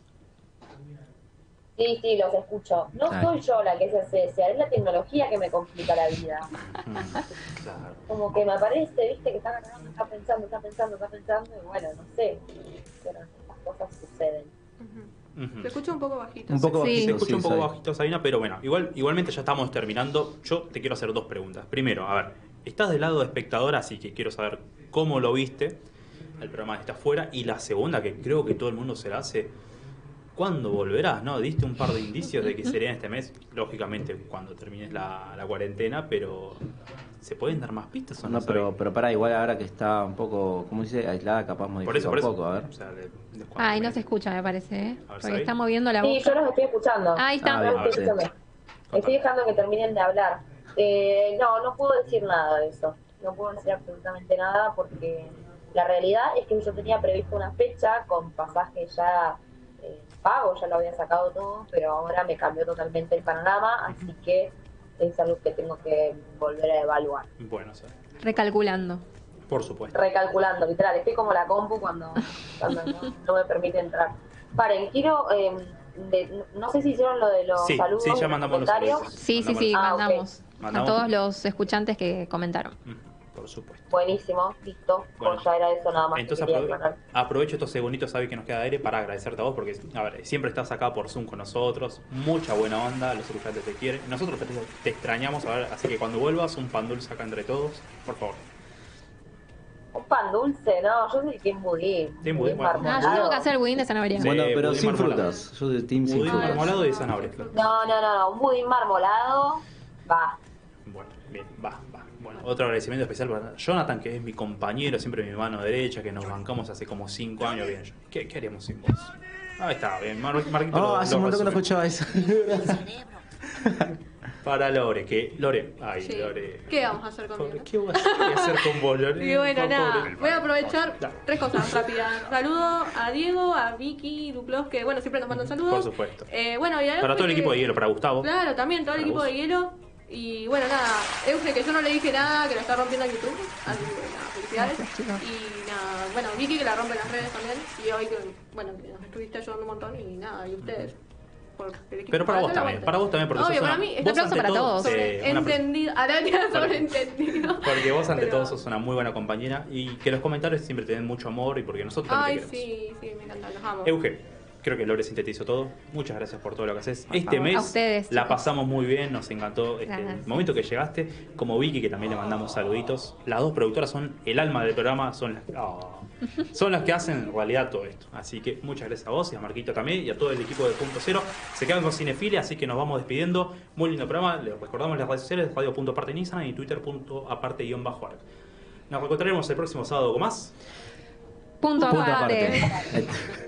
Sí, sí, los escucho. No Ay. soy yo la que es esencial, es la tecnología que me complica la vida. Mm, claro. Como que me aparece, viste, que está, está pensando, está pensando, está pensando, y bueno, no sé. Pero estas cosas suceden. Ujú. Ujú. Se escucha un poco bajito. Un poco Sí. Se bajito, escucha sí, un poco Sabi. bajito, Sabina, pero bueno, igual, igualmente ya estamos terminando. Yo te quiero hacer dos preguntas. Primero, a ver, estás del lado de espectador, así que quiero saber cómo lo viste el programa que está afuera. Y la segunda, que creo que todo el mundo se la hace, ¿cuándo volverás? ¿No? Diste un par de indicios de que sería en este mes, lógicamente cuando termines la, la cuarentena, pero ¿se pueden dar más pistas o no? No, pero, Sabi? pero pará, igual ahora que está un poco, ¿cómo dice? Aislada, capaz por modifica eso, por un eso. poco, a ver. O sea, de- de cuando Ay, no me- se escucha, me parece, ¿eh? A ver, Porque ¿Sabi? está moviendo la Sí, boca. yo los estoy escuchando. Ahí está. Ah, bien. No estoy sí. escuchando. Estoy dejando que terminen de hablar. Eh, no, no puedo decir nada de eso. No puedo decir absolutamente nada porque la realidad es que yo tenía previsto una fecha con pasaje ya eh, pago, ya lo había sacado todo, pero ahora me cambió totalmente el panorama, así que es algo que tengo que volver a evaluar. Bueno, Sabi, Recalculando. por supuesto. Recalculando, literal, estoy como la compu cuando, cuando no, no me permite entrar. Paren, quiero, eh, de- no sé si hicieron lo de los Sí, saludos, sí, ya los mandamos los comentarios. saludos. Sí, sí, sí, Ah, ok. mandamos. Mandamos. A todos los escuchantes que comentaron. Ujú, por supuesto. Buenísimo, listo. Bueno. Pues ya era eso nada más. que Entonces quería aprove- aclarar. aprovecho estos segunditos, Sabi, que nos queda de aire para agradecerte a vos, porque a ver, siempre estás acá por Zoom con nosotros, mucha buena onda, los escuchantes te quieren, nosotros te, te extrañamos, a ver, así que cuando vuelvas, un pan dulce acá entre todos, por favor. Un pan dulce, no, yo soy Team Budín. Team budín, bueno. Ah, yo marmolado. tengo que hacer budín de zanahoria. Sí. Bueno, pero budín sin marmolado. frutas. Yo de team sin Budín frutas. marmolado y de zanahoria. No, no, no, no, un budín marmolado, va. Bueno, bien, va, va. Bueno, otro agradecimiento especial para Jonathan, que es mi compañero, siempre mi mano derecha, que nos bancamos hace como cinco años. Bien, ¿qué, qué haríamos sin vos? Ahí está, bien, Mar Marquito. Oh, lo- hace lo un montón que no resume. escuchaba eso. Para Lore, que Lore, ay, Sí. Lore. ¿Qué vamos a hacer con Pobre, él? ¿Qué voy a hacer, qué voy a hacer con vos, Lore? Y bueno, Pobre. nada, voy a aprovechar Claro. tres cosas rápidas. Saludo a Diego, a Vicky, Duplos, que bueno, siempre nos mandan saludos. Por supuesto. Eh, bueno, y a Para Euge todo el que- equipo de hielo, para Gustavo. Claro, también todo el Para equipo vos. de hielo. Y bueno, nada, Euge, que yo no le dije nada, que lo está rompiendo en YouTube. Así que nada, felicidades. Gracias, chicos. Y nada, bueno, Vicky que la rompe en las redes también. Y hoy que, bueno, que nos estuviste ayudando un montón. Y nada, y ustedes. por el equipo. Pero para vos Hacer también, aguante. para vos también, porque Obvio, sos para una- mí, Un vos aplauso ante para todo, todos. eh, una- Entendido, Araña sobreentendido. Porque vos ante Pero- todo sos una muy buena compañera y que los comentarios siempre te den mucho amor y porque nosotros también Ay, te queremos. sí, sí, me encanta, los amo. Euge, creo que Lore sintetizó todo. Muchas gracias por todo lo que haces. Por Este favor. mes A ustedes, la chicos. pasamos muy bien, nos encantó este, Gracias. el momento que llegaste. Como Vicky, que también le mandamos saluditos. Las dos productoras son el alma del programa, son las, oh, son las que hacen en realidad todo esto. Así que muchas gracias a vos y a Marquito también y a todo el equipo de Punto Cero. Se quedan con Cinefilia, así que nos vamos despidiendo. Muy lindo programa. Les recordamos las redes sociales, radio.aparte en Instagram y twitter.aparte guión bajo arc. Nos reencontraremos el próximo sábado con más. Punto Punto aparte. aparte.